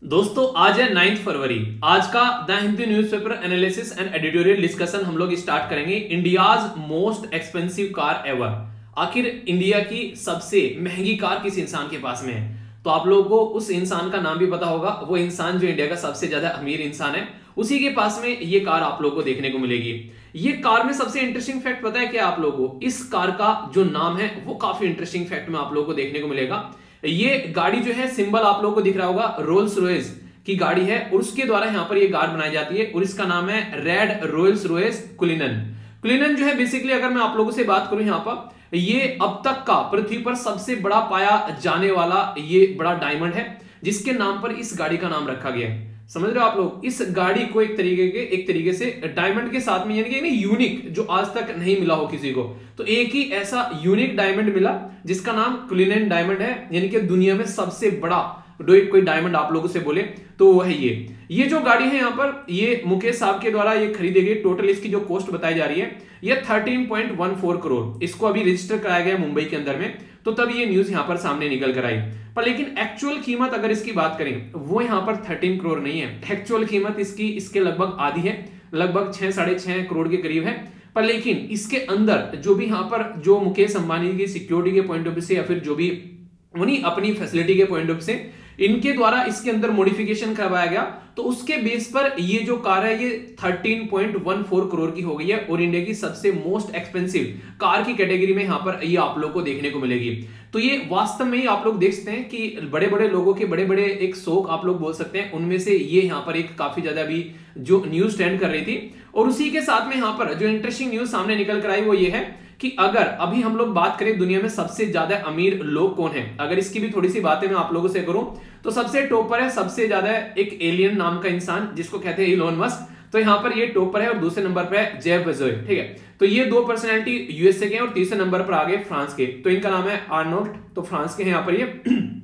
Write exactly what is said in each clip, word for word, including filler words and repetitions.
दोस्तों आज है नाइन्थ फरवरी। आज का the Hindu newspaper analysis and editorial discussion हम लोग स्टार्ट करेंगे। India's most expensive car ever. आखिर इंडिया की सबसे महंगी कार किस इंसान के पास में है? तो आप लोगों को उस इंसान का नाम भी पता होगा। वो इंसान जो इंडिया का सबसे ज्यादा अमीर इंसान है, उसी के पास में ये कार आप लोगों को देखने को मिलेगी। ये कार में सबसे इंटरेस्टिंग फैक्ट पता है क्या आप लोगों को? इस कार का जो नाम है वो काफी इंटरेस्टिंग फैक्ट में आप लोगों को देखने को मिलेगा। ये गाड़ी जो है, सिंबल आप लोगों को दिख रहा होगा, रोल्स रॉयस की गाड़ी है और उसके द्वारा यहां पर ये कार बनाई जाती है और इसका नाम है red Rolls Royce Cullinan. Cullinan जो है बेसिकली अगर मैं आप लोगों से बात करूं, यहां पर ये अब तक का पृथ्वी पर सबसे बड़ा पाया जाने वाला ये बड़ा डायमंड है, जिसके नाम पर इस गाड़ी का नाम रखा गया है। समझ रहे हो आप लोग? इस गाड़ी को एक तरीके के एक तरीके से डायमंड के साथ में, यानी कि यूनिक, जो आज तक नहीं मिला हो किसी को, तो एक ही ऐसा यूनिक डायमंड मिला जिसका नाम कुलिनन डायमंड है। यानी कि दुनिया में सबसे बड़ा कोई डायमंड आप लोगों से बोले तो वो है ये ये जो गाड़ी है यहाँ पर, ये मुकेश साहब के द्वारा ये खरीदी गई। टोटल इसकी जो कॉस्ट बताई जा रही है ये तेरह पॉइंट एक चार करोड़। इसको अभी रजिस्टर कराया गया मुंबई के अंदर में, तो तब ये न्यूज यहाँ पर सामने निकल कर आई। पर लेकिन एक्चुअल कीमत अगर इसकी बात करें वो यहाँ पर तेरह करोड़ नहीं है। एक्चुअल कीमत इसकी इसके लगभग आधी है, लगभग छह साढ़े छह करोड़ के करीब है। पर लेकिन इसके अंदर जो भी यहाँ पर जो मुकेश अंबानी की सिक्योरिटी के पॉइंट ऑफ व्यू से या फिर जो भी उन्हीं अपनी फैसिलिटी के पॉइंट ऑफ व्यू से इनके द्वारा इसके अंदर मॉडिफिकेशन करवाया गया, तो उसके बेस पर ये जो कार है ये तेरह पॉइंट एक चार करोड़ की हो गई है और इंडिया की सबसे मोस्ट एक्सपेंसिव कार की कैटेगरी में यहां पर ये आप लोग को देखने को मिलेगी। तो ये वास्तव में ही आप लोग देख सकते हैं कि बड़े बड़े लोगों के बड़े बड़े एक शौक आप लोग बोल सकते हैं, उनमें से ये यहाँ पर एक काफी ज्यादा भी जो न्यूज ट्रेंड कर रही थी। और उसी के साथ में यहाँ पर जो इंटरेस्टिंग न्यूज सामने निकल कर आई वो ये है कि अगर अभी हम लोग बात करें दुनिया में सबसे ज्यादा अमीर लोग कौन है, अगर इसकी भी थोड़ी सी बातें मैं आप लोगों से करूं तो सबसे टॉप पर है सबसे ज्यादा एक एलियन नाम का इंसान जिसको कहते हैं इलोन मस्क। तो यहां पर ये टॉप पर है और दूसरे नंबर पर है जेफ बेजोस। ठीक है, तो ये दो पर्सनैलिटी यूएसए के हैं और तीसरे नंबर पर आ गए फ्रांस के, तो इनका नाम है आर्नोल्ड, तो फ्रांस के हैं यहाँ पर ये।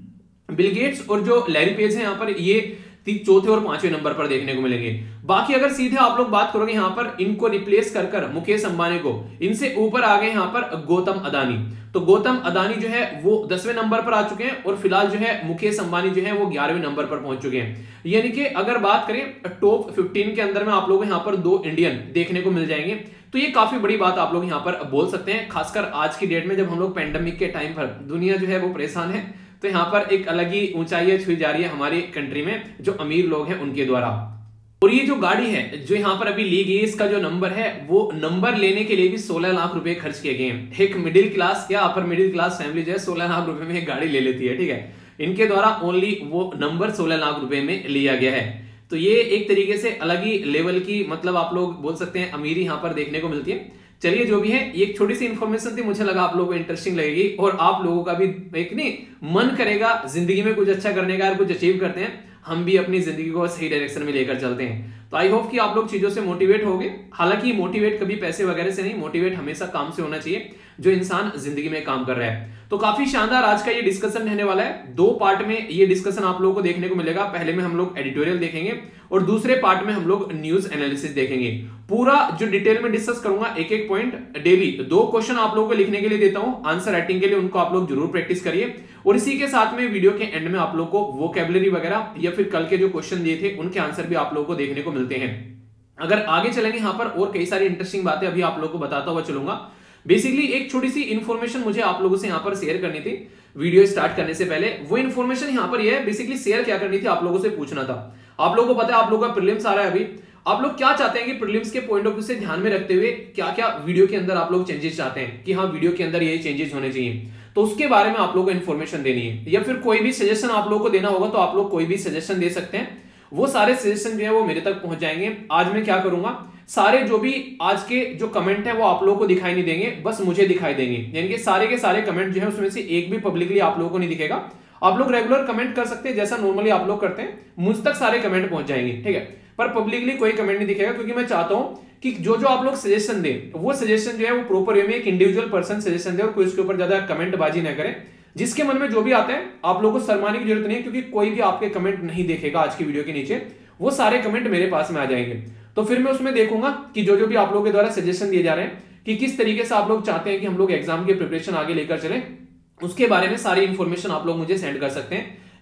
बिल गेट्स और जो लैरी पेज है यहाँ पर ये चौथे और पांचवें नंबर पर देखने को मिलेंगे। बाकी अगर सीधे आप लोग बात करोगे यहाँ पर इनको रिप्लेस कर कर मुकेश अंबानी को, इनसे ऊपर आ गए यहाँ पर गौतम अदानी। तो गौतम अदानी जो है वो दसवें नंबर पर आ चुके हैं और फिलहाल जो है मुकेश अंबानी जो है वो ग्यारहवें नंबर पर पहुंच चुके हैं। यानी कि अगर बात करें टॉप पंद्रह के अंदर में आप लोग यहाँ पर दो इंडियन देखने को मिल जाएंगे, तो ये काफी बड़ी बात आप लोग यहाँ पर बोल सकते हैं। खासकर आज की डेट में जब हम लोग पेंडेमिक के टाइम पर दुनिया जो है वो परेशान है, तो यहाँ पर एक अलग ही ऊंचाई छुई जा रही है हमारी कंट्री में जो अमीर लोग हैं उनके द्वारा। और ये जो गाड़ी है जो यहाँ पर अभी ली गई, इसका जो नंबर है वो नंबर लेने के लिए भी सोलह लाख रुपए खर्च किए गए हैं। एक मिडिल क्लास या अपर मिडिल क्लास फैमिली जो है सोलह लाख रुपए में एक गाड़ी ले लेती है। ठीक है, इनके द्वारा ओनली वो नंबर सोलह लाख रुपए में लिया गया है। तो ये एक तरीके से अलग ही लेवल की, मतलब आप लोग बोल सकते हैं अमीरी यहाँ पर देखने को मिलती है। चलिए जो भी है, ये एक छोटी सी इंफॉर्मेशन थी, मुझे लगा आप लोगों को इंटरेस्टिंग लगेगी और आप लोगों का भी एक नहीं मन करेगा जिंदगी में कुछ अच्छा करने का, कुछ अचीव करते हैं, हम भी अपनी जिंदगी को सही डायरेक्शन में लेकर चलते हैं। तो आई होप कि आप लोग चीजों से मोटिवेट होगे। हालांकि मोटिवेट कभी पैसे वगैरह से नहीं, मोटिवेट हमेशा काम से होना चाहिए जो इंसान जिंदगी में काम कर रहा है। तो काफी शानदार आज का ये डिस्कशन रहने वाला है। दो पार्ट में ये डिस्कशन आप लोगों को देखने को मिलेगा। पहले में हम लोग एडिटोरियल देखेंगे और दूसरे पार्ट में हम लोग न्यूज एनालिसिस देखेंगे। पूरा जो डिटेल में डिस्कस करूंगा, एक एक पॉइंट डेली दो क्वेश्चन आप लोगों को लिखने के लिए देता हूं, आंसर राइटिंग के लिए, उनको आप लोग जरूर प्रैक्टिस करिए। और इसी के साथ में वीडियो के एंड में आप लोग को वोकैबुलरी वगैरह या फिर कल के जो क्वेश्चन दिए थे उनके आंसर भी आप लोगों को देखने को मिलते हैं। अगर आगे चलेंगे यहाँ पर और कई सारी इंटरेस्टिंग बातें अभी आप लोगों को बताता हुआ चलूंगा। बेसिकली एक छोटी सी इंफॉर्मेशन मुझे आप लोगों से यहाँ पर शेयर करनी थी वीडियो स्टार्ट करने से पहले। वो इंफॉर्मेशन यहाँ पर ये है, बेसिकली शेयर क्या करनी थी, आप लोगों से पूछना था। आप लोगों को पता है आप लोगों का प्रीलिम्स आ रहा है अभी, आप लोग क्या चाहते हैं कि प्रीलिम्स के पॉइंट ऑफ व्यू से ध्यान में रखते हुए क्या क्या वीडियो के अंदर आप लोग चेंजेस चाहते हैं कि हाँ वीडियो के अंदर ये चेंजेस होने चाहिए, तो उसके बारे में आप लोगों को इन्फॉर्मेशन देनी है। या फिर कोई भी सजेशन आप लोगों को देना होगा तो आप लोग कोई भी सजेशन दे सकते हैं। वो सारे सजेशन जो है वो मेरे तक पहुंच जाएंगे। आज मैं क्या करूंगा, सारे जो भी आज के जो कमेंट है वो आप लोगों को दिखाई नहीं देंगे, बस मुझे दिखाई देंगे। यानी कि सारे के सारे कमेंट जो है उसमें से एक भी पब्लिकली आप लोगों को नहीं दिखेगा। आप लोग रेगुलर कमेंट कर सकते हैं जैसा नॉर्मली आप लोग करते हैं, मुझ तक सारे कमेंट पहुंच जाएंगे। ठीक है, पर पब्लिकली कोई कमेंट नहीं दिखेगा, क्योंकि मैं चाहता हूं कि जो जो आप लोग सजेशन दें वो सजेशन जो है वो प्रॉपर वे में एक इंडिविजुअल पर्सन सजेशन दे और कोई उसके ऊपर ज्यादा कमेंट बाजी ना करे। जिसके मन में जो भी आता है आप लोगों को शर्माने की जरूरत नहीं है, क्योंकि कोई भी आपके कमेंट नहीं देखेगा आज की वीडियो के नीचे, वो सारे कमेंट मेरे पास में आ जाएंगे। तो फिर मैं उसमें देखूंगा कि जो जो भी आप लोगों के द्वारा सजेशन दिए जा रहे हैं कि किस तरीके से आप लोग चाहते हैं कि हम लोग एग्जाम की प्रिपरेशन आगे लेकर चले, उसके बारे में सारी इंफॉर्मेशन आप लोग मुझे सेंड कर सकते हैं।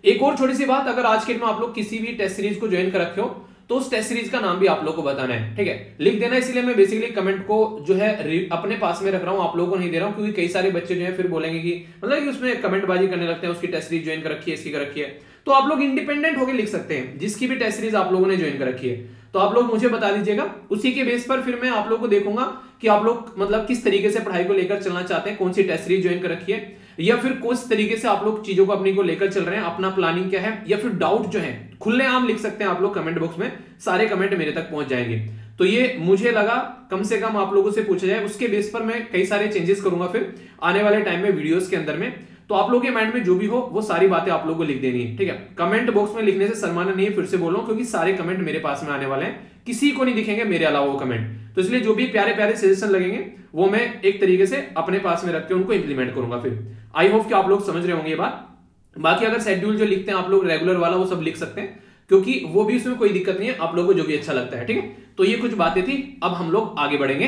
एक और छोटी सी बात, अगर आज के में आप लोग किसी भी टेस्ट सीरीज को ज्वाइन कर रखे हो तो उस टेस्ट सीरीज का नाम भी आप लोग को बताना है, ठीक है, लिख देना। इसलिए मैं बेसिकली कमेंट को जो है अपने पास में रख रहा हूं, आप लोगों को नहीं दे रहा हूं, क्योंकि कई सारे बच्चे जो है फिर बोलेंगे कि मतलब कि उसमें कमेंट बाजी करने लगते हैं, उसकी टेस्ट सीरीज ज्वाइन कर रखी है, इसकी कर रखी है। तो आप लोग इंडिपेंडेंट होकर लिख सकते हैं, जिसकी भी टेस्ट सीरीज आप लोगों ने ज्वाइन कर रखी है तो आप लोग मुझे बता दीजिएगा, उसी के बेस पर फिर मैं आप लोगों को देखूंगा कि आप लोग मतलब किस तरीके से पढ़ाई को लेकर चलना चाहते हैं, कौन सी टेस्ट सीरीज ज्वाइन कर रखी है, या फिर किस तरीके से आप लोग चीजों को अपनी को लेकर चल रहे हैं, अपना प्लानिंग क्या है, या फिर डाउट जो है खुलेआम लिख सकते हैं आप लोग कमेंट बॉक्स में, सारे कमेंट मेरे तक पहुंच जाएंगे। तो ये मुझे लगा कम से कम आप लोगों से पूछा जाए, उसके बेस पर मैं कई सारे चेंजेस करूंगा फिर आने वाले टाइम में वीडियोस के अंदर में। तो आप लोगों के माइंड में जो भी हो वो सारी बातें आप लोगों को लिख देनी है, ठीक है। कमेंट बॉक्स में लिखने से शर्माना नहीं है, फिर से बोल रहा हूं, क्योंकि सारे कमेंट मेरे पास में आने वाले हैं, किसी को नहीं दिखेंगे मेरे अलावा वो कमेंट। तो इसलिए जो भी प्यारे प्यारे सजेशन लगेंगे वो मैं एक तरीके से अपने पास में रख के उनको इंप्लीमेंट करूंगा फिर। आई होप कि आप लोग समझ रहे होंगे ये बात। बाकी अगर शेड्यूल जो लिखते हैं आप लोग रेगुलर वाला वो सब लिख सकते हैं, क्योंकि वो भी उसमें कोई दिक्कत नहीं है, आप लोगों को जो भी अच्छा लगता है, ठीक है। तो ये कुछ बातें थी, अब हम लोग आगे बढ़ेंगे।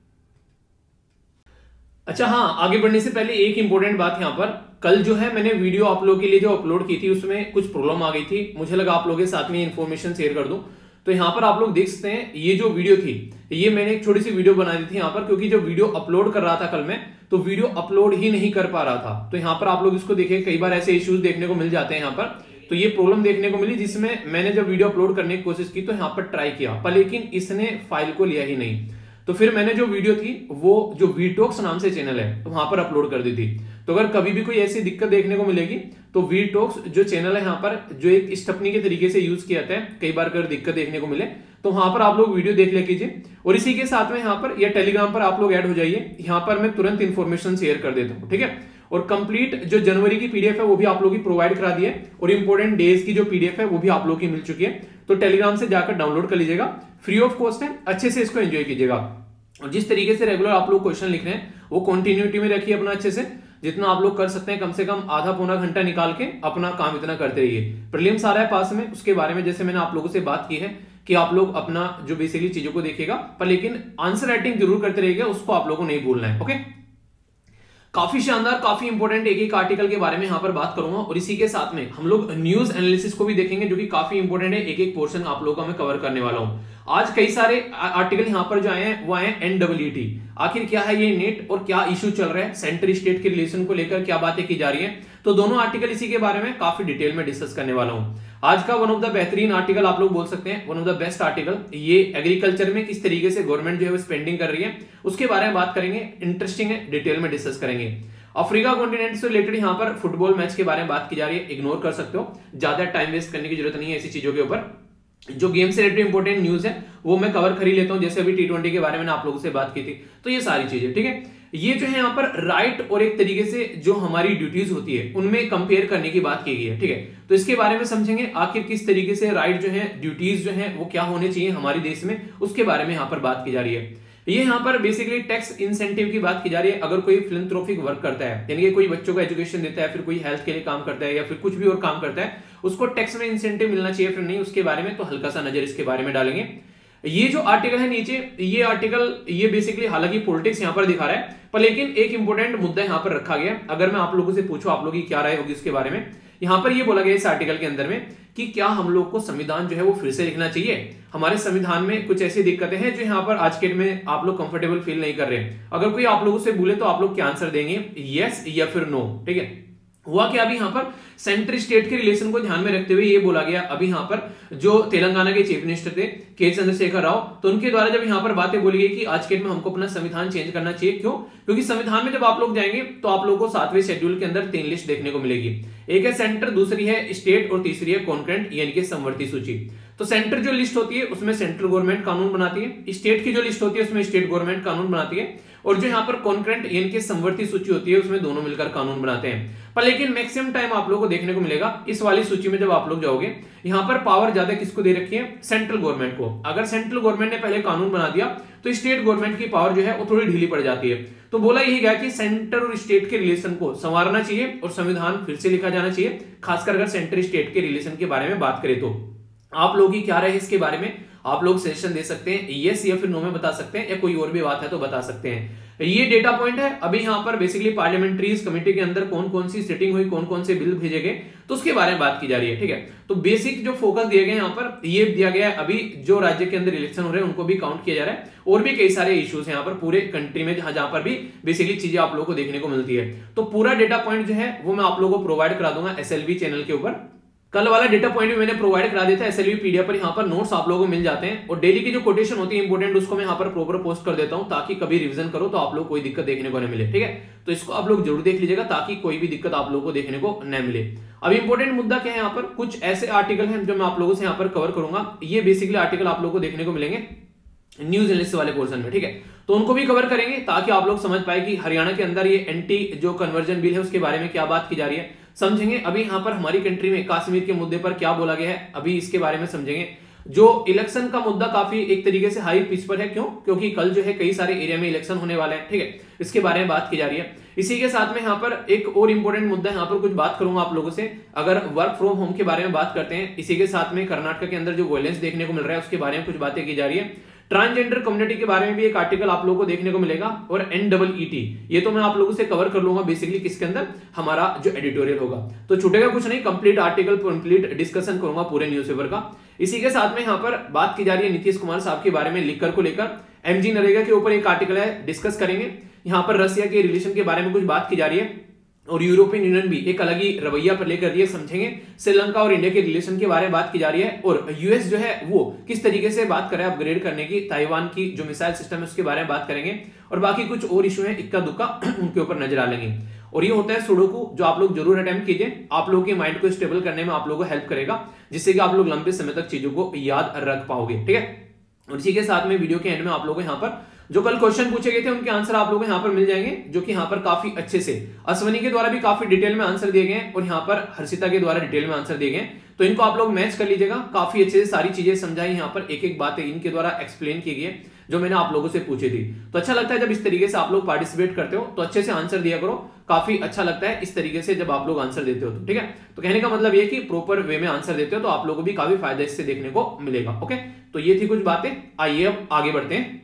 अच्छा हाँ, आगे बढ़ने से पहले एक इंपॉर्टेंट बात यहाँ पर, कल जो है मैंने वीडियो आप लोगों के लिए जो अपलोड की थी उसमें कुछ प्रॉब्लम आ गई थी, मुझे लगा आप लोगों के साथ में इंफॉर्मेशन शेयर कर दूं। तो यहाँ पर आप लोग देख सकते हैं ये जो वीडियो थी, ये मैंने एक छोटी सी वीडियो बना दी थी यहाँ पर, क्योंकि जो वीडियो अपलोड कर रहा था कल मैं, तो वीडियो अपलोड ही नहीं कर पा रहा था। तो यहाँ पर आप लोग इसको देखिए, कई बार ऐसे इश्यूज देखने को मिल जाते हैं यहाँ पर। तो ये प्रॉब्लम देखने को मिली, जिसमें मैंने जब वीडियो अपलोड करने की कोशिश की तो यहाँ पर ट्राई किया, पर लेकिन इसने फाइल को लिया ही नहीं। तो फिर मैंने जो वीडियो थी वो जो वीटॉक्स नाम से चैनल है तो वहां पर अपलोड कर दी थी। तो अगर कभी भी कोई ऐसी दिक्कत देखने को मिलेगी तो वीटॉक्स जो चैनल है यहाँ पर, जो एक स्टपनी के तरीके से यूज किया जाता है, कई बार अगर दिक्कत देखने को मिले तो वहां पर आप लोग वीडियो देख ले कीजिए। और इसी के साथ में यहाँ पर या टेलीग्राम पर आप लोग ऐड हो जाइए, यहाँ पर मैं तुरंत इन्फॉर्मेशन शेयर कर देता हूँ, ठीक है। और कंप्लीट जो जनवरी की पीडीएफ है वो भी आप लोग की प्रोवाइड करा दी है, और इंपोर्टेंट डेज की जो पीडीएफ है वो भी आप लोग की मिल चुकी है। तो टेलीग्राम से जाकर डाउनलोड कर लीजिएगा, फ्री ऑफ कॉस्ट है, अच्छे से इसको एंजॉय कीजिएगा। और जिस तरीके से रेगुलर आप लोग क्वेश्चन लिख रहे हैं वो कंटिन्यूटी में रखिए अपना, अच्छे से जितना आप लोग कर सकते हैं, कम से कम आधा पौना घंटा निकाल के अपना काम इतना करते रहिए। प्रीलिम्स आ रहा है पास में, उसके बारे में जैसे मैंने आप लोगों से बात की है कि आप लोग अपना जो बेसिकली चीजों को देखिएगा, पर लेकिन आंसर राइटिंग जरूर करते रहिएगा, उसको आप लोगों को नहीं भूलना है, ओके। काफी शानदार, काफी इंपॉर्टेंट एक एक आर्टिकल के बारे में यहाँ पर बात करूंगा, और इसी के साथ में हम लोग न्यूज एनालिसिस को भी देखेंगे, जो कि काफी इंपॉर्टेंट है। एक एक पोर्शन आप लोगों का मैं कवर करने वाला हूं। आज कई सारे आर्टिकल यहाँ पर जो आए हैं वो आए हैं एनडब्ल्यूटी। आखिर क्या है ये नेट और क्या इश्यू चल रहा है, सेंटर स्टेट के रिलेशन को लेकर क्या बातें की जा रही है, तो दोनों आर्टिकल इसी के बारे में काफी डिटेल में डिस्कस करने वाला हूं। आज का वन ऑफ द बेहतरीन आर्टिकल आप लोग बोल सकते हैं, one of the best article, ये एग्रीकल्चर में किस तरीके से गवर्नमेंट जो है वो स्पेंडिंग कर रही है उसके बारे में बात करेंगे। इंटरेस्टिंग है, डिटेल में डिस्कस करेंगे। अफ्रीका कॉन्टिनेंट से रिलेटेड यहाँ पर फुटबॉल मैच के बारे में बात की जा रही है, इग्नोर कर सकते हो, ज्यादा टाइम वेस्ट करने की जरूरत नहीं है ऐसी चीजों के ऊपर। जो गेम से रिलेटेड इंपॉर्टेंट न्यूज है वो मैं कवर कर ही लेता हूं, जैसे अभी टी ट्वेंटी के बारे में आप लोगों से बात की थी। तो ये सारी चीजें, ठीक है। ये जो है यहाँ पर राइट और एक तरीके से जो हमारी ड्यूटीज होती है उनमें कंपेयर करने की बात की गई है, ठीक है। तो इसके बारे में समझेंगे आखिर किस तरीके से राइट जो है, ड्यूटीज जो है वो क्या होने चाहिए हमारे देश में, उसके बारे में यहाँ पर बात की जा रही है। ये यहाँ पर बेसिकली टैक्स इंसेंटिव की बात की जा रही है। अगर कोई फिलैंथ्रोपिक वर्क करता है, यानी कि कोई बच्चों को एजुकेशन देता है, फिर कोई हेल्थ के लिए काम करता है, या फिर कुछ भी और काम करता है, उसको टैक्स में इंसेंटिव मिलना चाहिए फिर नहीं, उसके बारे में तो हल्का सा नजर इसके बारे में डालेंगे। ये जो आर्टिकल है नीचे, ये आर्टिकल ये बेसिकली हालांकि पॉलिटिक्स यहाँ पर दिखा रहा है, पर लेकिन एक इंपॉर्टेंट मुद्दा यहाँ पर रखा गया। अगर मैं आप लोगों से पूछूं आप लोगों की क्या राय होगी इसके बारे में, यहाँ पर ये बोला गया इस आर्टिकल के अंदर में कि क्या हम लोग को संविधान जो है वो फिर से लिखना चाहिए। हमारे संविधान में कुछ ऐसी दिक्कतें हैं जो यहाँ पर आज के में आप लोग कंफर्टेबल फील नहीं कर रहे। अगर कोई आप लोगों से बोले तो आप लोग क्या आंसर देंगे, यस या फिर नो, ठीक है। हुआ क्या, अभी यहाँ पर सेंट्रल स्टेट के रिलेशन को ध्यान में रखते हुए ये बोला गया, अभी यहाँ पर जो तेलंगाना के चीफ मिनिस्टर थे के चंद्रशेखर राव, तो उनके द्वारा जब यहाँ पर बातें बोली गई कि आज के में हमको अपना संविधान चेंज करना चाहिए। क्यों? क्योंकि संविधान में जब आप लोग जाएंगे तो आप लोगों को सातवें शेड्यूल के अंदर तीन लिस्ट देखने को मिलेगी। एक है सेंटर, दूसरी है स्टेट और तीसरी है कॉन्करेंट यानी कि समवर्ती सूची। तो सेंटर जो लिस्ट होती है उसमें सेंट्रल गवर्नमेंट कानून बनाती है, स्टेट की जो लिस्ट होती है उसमें स्टेट गवर्नमेंट कानून बनाती है, और जो यहाँ पर कॉन्करेंट यानी कि समवर्ती सूची होती है उसमें दोनों मिलकर कानून बनाते हैं। पर लेकिन मैक्सिमम टाइम आप लोगों को देखने को मिलेगा इस वाली सूची में जब आप लोग जाओगे, यहाँ पर पावर ज्यादा किसको दे रखी है, सेंट्रल गवर्नमेंट को। अगर सेंट्रल गवर्नमेंट ने पहले कानून बना दिया तो स्टेट गवर्नमेंट की पावर जो है वो थोड़ी ढीली पड़ जाती है। तो बोला यही गया कि सेंटर और स्टेट के रिलेशन को संवारना चाहिए और संविधान फिर से लिखा जाना चाहिए, खासकर अगर सेंटर स्टेट के रिलेशन के बारे में बात करें तो। आप लोगों की क्या राय है इसके बारे में, आप लोग सजेशन दे सकते हैं, यस या फिर नो में बता सकते हैं, या कोई और भी बात है तो बता सकते हैं। ये डेटा पॉइंट है। अभी यहाँ पर बेसिकली पार्लियामेंट्रीज कमेटी के अंदर कौन कौन सी सिटिंग हुई, कौन कौन से बिल भेजे गए, तो उसके बारे में बात की जा रही है। ठीक है, तो बेसिक जो फोकस दिए गए यहाँ पर ये दिया गया है, अभी जो राज्य के अंदर इलेक्शन हो रहे हैं उनको भी काउंट किया जा रहा है, और भी कई सारे इश्यूज हैं यहाँ पर पूरे कंट्री में जहां जहां पर भी बेसिकली चीजें आप लोगों को देखने को मिलती है। तो पूरा डेटा पॉइंट जो है वो मैं आप लोगों को प्रोवाइड करा दूंगा एसएलवी चैनल के ऊपर। कल वाला डेटा पॉइंट भी मैंने प्रोवाइड करा दिया था एसएलवी पीडीएफ पर, यहाँ पर नोट्स आप लोगों को मिल जाते हैं, और डेली की जो कोटेशन होती है इंपोर्टेंट उसको मैं यहाँ पर प्रॉपर पोस्ट कर देता हूं, ताकि कभी रिवीजन करो तो आप लोग कोई दिक्कत देखने को न मिले। ठीक है, तो इसको आप लोग जरूर देख लीजिएगा ताकि कोई भी दिक्कत आप लोगों को देखने को न मिले। अब इंपॉर्टेंट मुद्दा क्या है, यहाँ पर कुछ ऐसे आर्टिकल हैं जो मैं आप लोगों से यहाँ पर कवर करूंगा। ये बेसिकली आर्टिकल आप लोगों को देखने को मिलेंगे न्यूज एनालिसिस वाले पोर्शन में। ठीक है, तो उनको भी कवर करेंगे ताकि आप लोग समझ पाए कि हरियाणा के अंदर ये एंटी जो कन्वर्जन बिल है उसके बारे में क्या बात की जा रही है, समझेंगे। अभी यहाँ पर हमारी कंट्री में कश्मीर के मुद्दे पर क्या बोला गया है, अभी इसके बारे में समझेंगे। जो इलेक्शन का मुद्दा काफी एक तरीके से हाई पिच पर है, क्यों? क्योंकि कल जो है कई सारे एरिया में इलेक्शन होने वाले हैं। ठीक है, इसके बारे में बात की जा रही है। इसी के साथ में यहाँ पर एक और इंपॉर्टेंट मुद्दा यहाँ पर कुछ बात करूंगा आप लोगों से, अगर वर्क फ्रॉम होम के बारे में बात करते हैं। इसी के साथ में कर्नाटक के अंदर जो वायलेंस देखने को मिल रहा है उसके बारे में कुछ बातें की जा रही है। ट्रांसजेंडर कम्युनिटी के बारे में भी एक आर्टिकल आप लोगों को देखने को मिलेगा, और एन डबल ई टी ये तो मैं आप लोगों से कवर कर लूंगा बेसिकली किसके अंदर, हमारा जो एडिटोरियल होगा। तो छूटेगा कुछ नहीं, कंप्लीट आर्टिकल कंप्लीट डिस्कशन करूंगा पूरे न्यूज़पेपर का। इसी के साथ में यहाँ पर बात की जा रही है नीतीश कुमार साहब के बारे में, लिकर को लेकर एमजी नरेगा के ऊपर एक आर्टिकल है, डिस्कस करेंगे। यहाँ पर रसिया के रिलेशन के बारे में कुछ बात की जा रही है, और यूरोपियन यूनियन भी एक अलग ही रवैया पर लेकर दिए, समझेंगे। श्रीलंका और इंडिया के रिलेशन के बारे में बात की जा रही है, और यूएस जो है वो किस तरीके से बात कर रहा है अपग्रेड करने की, ताइवान की जो मिसाइल सिस्टम है उसके बारे में बात करेंगे, और बाकी कुछ और इशू है इक्का दुक्का उनके ऊपर नजर डालेंगे। और ये होता है सुडोकू, जो आप लोग जरूर अटेम्प्ट कीजिए, आप लोगों के माइंड को स्टेबल करने में आप लोगों को हेल्प करेगा, जिससे कि आप लोग लंबे समय तक चीजों को याद रख पाओगे। ठीक है, और इसी के साथ में वीडियो के एंड में आप लोगों को यहाँ पर जो कल क्वेश्चन पूछे गए थे उनके आंसर आप लोगों को यहाँ पर मिल जाएंगे, जो कि यहाँ पर काफी अच्छे से अश्वनी के द्वारा भी काफी डिटेल में आंसर दिए गए, और यहाँ पर हर्षिता के द्वारा डिटेल में आंसर दिए गए। तो इनको आप लोग मैच कर लीजिएगा, काफी अच्छे से सारी चीजें समझाई, यहाँ पर एक एक बातें इनके द्वारा एक्सप्लेन की गई जो मैंने आप लोगों से पूछी थी। तो अच्छा लगता है जब इस तरीके से आप लोग पार्टिसिपेट करते हो, तो अच्छे से आंसर दिया करो, काफी अच्छा लगता है इस तरीके से जब आप लोग आंसर देते हो तो। ठीक है, तो कहने का मतलब ये कि प्रॉपर वे में आंसर देते हो तो आप लोगों को भी काफी फायदा इससे देखने को मिलेगा। ओके, तो ये थी कुछ बातें, आइए अब आगे बढ़ते हैं।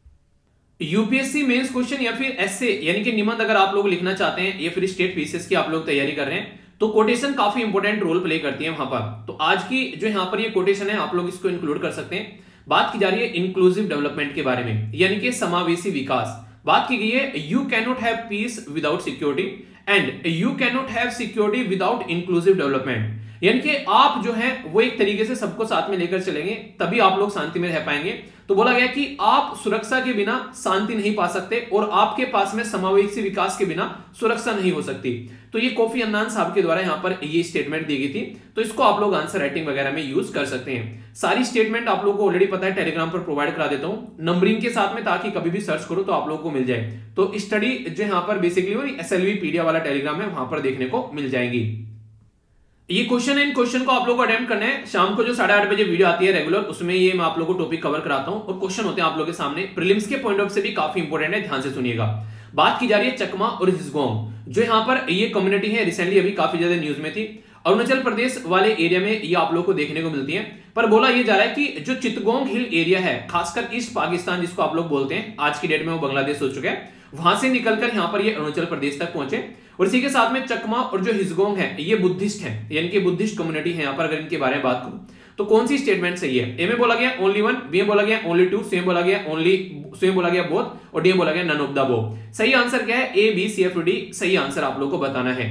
यूपीएससी मेंस क्वेश्चन या फिर एसए यानी कि निबंध अगर आप लोग लिखना चाहते हैं, या फिर स्टेट पीसीएस की आप लोग तैयारी कर रहे हैं, तो कोटेशन काफी इंपॉर्टेंट रोल प्ले करती है वहां पर। तो आज की जो यहाँ पर ये कोटेशन है आप लोग इसको इंक्लूड कर सकते हैं। बात की जा रही है इंक्लूसिव डेवलपमेंट के बारे में, यानी कि समावेशी विकास। बात की गई है you can not have peace without security, and you can not have security without inclusive development. यानी कि आप जो है वो एक तरीके से सबको साथ में लेकर चलेंगे, तभी आप लोग शांति में रह पाएंगे। तो बोला गया कि आप सुरक्षा के बिना शांति नहीं पा सकते, और आपके पास में समावेशी विकास के बिना सुरक्षा नहीं हो सकती। तो ये कोफी अन्नान साहब के द्वारा यहाँ पर ये स्टेटमेंट दी गई थी, तो इसको आप लोग आंसर राइटिंग वगैरह में यूज कर सकते हैं। सारी स्टेटमेंट आप लोगों को ऑलरेडी पता है, टेलीग्राम पर प्रोवाइड करा देता हूं नंबरिंग के साथ में, ताकि कभी भी सर्च करो तो आप लोगों को मिल जाए। तो स्टडी जो यहाँ पर बेसिकली एसएलवी पीडिया वाला टेलीग्राम है, वहां पर देखने को मिल जाएगी। ये क्वेश्चन है, इन क्वेश्चन को आप लोगों को अटेम्प्ट करना है। शाम को जो साढ़े आठ बजे वीडियो आती है रेगुलर, उसमें ये मैं आप लोगों को टॉपिक कवर कराता हूं, और क्वेश्चन होते हैं आप लोगों के सामने प्रीलिम्स के पॉइंट ऑफ से भी काफी इंपॉर्टेंट है, ध्यान से सुनिएगा। बात की जा रही है चकमा और हिजगोंग, जो यहाँ पर ये कम्युनिटी है, रिसेंटली अभी काफी ज्यादा न्यूज में थी। अरुणाचल प्रदेश वाले एरिया में ये आप लोग को देखने को मिलती है, पर बोला ये जा रहा है कि जो चितगोंग हिल एरिया है, खासकर ईस्ट पाकिस्तान जिसको आप लोग बोलते हैं, आज की डेट में वो बांग्लादेश हो चुका है, वहां से निकलकर यहाँ पर ये अरुणाचल प्रदेश तक पहुंचे। और इसी के साथ में चकमा और जो हिजगोंग है ये बुद्धिस्ट है, यानी कि बुद्धिस्ट कम्युनिटी है यहाँ पर। अगर इनके बारे में बात करूं तो कौन सी स्टेटमेंट सही है? ए में बोला गया ओनली वन, बी में बोला गया ओनली टू, सी में बोला गया ओनली, सी में बोला गया बोथ, और डी में बोला गया नन ऑफ द अबव। सही आंसर क्या है? A B C F D सही आंसर आप लोग को बताना है।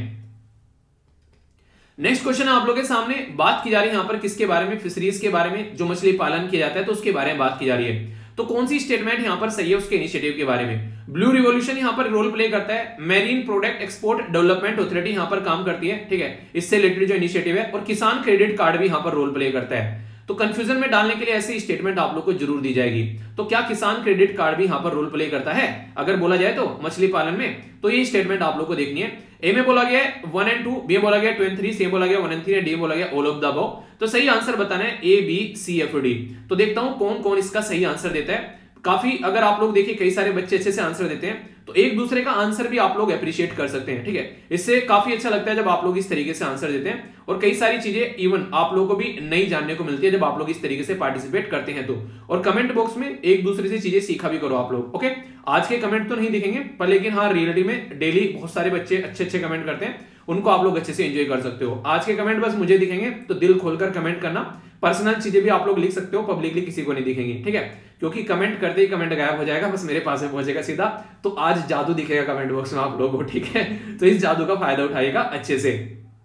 नेक्स्ट क्वेश्चन है आप लोगों के सामने, बात की जा रही है यहाँ पर किसके बारे में? फिशरीज के बारे में, जो मछली पालन किया जाता है तो उसके बारे में बात की जा रही है। तो कौन सी स्टेटमेंट यहाँ पर सही है उसके इनिशिएटिव के बारे में? ब्लू रिवॉल्यूशन यहाँ पर रोल प्ले करता है, marine product export development authority यहाँ पर काम करती है, ठीक है, इससे रिलेटेड जो इनिशिएटिव है, और किसान क्रेडिट कार्ड भी यहाँ पर रोल प्ले करता है। तो कंफ्यूजन में डालने के लिए ऐसी स्टेटमेंट आप लोग को जरूर दी जाएगी। तो क्या किसान क्रेडिट कार्ड भी यहाँ पर रोल प्ले करता है अगर बोला जाए तो मछली पालन में? तो ये स्टेटमेंट आप लोग को देखनी है। ए में बोला गया है वन एंड टू, बी में बोला गया टू एंड थ्री, सी में बोला गया वन एंड थ्री, डी में बोला गया ऑल ऑफ द अबव। तो सही आंसर बताना है A B C F D. तो देखता हूं कौन कौन इसका सही आंसर देता है। काफी अगर आप लोग देखिए कई सारे बच्चे अच्छे से आंसर देते हैं तो एक दूसरे का आंसर भी आप लोग अप्रिशिएट कर सकते हैं, ठीक है। इससे काफी अच्छा लगता है जब आप लोग इस तरीके से आंसर देते हैं और कई सारी चीजें इवन आप लोगों को भी नई जानने को मिलती है जब आप लोग इस तरीके से पार्टिसिपेट करते हैं तो। और कमेंट बॉक्स में एक दूसरे से चीजें सीखा भी करो आप लोग, ओके। आज के कमेंट तो नहीं दिखेंगे पर लेकिन हाँ रियलिटी में डेली बहुत सारे बच्चे अच्छे अच्छे कमेंट करते हैं, उनको आप लोग अच्छे से एंजॉय कर सकते हो। आज के कमेंट बस मुझे दिखेंगे तो दिल खोलकर कमेंट करना, पर्सनल चीजें भी आप लोग लिख सकते हो, पब्लिकली किसी को नहीं दिखेंगी, ठीक है। क्योंकि कमेंट करते ही कमेंट गायब हो जाएगा, बस मेरे पास में पहुंचेगा सीधा। तो आज जादू दिखेगा कमेंट बॉक्स में आप लोगों को, ठीक है। तो इस जादू का फायदा उठाइएगा अच्छे से।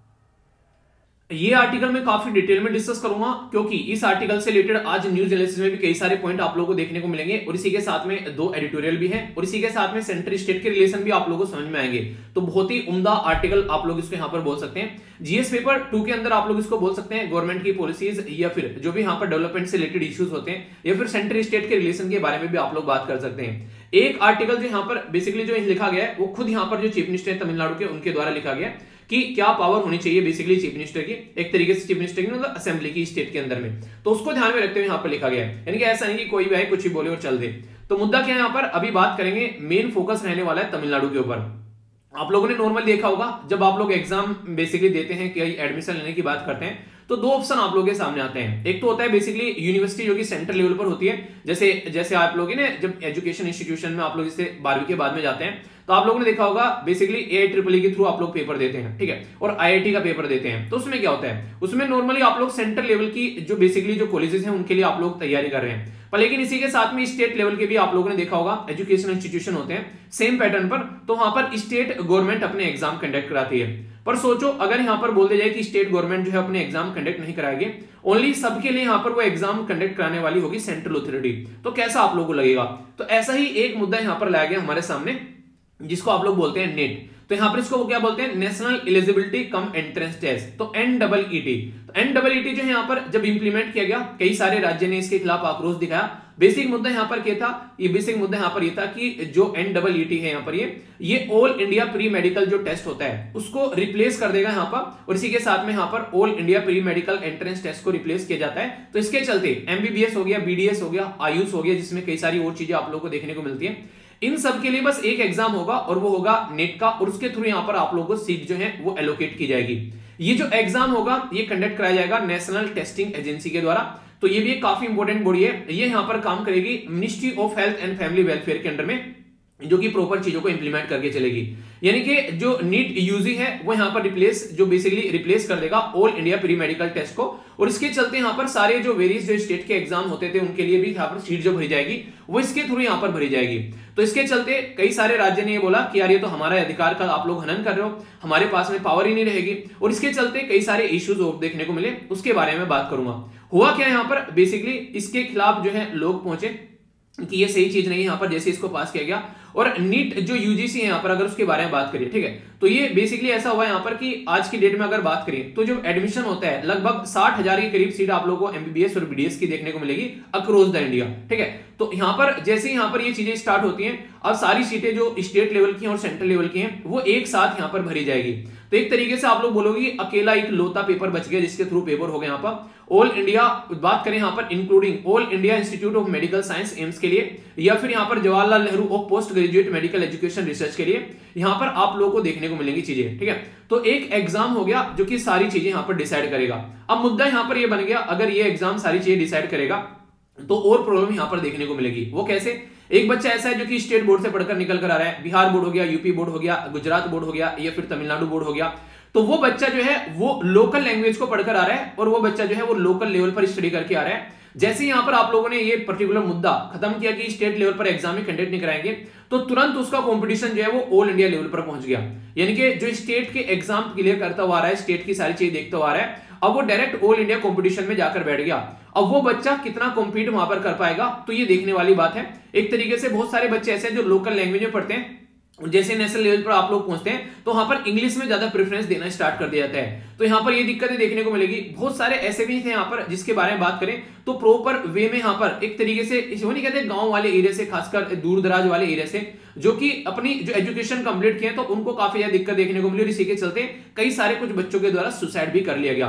ये आर्टिकल मैं काफी डिटेल में डिस्कस करूंगा क्योंकि इस आर्टिकल से रिलेटेड आज न्यूज एनालिसिस में भी कई सारे पॉइंट आप लोगों को देखने को मिलेंगे और इसी के साथ में दो एडिटोरियल भी हैं और इसी के साथ में सेंटर स्टेट के रिलेशन भी आप लोगों को समझ में आएंगे। तो बहुत ही उम्दा आर्टिकल आप लोग इसको यहाँ पर बोल सकते हैं। जीएस पेपर टू के अंदर आप लोग इसको बोल सकते हैं गवर्नमेंट की पॉलिसीज या फिर जो भी यहाँ पर डेवलपमेंट से रिलेटेड इश्यूज होते हैं या फिर सेंटर स्टेट के रिलेशन के बारे में भी आप लोग बात कर सकते हैं। एक आर्टिकल जो यहाँ पर बेसिकली जो लिखा गया है वो खुद यहाँ पर जो चीफ मिनिस्टर है तमिलनाडु के उनके द्वारा लिखा गया कि क्या पावर होनी चाहिए बेसिकली चीफ मिनिस्टर की, एक तरीके से चीफ मिनिस्टर की मतलब असेंबली की स्टेट के अंदर में, तो उसको ध्यान में रखते हुए यहाँ पर लिखा गया है। यानी कि ऐसा नहीं कि कोई भी आए कुछ भी बोले और चल दे। तो मुद्दा क्या है यहाँ पर, अभी बात करेंगे, मेन फोकस रहने वाला है तमिलनाडु के ऊपर। आप लोगों ने नॉर्मल देखा होगा जब आप लोग एग्जाम बेसिकली देते हैं कि एडमिशन लेने की बात करते हैं तो दो ऑप्शन आप लोगों के सामने आते हैं। एक तो होता है बेसिकली यूनिवर्सिटी जो कि सेंट्रल लेवल पर होती है, जैसे जैसे आप लोग ने जब एजुकेशन इंस्टीट्यूशन में आप लोग जैसे बारहवीं के बाद में जाते हैं तो आप लोगों ने देखा होगा basically A I triple E के थ्रू आप लोग पेपर देते हैं, ठीक है, और आई आई टी का पेपर देते हैं। तो उसमें क्या होता है, उसमें नॉर्मली आप लोग सेंट्रल लेवल की जो बेसिकली जो कॉलेजेस हैं उनके लिए आप लोग तैयारी कर रहे हैं, पर लेकिन इसी के साथ में स्टेट लेवल के भी आप लोगों ने देखा होगा एजुकेशन इंस्टीट्यूशन होते हैं सेम पैटर्न पर, तो वहां पर स्टेट गवर्नमेंट अपने एग्जाम कंडक्ट कराती है। पर सोचो अगर यहां पर बोल दिया जाए कि स्टेट गवर्नमेंट जो है अपने एग्जाम कंडक्ट नहीं कराएगी, ओनली सबके लिए यहां पर वो एग्जाम कंडक्ट कराने वाली होगी सेंट्रल अथॉरिटी, तो कैसा आप लोगों को लगेगा। तो ऐसा ही एक मुद्दा यहां पर लाया गया हमारे सामने जिसको आप लोग बोलते हैं नेट। तो यहां पर इसको वो क्या बोलते हैं, national eligibility cum entrance test, तो एन डबल ई टी। तो एन डबल ई टी जो है यहां पर जब इंप्लीमेंट किया गया कई सारे राज्य ने इसके खिलाफ आक्रोश दिखाया। बेसिक मुद्दा यहां पर क्या था, ये बेसिक मुद्दा यहां पर ये था कि जो एन डबल ई टी है यहां पर ये ये ऑल इंडिया प्री मेडिकल जो टेस्ट होता है उसको रिप्लेस कर देगा यहां पर, और इसी के साथ में यहां पर all India pre medical entrance test को रिप्लेस किया जाता है। तो इसके चलते एमबीबीएस हो गया, बीडीएस हो गया, आयुष हो गया, जिसमें कई सारी और चीजें आप लोगों को देखने को मिलती है, इन सब के लिए बस एक एग्जाम होगा और वो होगा नेट का, और उसके थ्रू यहां पर आप लोगों को सीट जो है वो एलोकेट की जाएगी। ये जो एग्जाम होगा ये कंडक्ट कराया जाएगा नेशनल टेस्टिंग एजेंसी के द्वारा। तो ये भी एक काफी इंपॉर्टेंट बॉडी है, ये यहां पर काम करेगी ministry of health and family welfare के अंडर में, जो कि प्रॉपर चीजों को इंप्लीमेंट करके चलेगी। यानी कि जो नीट यूजी है वो यहां पर रिप्लेस जो बेसिकली रिप्लेस कर देगा all India pre medical test को, और इसके चलते यहां पर सारे जो वेरियस जो स्टेट के एग्जाम होते थे उनके लिए भी यहां पर सीट जो भरी जाएगी वो इसके थ्रू यहां पर भरी जाएगी। तो इसके चलते कई सारे राज्य ने ये बोला कि यार ये तो हमारा अधिकार का आप लोग हनन कर रहे हो, हमारे पास में पावर ही नहीं रहेगी, और इसके चलते कई सारे इश्यूज देखने को मिले, उसके बारे में बात करूंगा। हुआ क्या यहां पर बेसिकली इसके खिलाफ जो है लोग पहुंचे कि ये सही चीज नहीं है, यहां पर जैसे इसको पास किया गया। और नीट जो यूजीसी है यहां पर अगर उसके बारे में बात करिए, ठीक है, तो ये बेसिकली ऐसा हुआ यहां पर कि आज की डेट में अगर बात करें तो जो एडमिशन होता है लगभग साठ हजार के करीब सीट आप लोगों को एमबीबीएस और बीडीएस की देखने को मिलेगी अक्रॉस द इंडिया, ठीक है। तो यहां पर जैसे ही यहां पर ये चीजें स्टार्ट होती हैं, अब सारी सीटें जो स्टेट लेवल की हैं और सेंट्रल लेवल की हैं वो एक साथ यहां पर भरी जाएगी। तो एक तरीके से आप लोग बोलोगे अकेला एक लोता पेपर बच गया जिसके थ्रू पेपर हो गया यहां पर ऑल इंडिया, बात करें यहां पर including all India institute of medical science AIIMS के लिए, या फिर यहां पर Jawaharlal Nehru of post graduate medical education research के लिए, यहां पर आप लोगों को देखने को मिलेंगी चीजें, ठीक है। तो एक एग्जाम हो गया जो कि सारी चीजें यहां पर डिसाइड करेगा। अब मुद्दा यहां पर ये बन गया, अगर ये एग्जाम सारी चीजें डिसाइड करेगा तो और प्रॉब्लम यहां पर देखने को मिलेगी। वो कैसे, एक बच्चा ऐसा है जो कि स्टेट बोर्ड से पढ़कर निकल कर आ रहा है, बिहार बोर्ड हो गया, यूपी बोर्ड हो गया, गुजरात बोर्ड हो गया, या फिर तमिलनाडु बोर्ड हो गया, तो वो बच्चा जो है वो लोकल लैंग्वेज को पढ़कर आ रहा है और वो बच्चा जो है वो लोकल लेवल पर स्टडी करके आ रहा है। जैसे यहां पर आप लोगों ने ये पर्टिकुलर मुद्दा खत्म किया कि स्टेट लेवल पर एग्जाम ही कंडक्ट नहीं कराएंगे, तो तुरंत उसका कंपटीशन जो है वो ऑल इंडिया लेवल पर पहुंच गया। यानी कि जो स्टेट के एग्जाम क्लियर करता हुआ आ रहा है, स्टेट की सारी चीजें देखता हुआ आ रहा है, अब वो डायरेक्ट ऑल इंडिया कंपटीशन में जाकर बैठ गया। अब वो बच्चा कितना कॉम्पीट वहां पर कर पाएगा, तो ये देखने वाली बात है। एक तरीके से बहुत सारे बच्चे ऐसे हैं जो लोकल लैंग्वेज में पढ़ते हैं, जैसे नेशनल लेवल पर आप लोग पहुंचते हैं तो वहां पर इंग्लिश में ज्यादा प्रेफरेंस देना स्टार्ट कर दिया जाता है। तो यहां पर ये दिक्कतें देखने को मिलेगी। बहुत सारे ऐसे भी थे यहां पर जिसके बारे में बात करें तो प्रॉपर वे में यहां पर एक तरीके से वो नहीं कहते गांव वाले एरिया से, खासकर दूर दराज वाले एरिया से, जो कि अपनी जो एजुकेशन कंप्लीट किए तो उनको काफी ज्यादा दिक्कत देखने को मिली, और इसी के चलते कई सारे कुछ बच्चों के द्वारा सुसाइड भी कर लिया गया।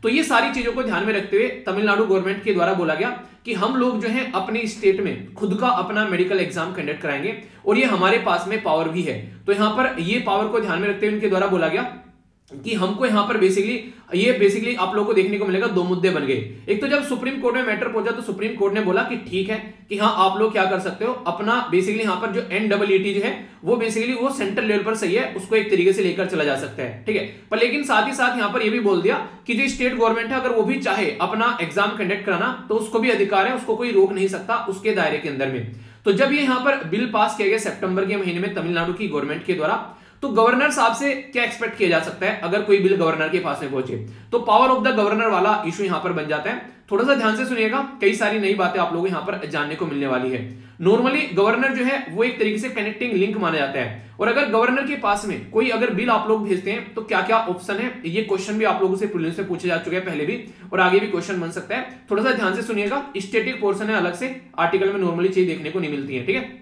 तो ये सारी चीजों को ध्यान में रखते हुए तमिलनाडु गवर्नमेंट के द्वारा बोला गया कि हम लोग जो है अपने स्टेट में खुद का अपना मेडिकल एग्जाम कंडक्ट कराएंगे और ये हमारे पास में पावर भी है। तो यहां पर ये पावर को ध्यान में रखते हुए उनके द्वारा बोला गया कि हमको यहां पर बेसिकली ये बेसिकली आप लोगों को देखने को मिलेगा दो मुद्दे बन गए। एक तो जब सुप्रीम कोर्ट में मैटर पहुंचा तो सुप्रीम कोर्ट ने बोला कि ठीक है कि हाँ आप लोग क्या कर सकते हो, अपना बेसिकली यहां पर जो एन डबल ई टी जो है वो बेसिकली वो सेंट्रल लेवल पर सही है, उसको एक तरीके से लेकर चला जा सकता है, ठीक है। पर लेकिन साथ ही साथ यहां पर यह भी बोल दिया कि जो स्टेट गवर्नमेंट है अगर वो भी चाहे अपना एग्जाम कंडक्ट कराना तो उसको भी अधिकार है, उसको कोई रोक नहीं सकता उसके दायरे के अंदर में। तो जब ये यहां पर बिल पास किया गया सितंबर के महीने में तमिलनाडु की गवर्नमेंट के द्वारा, तो गवर्नर साहब से क्या एक्सपेक्ट किया जा सकता है अगर कोई बिल गवर्नर के पास में पहुंचे, तो पावर ऑफ द गवर्नर वाला इशू यहां पर बन जाता है। थोड़ा सा ध्यान से सुनिएगा, कई सारी नई बातें आप लोगों को यहां पर जानने को मिलने वाली है। नॉर्मली गवर्नर जो है वो एक तरीके से कनेक्टिंग लिंक माना जाता है, और अगर गवर्नर के पास में कोई अगर बिल आप लोग भेजते हैं तो क्या क्या ऑप्शन है, ये क्वेश्चन भी आप लोगों से प्रीलिम्स में पूछे जा चुके हैं पहले भी, और आगे भी क्वेश्चन बन सकता है। थोड़ा सा ध्यान से सुनिएगा, स्टैटिक पोर्शन है अलग से, आर्टिकल में नॉर्मली चीज देखने को नहीं मिलती है, ठीक है।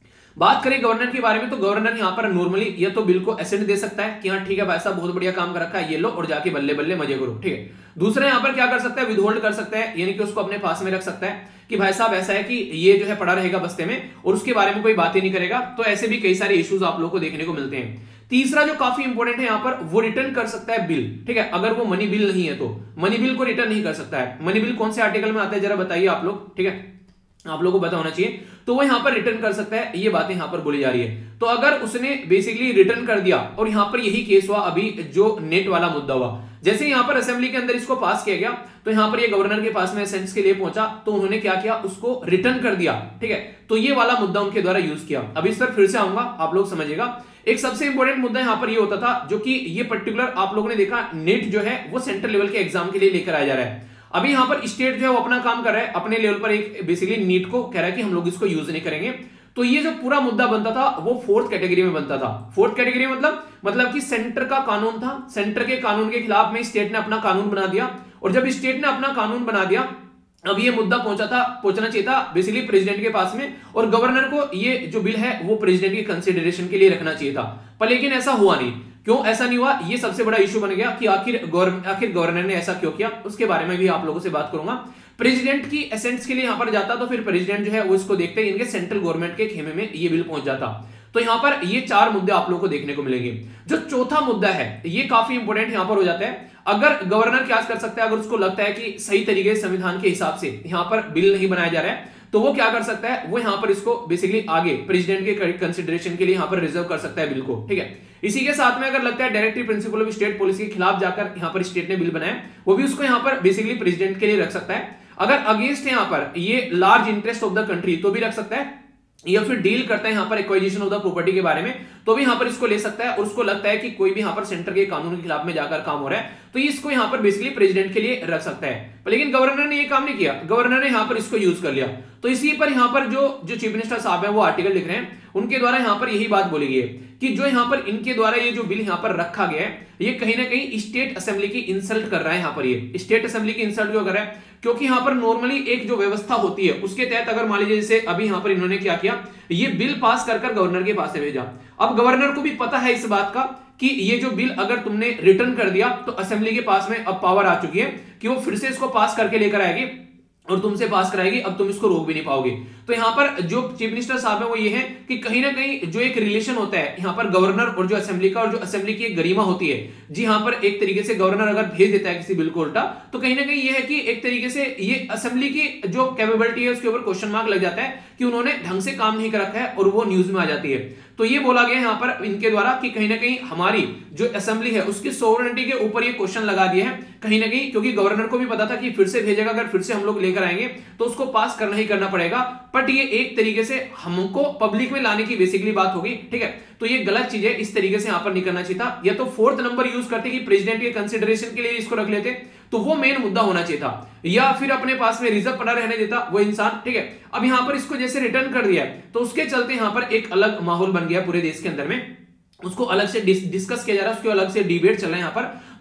बात करें गवर्नर के बारे में तो गवर्नर यहां पर नॉर्मली या तो बिल को असेंट दे सकता है कि हाँ ठीक है भाई साहब बहुत बढ़िया काम कर रखा है, ये लो और जाके बल्ले बल्ले मजे करो, ठीक है। दूसरा यहां पर क्या कर सकता है, विदहोल्ड कर सकता है, यानी कि उसको अपने पास में रख सकता है कि भाई साहब ऐसा है कि ये जो है पड़ा रहेगा बस्ते में और उसके बारे में कोई बात ही नहीं करेगा। तो ऐसे भी कई सारे इश्यूज आप लोगों को देखने को मिलते हैं। तीसरा जो काफी इंपॉर्टेंट है यहां पर, वो रिटर्न कर सकता है बिल, ठीक है। अगर वो मनी बिल नहीं है तो मनी बिल को रिटर्न नहीं कर सकता है। मनी बिल कौन से आर्टिकल में आता है जरा बताइए आप लोग, ठीक है, आप लोगों को पता होना चाहिए। तो वो यहां पर रिटर्न कर सकता है, ये बातें यहां पर बोली जा रही है। तो अगर उसने बेसिकली रिटर्न कर दिया, और यहां पर यही केस हुआ अभी जो नेट वाला मुद्दा हुआ, जैसे यहां पर असेंबली के अंदर इसको पास किया गया तो यहां पर ये गवर्नर के पास में सेंस के लिए पहुंचा, तो उन्होंने क्या किया, उसको रिटर्न कर दिया, ठीक है। तो ये वाला मुद्दा उनके द्वारा यूज किया। अब इस पर फिर से आऊंगा, आप लोग समझिएगा। एक सबसे इंपॉर्टेंट मुद्दा यहां पर ये होता था, जो कि ये पर्टिकुलर आप लोगों ने देखा, नेट जो है वो सेंट्रल लेवल के एग्जाम के लिए लेकर आया जा रहा है। अभी यहां पर स्टेट जो है वो अपना काम कर रहा है, अपने लेवल पर एक बेसिकली नीट को कह रहा है कि हम लोग इसको यूज नहीं करेंगे। तो ये जो पूरा मुद्दा बनता था वो फोर्थ कैटेगरी में बनता था। फोर्थ कैटेगरी मतलब मतलब कि सेंटर का कानून था, सेंटर के कानून के खिलाफ में स्टेट ने अपना कानून बना दिया, और जब स्टेट ने अपना कानून बना दिया, अब ये मुद्दा पहुंचा था पहुंचना चाहिए था बेसिकली प्रेसिडेंट के पास में, और गवर्नर को ये जो बिल है वो प्रेसिडेंट की कंसिडरेशन के लिए रखना चाहिए था। पर लेकिन ऐसा हुआ नहीं। क्यों ऐसा नहीं हुआ, ये सबसे बड़ा इशू बन गया कि आखिर गवर्नर आखिर गवर्नर ने ऐसा क्यों किया, उसके बारे में भी आप लोगों से बात करूंगा। प्रेसिडेंट की एसेंट्स के लिए यहां पर जाता तो फिर प्रेसिडेंट जो है वो इसको देखते इनके सेंट्रल गवर्नमेंट के खेमे में ये बिल पहुंच जाता। तो यहां पर ये चार मुद्दे आप लोगों को देखने को मिलेंगे। जो चौथा मुद्दा है ये काफी इंपॉर्टेंट यहां पर हो जाता है। अगर गवर्नर क्या कर सकता है, अगर उसको लगता है कि सही तरीके से संविधान के हिसाब से यहां पर बिल नहीं बनाया जा रहा है, तो वो क्या कर सकता है, वो यहां पर इसको बेसिकली आगे प्रेसिडेंट के कंसिडरेशन के लिए यहां पर रिजर्व कर सकता है बिल को, ठीक है। इसी के साथ में अगर लगता है directive principle of state policy के खिलाफ जाकर यहां पर स्टेट ने बिल बनाया, वो भी उसको यहां पर बेसिकली प्रेसिडेंट के लिए रख सकता है। अगर अगेंस्ट यहां पर ये large interest of the country तो भी रख सकता है, या फिर डील करता है यहां पर एक्वाजिशन ऑफ द प्रॉपर्टी के बारे में तो भी यहां पर इसको ले सकता है, और उसको लगता है कि कोई भी यहां पर सेंटर के कानून के खिलाफ में जाकर काम हो रहा है तो इसको यहां पर बेसिकली प्रेसिडेंट के लिए रख सकता है। लेकिन गवर्नर ने ये काम नहीं किया, गवर्नर ने यहां पर इसको यूज कर लिया। तो इसी पर यहां पर जो जो चीफ मिनिस्टर साहब है वो आर्टिकल लिख रहे हैं, उनके द्वारा यहां पर यही बात बोली गई है कि जो यहां पर इनके द्वारा ये जो बिल यहां पर रखा गया है ये कहीं ना कहीं स्टेट असेंबली की इंसल्ट कर रहा है। यहां पर ये स्टेट असेंबली की इंसल्ट क्यों कर रहा है, क्योंकि यहां पर नॉर्मली एक जो व्यवस्था होती है उसके तहत अगर मान लीजिए जैसे अभी यहां पर इन्होंने क्या किया, ये बिल पास कर कर गवर्नर के पास से भेजा। अब गवर्नर को भी पता है इस बात का कि ये जो बिल अगर तुमने रिटर्न कर दिया तो असेंबली के पास में अब पावर आ चुकी है कि वो फिर से इसको पास करके लेकर आएगी और तुमसे पास कराएगी, अब तुम इसको रोक भी नहीं पाओगे। तो यहां पर जो चीफ मिनिस्टर साहब है वो ये है कि कहीं ना कहीं जो एक रिलेशन होता है यहां पर गवर्नर और जो असेंबली का, और जो असेंबली की एक गरिमा होती है, जी यहां पर एक तरीके से गवर्नर अगर भेज देता है किसी बिल को उल्टा, तो कहीं ना कहीं ये है कि एक तरीके से ये असेंबली की जो कैपेबिलिटी है उसके ऊपर क्वेश्चन मार्क लग जाता है कि उन्होंने ढंग से काम नहीं कर रखा है, और वो न्यूज में आ जाती है। तो ये बोला गया यहां पर इनके द्वारा कि कहीं ना कहीं हमारी जो असेंबली है उसकी सोवरेनिटी के ऊपर ये क्वेश्चन लगा दिया है कहीं ना कहीं, क्योंकि गवर्नर को भी पता था कि फिर से भेजेगा, अगर फिर से हम लोग लेकर आएंगे तो उसको पास करना ही करना पड़ेगा। बट ये एक तरीके से हमको पब्लिक में लाने की बेसिकली बात होगी, ठीक है। तो ये गलत चीज है, इस तरीके से यहां पर नहीं करना चाहिए था। या तो फोर्थ नंबर यूज करते कि प्रेसिडेंट के कंसिडरेशन के लिए इसको रख लेते तो वो मेन मुद्दा होना चाहिए था, या फिर अपने पास में रिजर्व पड़ा रहने देता वो इंसान, ठीक है। अब यहां पर इसको जैसे रिटर्न कर दिया तो उसके चलते यहां पर एक अलग माहौल बन गया पूरे देश के अंदर में, उसको अलग से डिस, डिस्कस किया जा रहा है, उसको अलग से डिबेट चल रहा है यहां पर।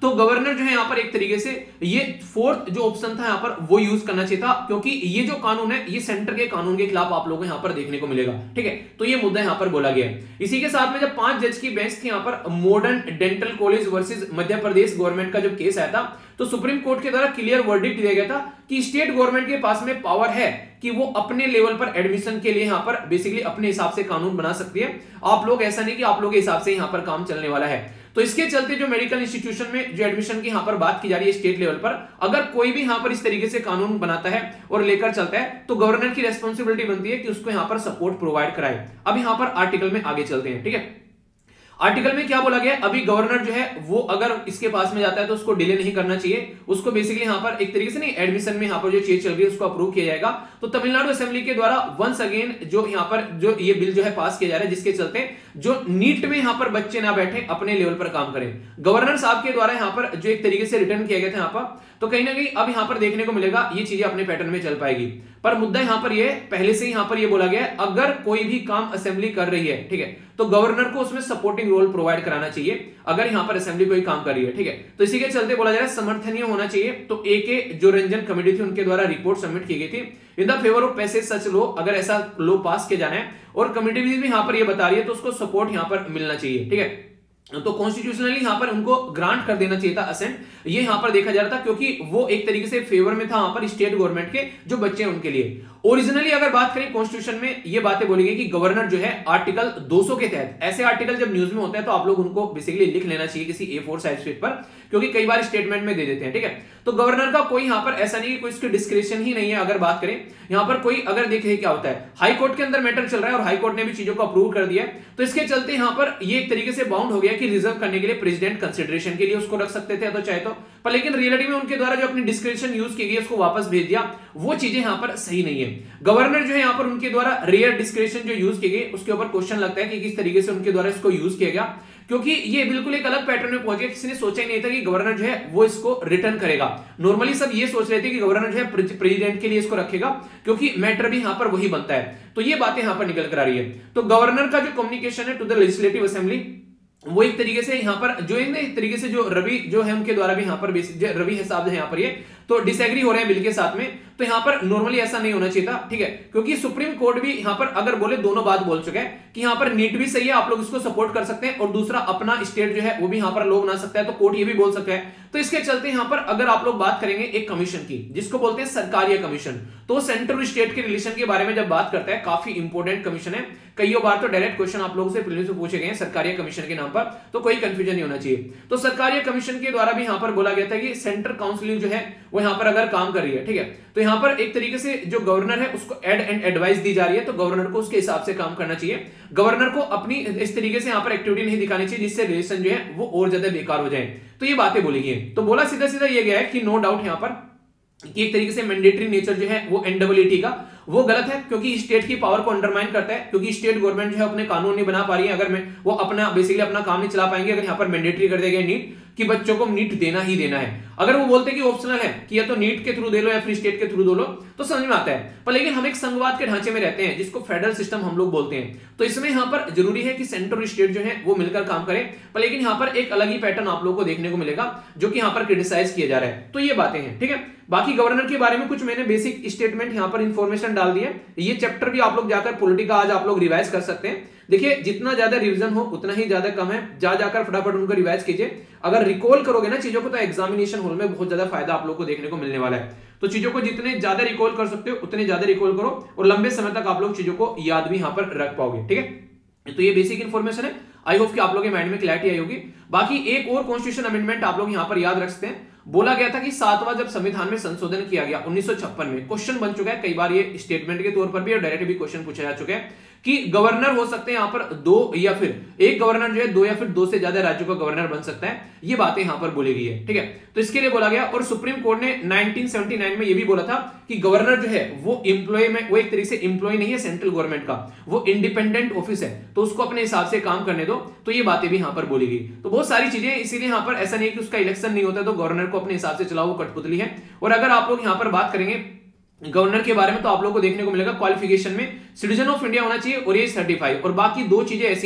तो गवर्नर जो है यहाँ पर एक तरीके से ये फोर्थ जो ऑप्शन था यहाँ पर वो यूज करना चाहिए था, क्योंकि ये जो कानून है ये सेंटर के कानून के खिलाफ आप लोगों को यहाँ पर देखने को मिलेगा। ठीक है, तो ये मुद्दा यहाँ पर बोला गया है। इसी के साथ में जब पांच जज की बेंच थी यहाँ पर modern dental college versus Madhya Pradesh government का जब केस आया था, तो सुप्रीम कोर्ट के द्वारा क्लियर वर्डिक्ट दिया गया था कि स्टेट गवर्नमेंट के पास में पावर है कि वो अपने लेवल पर एडमिशन के लिए यहाँ पर बेसिकली अपने हिसाब से कानून बना सकती है। आप लोग ऐसा नहीं कि आप लोग के हिसाब से यहाँ पर काम चलने वाला है। तो इसके चलते जो मेडिकल इंस्टीट्यूशन में जो एडमिशन की यहाँ पर बात की जा रही है स्टेट लेवल पर, अगर कोई भी यहाँ पर इस तरीके से कानून बनाता है और लेकर चलता है तो गवर्नर की रेस्पॉन्सिबिलिटी बनती है कि उसको यहाँ पर सपोर्ट प्रोवाइड कराए। अब यहाँ पर आर्टिकल में आगे चलते हैं। ठीक है, आर्टिकल में क्या बोला गया है, अभी गवर्नर जो है वो अगर इसके पास में जाता है तो उसको डिले नहीं करना चाहिए, उसको बेसिकली यहाँ पर एक तरीके से नहीं एडमिशन में यहाँ पर जो चीज चल रही है उसको अप्रूव किया जाएगा। तो तमिलनाडु असेंबली के द्वारा वंस अगेन जो यहाँ पर जो ये बिल जो है पास किया जा रहा है, जिसके चलते जो नीट में यहाँ पर बच्चे ना बैठे, अपने लेवल पर काम करें। गवर्नर साहब के द्वारा यहाँ पर जो एक तरीके से रिटर्न किया गया था यहाँ पर, तो कहीं ना कहीं अब यहाँ पर देखने को मिलेगा ये चीजें अपने पैटर्न में चल पाएगी। पर मुद्दा यहाँ पर ये पहले से ही यहाँ पर ये बोला गया है, अगर कोई भी काम असेंबली कर रही है, ठीक है, तो गवर्नर को उसमें सपोर्टिंग रोल प्रोवाइड कराना चाहिए अगर यहाँ पर असेंबली कोई काम कर रही है। ठीक है, तो इसी के चलते बोला जा रहा है समर्थनीय होना चाहिए। तो ए के जो रंजन कमेटी थी उनके द्वारा रिपोर्ट सबमिट की गई थी in the favour of passage such law, अगर ऐसा लॉ पास किया जाना है और कमेटी भी यहाँ पर ये बता रही है तो उसको सपोर्ट यहाँ पर मिलना चाहिए। ठीक है, तो कॉन्स्टिट्यूशनली यहां पर उनको ग्रांट कर देना चाहिए था असेंट, ये यहां पर देखा जा रहा था क्योंकि वो एक तरीके से फेवर में था वहां पर स्टेट गवर्नमेंट के जो बच्चे हैं उनके लिए। ओरिजिनली अगर बात करें कॉन्स्टिट्यूशन में ये बातें बोली गई कि गवर्नर जो है आर्टिकल दो सौ के तहत, ऐसे आर्टिकल जब न्यूज में होता है तो आप लोग उनको बेसिकली लिख लेना चाहिए किसी ए फोर साइज शीट पर, क्योंकि कई बार स्टेटमेंट में दे देते हैं। ठीक है, तो गवर्नर का कोई यहां पर ऐसा नहीं, कोई इसकी डिस्क्रिप्शन ही नहीं है। अगर बात करें यहां पर कोई अगर देखे क्या होता है, हाई कोर्ट के अंदर मैटर चल रहा है और हाई कोर्ट ने भी चीजों को अप्रूव कर दिया है, तो इसके चलते यहां पर ये एक तरीके से बाउंड हो गया कि रिजर्व करने के लिए प्रेसिडेंट कंसिडरेशन के लिए उसको रख सकते थे तो चाहे तो, पर लेकिन रियलिटी में उनके द्वारा जो अपनी डिस्क्रिप्शन यूज की गई उसको वापस भेज दिया, वो चीजें यहां पर सही नहीं है। गवर्नर जो है यहां पर उनके द्वारा रेयर डिस्क्रिप्शन जो यूज की गई उसके ऊपर क्वेश्चन लगता है कि किस तरीके से उनके द्वारा इसको यूज किया गया, क्योंकि ये बिल्कुल एक अलग पैटर्न में पहुंच गया। किसी ने सोचा ही नहीं था कि गवर्नर जो है वो इसको रिटर्न करेगा। नॉर्मली सब ये सोच रहे थे कि गवर्नर जो है प्रेसिडेंट के लिए इसको रखेगा, क्योंकि मैटर भी यहां पर वही बनता है। तो ये बातें यहां पर निकल कर आ रही है। तो गवर्नर का जो कम्युनिकेशन है टू द लेजिस्लेटिव असेंबली, वो एक तरीके से यहाँ पर जो है एक तरीके से जो रवि जो है उनके द्वारा भी यहाँ पर रवि है साहब जो है यहाँ पर ये तो डिसएग्री हो रहे हैं बिल के साथ में। तो यहाँ पर नॉर्मली ऐसा नहीं होना चाहिए था। ठीक है, क्योंकि सुप्रीम कोर्ट भी यहाँ पर अगर बोले दोनों बात बोल चुके हैं कि यहाँ पर नीट भी सही है, आप लोग इसको सपोर्ट कर सकते हैं, और दूसरा अपना स्टेट जो है वो भी यहाँ पर लोग बना सकता है, तो कोर्ट ये भी बोल सकता है। तो इसके चलते यहाँ पर अगर आप लोग बात करेंगे एक कमीशन की जिसको बोलते हैं सरकारीय कमीशन, तो सेंट्रल स्टेट के रिलेशन के बारे में जब बात करता है, काफी इंपॉर्टेंट कमीशन है। कई बार तो डायरेक्ट क्वेश्चन आप लोगों से प्रीलिम्स में पूछे गए हैं सरकारीय कमीशन के नाम पर, तो कोई कंफ्यूजन नहीं होना चाहिए। तो सरकारीय कमीशन के द्वारा भी यहाँ पर बोला गया था कि सेंट्रल काउंसिल जो है वो यहाँ पर अगर काम कर रही है, ठीक है, तो यहाँ पर एक तरीके से जो गवर्नर है उसको एड एंड एडवाइस दी जा रही है, तो गवर्नर को उसके हिसाब से काम करना चाहिए। गवर्नर को अपनी इस तरीके से यहाँ पर एक्टिविटी नहीं दिखानी चाहिए जिससे रिलेशन जो है वो और ज्यादा बेकार हो जाए। तो ये बातें बोली गई। तो बोला सीधा सीधा ये गया है कि नो डाउट यहाँ पर कि एक तरीके से मैंडेटरी नेचर जो है वो एनडब्ल्यूटी का वो गलत है, क्योंकि स्टेट की पावर को अंडरमाइन करता है, क्योंकि स्टेट गवर्नमेंट जो है अपने कानून नहीं बना पा रही है। अगर मैं वो अपना बेसिकली अपना काम नहीं चला पाएंगे अगर यहाँ पर मैंडेटरी कर देगा नीट कि बच्चों को नीट देना ही देना है। अगर वो बोलते कि ऑप्शनल है कि या तो नीट के थ्रू दे लो या फिर स्टेट के थ्रू दे लो, तो समझ में आता है। पर लेकिन हम एक संघवाद के ढांचे में रहते हैं जिसको फेडरल सिस्टम हम लोग बोलते हैं, तो इसमें यहाँ पर जरूरी है कि सेंटर और स्टेट जो है वो मिलकर काम करें। पर लेकिन यहाँ पर एक अलग ही पैटर्न आप लोगों को देखने को मिलेगा जो कि यहाँ पर क्रिटिसाइज किया जा रहा है। तो ये बातें हैं, ठीक है। बाकी गवर्नर के बारे में कुछ मैंने बेसिक स्टेटमेंट यहाँ पर इंफॉर्मेशन डाल दी है। ये चैप्टर भी आप लोग जाकर पॉलिटिका आज आप लोग रिवाइज कर सकते हैं। देखिए जितना ज्यादा रिवीजन हो उतना ही ज्यादा कम है, जा जाकर फटाफट उनको रिवाइज कीजिए। अगर रिकॉल करोगे ना चीजों को तो एग्जामिनेशन हॉल में बहुत ज्यादा फायदा आप लोग को देखने को मिलने वाला है। तो चीजों को जितने ज्यादा रिकॉल कर सकते हो उतने ज्यादा रिकॉल करो और लंबे समय तक आप लोग चीजों को याद भी यहाँ पर रख पाओगे, ठीक है। तो ये बेसिक इन्फॉर्मेशन है। आई होप कि आप लोगों के माइंड में क्लैरिटी आई होगी। बाकी एक और कॉन्स्टिट्यूशन अमेंडमेंट आप लोग यहाँ पर याद रख सकते हैं। बोला गया था कि सातवां जब संविधान में संशोधन किया गया उन्नीस सौ छप्पन में, क्वेश्चन बन चुका है कई बार ये स्टेटमेंट के तौर पर भी और डायरेक्ट भी क्वेश्चन पूछा जा चुका है कि गवर्नर हो सकते हैं यहाँ पर दो या फिर एक गवर्नर जो है दो या फिर दो से ज्यादा राज्यों का गवर्नर बन सकता है। ये बातें यहाँ पर बोली गई है, ठीक है। तो इसके लिए बोला गया और सुप्रीम कोर्ट ने नाइनटीन सेवेंटी नाइन में ये भी बोला था कि गवर्नर जो है वो एम्प्लॉय में वो एक तरीके से एम्प्लॉय नहीं है सेंट्रल गवर्नमेंट का, वो इंडिपेंडेंट ऑफिस है, तो उसको अपने हिसाब से काम करने दो। तो ये बातें भी यहाँ पर बोली गई। तो बहुत सारी चीजें, इसीलिए यहाँ पर ऐसा नहीं है कि उसका इलेक्शन नहीं होता तो गवर्नर को अपने हिसाब से चलाओ, वो कठपुतली है। और अगर आप लोग यहाँ पर बात करेंगे गवर्नर के बारे में तो आप लोगों को देखने को मिलेगा क्वालिफिकेशन में सिटीजन ऑफ इंडिया होना चाहिए और एज थर्टी फाइव, और बाकी दो चीजें ऐसी हैं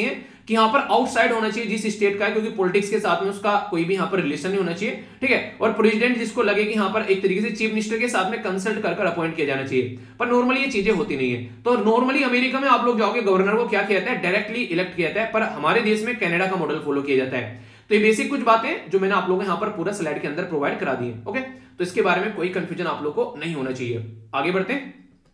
कि यहाँ पर आउटसाइड होना चाहिए जिस स्टेट का है, क्योंकि पॉलिटिक्स के साथ में उसका कोई भी यहाँ पर रिलेशन नहीं होना चाहिए, ठीक है। और प्रेसिडेंट जिसको लगे कि यहाँ पर एक तरीके से चीफ मिनिस्टर के साथ में कंसल्ट कर कर अपॉइंट किया जाना चाहिए, पर नॉर्मली ये चीजें होती नहीं है। तो नॉर्मली अमेरिका में आप लोग जाओगे गवर्नर को क्या किया जाता है, डायरेक्टली इलेक्ट किया जाता है, पर हमारे देश में कनाडा का मॉडल फॉलो किया जाता है। तो ये बेसिक कुछ बातें जो मैंने आप लोगों को यहाँ पर पूरा स्लाइड के अंदर प्रोवाइड करा दी है, ओके। तो इसके बारे में कोई कंफ्यूजन आप लोग को नहीं होना चाहिए। आगे बढ़ते हैं।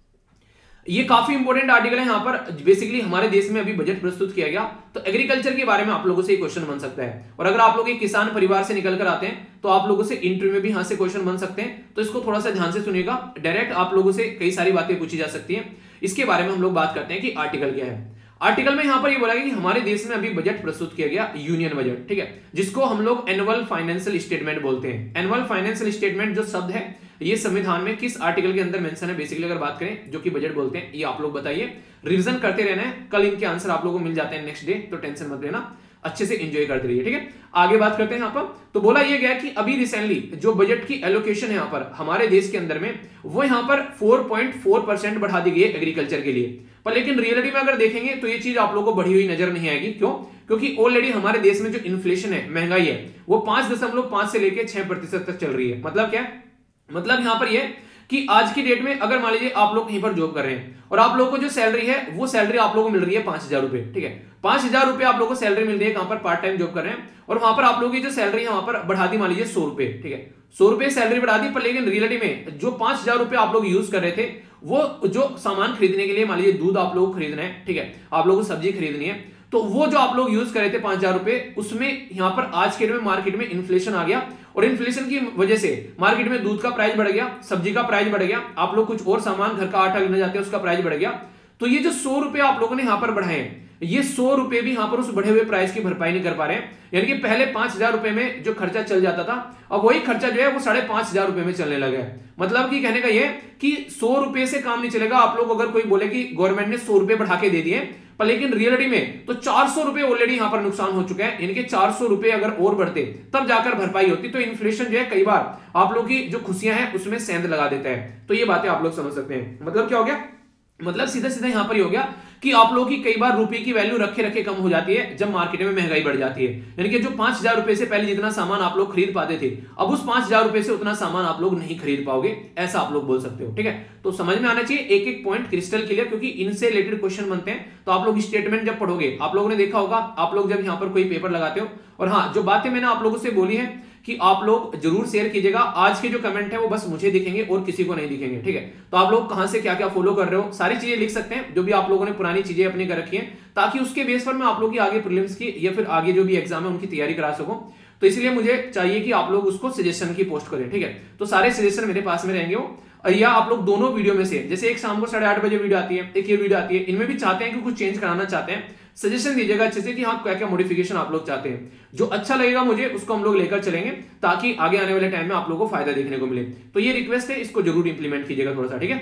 ये काफी इंपॉर्टेंट आर्टिकल है। यहाँ पर बेसिकली हमारे देश में अभी बजट प्रस्तुत किया गया, तो एग्रीकल्चर के बारे में आप लोगों से क्वेश्चन बन सकता है। और अगर आप लोग एक किसान परिवार से निकल कर आते हैं तो आप लोगों से इंटरव्यू में भी यहाँ से क्वेश्चन बन सकते हैं, तो इसको थोड़ा सा ध्यान से सुनिएगा। डायरेक्ट आप लोगों से कई सारी बातें पूछी जा सकती हैं। इसके बारे में हम लोग बात करते हैं कि आर्टिकल क्या है। आर्टिकल में यहां पर ये बोला गया कि हमारे देश में अभी बजट प्रस्तुत किया गया, यूनियन बजट, ठीक है, जिसको हम लोग एनुअल फाइनेंशियल स्टेटमेंट बोलते हैं। एनुअल फाइनेंशियल स्टेटमेंट जो शब्द है ये संविधान में किस आर्टिकल के अंदर मेंशन है, बेसिकली अगर बात करें जो कि बजट बोलते हैं, ये आप लोग बताइए। रिवीजन करते रहना है, कल इनके आंसर आप लोगों को मिल जाते हैं नेक्स्ट डे, तो टेंशन मत लेना, अच्छे से एंजॉय करते रहिए, ठीक है। आगे बात करते हैं यहाँ पर। तो बोला यह गया कि अभी रिसेंटली जो बजट की एलोकेशन है यहाँ पर हमारे देश के अंदर में, वो यहाँ पर चार पॉइंट चार परसेंट बढ़ा दी गई है एग्रीकल्चर के लिए। पर लेकिन रियलिटी में अगर देखेंगे तो ये चीज आप लोगों को बढ़ी हुई नजर नहीं आएगी। क्यों? क्योंकि ऑलरेडी हमारे देश में जो इन्फ्लेशन है, महंगाई है, वो पांच दशमलव पांच से लेकर छह प्रतिशत तक चल रही है। मतलब क्या? मतलब यहां पर यह कि आज की डेट में अगर मान लीजिए आप लोग कहीं पर जॉब कर रहे हैं और आप लोगों को जो सैलरी है वो सैलरी आप लोगों को मिल रही है पांच हजार रुपए, ठीक है, पांच हजार रुपए आप लोगों को सैलरी मिल रही है कहां पर, पार्ट टाइम जॉब कर रहे हैं, और वहां पर आप लोगों की जो सैलरी है वहां पर बढ़ा दी मान लीजिए सौ रुपए, ठीक है, सौ रुपए सैलरी बढ़ा दी। पर लेकिन रियलिटी में जो पांच हजार रुपए आप लोग यूज कर रहे थे, वो जो सामान खरीदने के लिए मान लीजिए दूध आप लोगों को खरीदना है, ठीक है, आप लोगों को सब्जी खरीदनी है, तो वो जो आप लोग यूज कर रहे थे पांच हजार रुपए, उसमें यहां पर आज के डेट में मार्केट में इन्फ्लेशन आ गया, और इन्फ्लेशन की वजह से मार्केट में दूध का प्राइस बढ़ गया, सब्जी का प्राइस बढ़ गया, आप लोग कुछ और सामान घर का आटा लेने जाते हैं उसका प्राइस बढ़ गया। तो ये जो सौ रुपए आप लोगों ने यहां पर बढ़ाए हैं, ये सौ रुपए भी यहां पर उस बढ़े हुए प्राइस की भरपाई नहीं कर पा रहे हैं। यानी कि पहले पांच हजार रुपए में जो खर्चा चल जाता था, अब वही खर्चा जो है वो साढ़े पांच हजार रुपए में चलने लगा है। मतलब कि कहने का ये कि सौ रुपए से काम नहीं चलेगा। आप लोग अगर कोई बोले कि गवर्नमेंट ने सौ रुपए बढ़ा के दे दिए, पर लेकिन रियलिटी में तो चार सौ रुपए ऑलरेडी यहां पर नुकसान हो चुका है। यानी कि चार सौ रुपए अगर और बढ़ते तब जाकर भरपाई होती। तो इन्फ्लेशन जो है कई बार आप लोग की जो खुशियां हैं उसमें सेंध लगा देता है। तो ये बातें आप लोग समझ सकते हैं। मतलब क्या हो गया? मतलब सीधा सीधा यहां पर ही हो गया कि आप लोगों की कई बार रुपए की वैल्यू रखे रखे कम हो जाती है जब मार्केट में महंगाई बढ़ जाती है। यानी कि जो पांच हजार रुपए से पहले जितना सामान आप लोग खरीद पाते थे, अब उस पांच हजार रुपए से उतना सामान आप लोग नहीं खरीद पाओगे, ऐसा आप लोग बोल सकते हो, ठीक है। तो समझ में आना चाहिए एक एक पॉइंट क्रिस्टल क्लियर, क्योंकि इनसे रिलेटेड क्वेश्चन बनते हैं। तो आप लोग स्टेटमेंट जब पढ़ोगे, आप लोगों ने देखा होगा, आप लोग जब यहाँ पर कोई पेपर लगाते हो, और हाँ, जो बातें मैंने आप लोगों से बोली है कि आप लोग जरूर शेयर कीजिएगा। आज के जो कमेंट है वो बस मुझे दिखेंगे और किसी को नहीं दिखेंगे, ठीक है। तो आप लोग कहां से क्या क्या फॉलो कर रहे हो, सारी चीजें लिख सकते हैं, जो भी आप लोगों ने पुरानी चीजें अपनी कर रखी हैं, ताकि उसके बेस पर मैं आप लोगों की आगे प्रीलिम्स की या फिर आगे जो भी एग्जाम है उनकी तैयारी करा सकूं। तो इसलिए मुझे चाहिए कि आप लोग उसको सजेशन की पोस्ट करें, ठीक है। तो सारे सजेशन मेरे पास में रहेंगे वो, या आप लोग दोनों वीडियो में से, जैसे एक शाम को साढ़े आठ बजे वीडियो आती है, एक ये वीडियो आती है, इनमें भी चाहते हैं कि कुछ चेंज कराना चाहते हैं, सजेशन दीजिएगा अच्छे से कि हाँ क्या क्या मॉडिफिकेशन आप लोग चाहते हैं। जो अच्छा लगेगा मुझे उसको हम लोग लेकर चलेंगे, ताकि आगे आने वाले टाइम में आप लोगों को फायदा देखने को मिले। तो ये रिक्वेस्ट है, इसको जरूर इंप्लीमेंट कीजिएगा थोड़ा सा, ठीक है।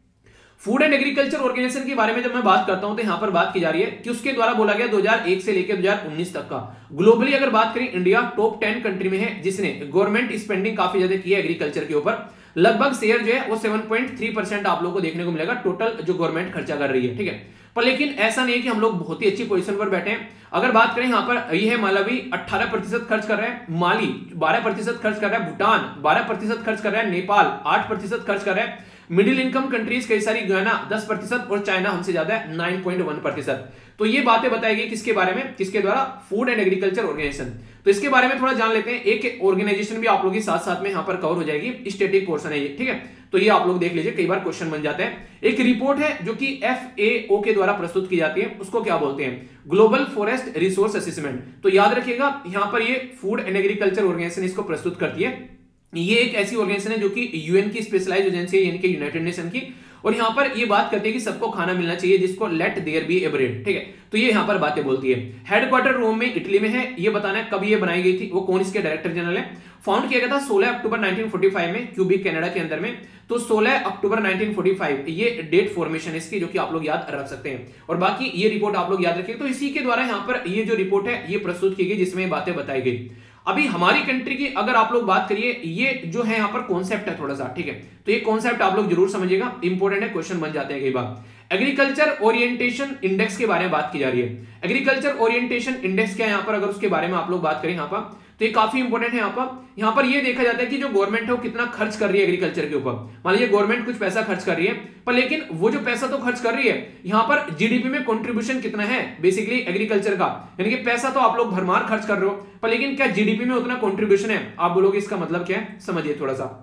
फूड एंड एग्रीकल्चर ऑर्गेनाइजेशन के बारे में जब मैं बात करता हूं तो यहां पर बात की जा रही है कि उसके द्वारा बोला गया दो हज़ार एक से लेकर दो हज़ार उन्नीस तक का ग्लोबली अगर बात करें, इंडिया टॉप टेन कंट्री में है जिसने गवर्नमेंट स्पेंडिंग काफी ज्यादा की है एग्रीकल्चर के ऊपर। लगभग शेयर जो है वो सात पॉइंट तीन परसेंट आप लोगों को देखने को मिलेगा टोटल जो गवर्नमेंट खर्चा कर रही है, ठीक है। पर लेकिन ऐसा नहीं है कि हम लोग बहुत ही अच्छी पोजीशन पर बैठे हैं। अगर बात करें यहाँ पर, ये है मालवी अठारह प्रतिशत खर्च कर रहे हैं, माली बारह प्रतिशत खर्च कर रहा है, भूटान बारह प्रतिशत खर्च कर रहा है, नेपाल आठ प्रतिशत खर्च कर रहा है, मिडिल इनकम कंट्रीज कई सारी गयाना दस प्रतिशत, और चाइना हमसे ज्यादा है नौ पॉइंट एक प्रतिशत। तो ये बातें बताई गई किसके बारे में, किसके द्वारा? Food and agriculture organisation. तो इसके बारे में थोड़ा जान लेते हैं। एक ऑर्गेनाइजेशन भी आप लोगों के साथ साथ में यहाँ पर कवर हो जाएगी, स्टैटिक पोर्शन है ये, ठीक है। तो ये आप लोग देख लीजिए, कई बार क्वेश्चन बन जाते हैं। एक रिपोर्ट है जो कि एफ ए ओ के द्वारा प्रस्तुत की जाती है, उसको क्या बोलते हैं? Global forest resource assessment. तो याद रखिएगा यहाँ पर ये फूड एंड एग्रीकल्चर ऑर्गेनाइजेशन इसको प्रस्तुत करती है। ये एक ऐसी ऑर्गेनाइजेशन है जो कि यूएन की स्पेशलाइज्ड एजेंसी है, यानी कि यूनाइटेड नेशन की, और यहाँ पर ये बात करती है कि सबको खाना मिलना चाहिए, जिसको let there be a bread, ठीक है। तो ये यहाँ पर बातें बोलती है। हेडक्वार्टर रोम में इटली में है। ये बताना है कब ये बनाई गई थी, वो कौन इसके डायरेक्टर जनरल है। फाउंड किया गया था सोलह अक्टूबर नाइनटीन फोर्टी फाइव में क्यूबिक कनाडा के अंदर में। तो सोलह अक्टूबर नाइनटीन फोर्टी फाइव ये डेट फॉर्मेशन है इसकी, जो कि आप लोग याद रख सकते हैं। और बाकी ये रिपोर्ट आप लोग याद रखिए। तो इसी के द्वारा यहाँ पर ये जो रिपोर्ट है ये प्रस्तुत की गई, जिसमें बातें बताई गई। अभी हमारी कंट्री की अगर आप लोग बात करिए, ये जो है यहाँ पर कॉन्सेप्ट है थोड़ा सा, ठीक है, तो ये कॉन्सेप्ट आप लोग जरूर समझिएगा, इंपॉर्टेंट है, क्वेश्चन बन जाते हैं कई बार। एग्रीकल्चर ओरिएंटेशन इंडेक्स के बारे में बात की जा रही है। एग्रीकल्चर ओरिएंटेशन इंडेक्स क्या है यहाँ पर, अगर उसके बारे में आप लोग बात करें यहाँ पर, तो ये काफी इंपॉर्टेंट है। यहाँ पर यहाँ पर ये देखा जाता है कि जो गवर्नमेंट है वो कितना खर्च कर रही है एग्रीकल्चर के ऊपर। मान लीजिए गवर्नमेंट कुछ पैसा खर्च कर रही है, पर लेकिन वो जो पैसा तो खर्च कर रही है, यहाँ पर जीडीपी में कंट्रीब्यूशन कितना है बेसिकली एग्रीकल्चर का, यानी कि पैसा तो आप लोग भरमार खर्च कर रहे हो, पर लेकिन क्या जीडीपी में उतना कंट्रीब्यूशन है? आप बोलोगे इसका मतलब क्या है, समझिए थोड़ा सा।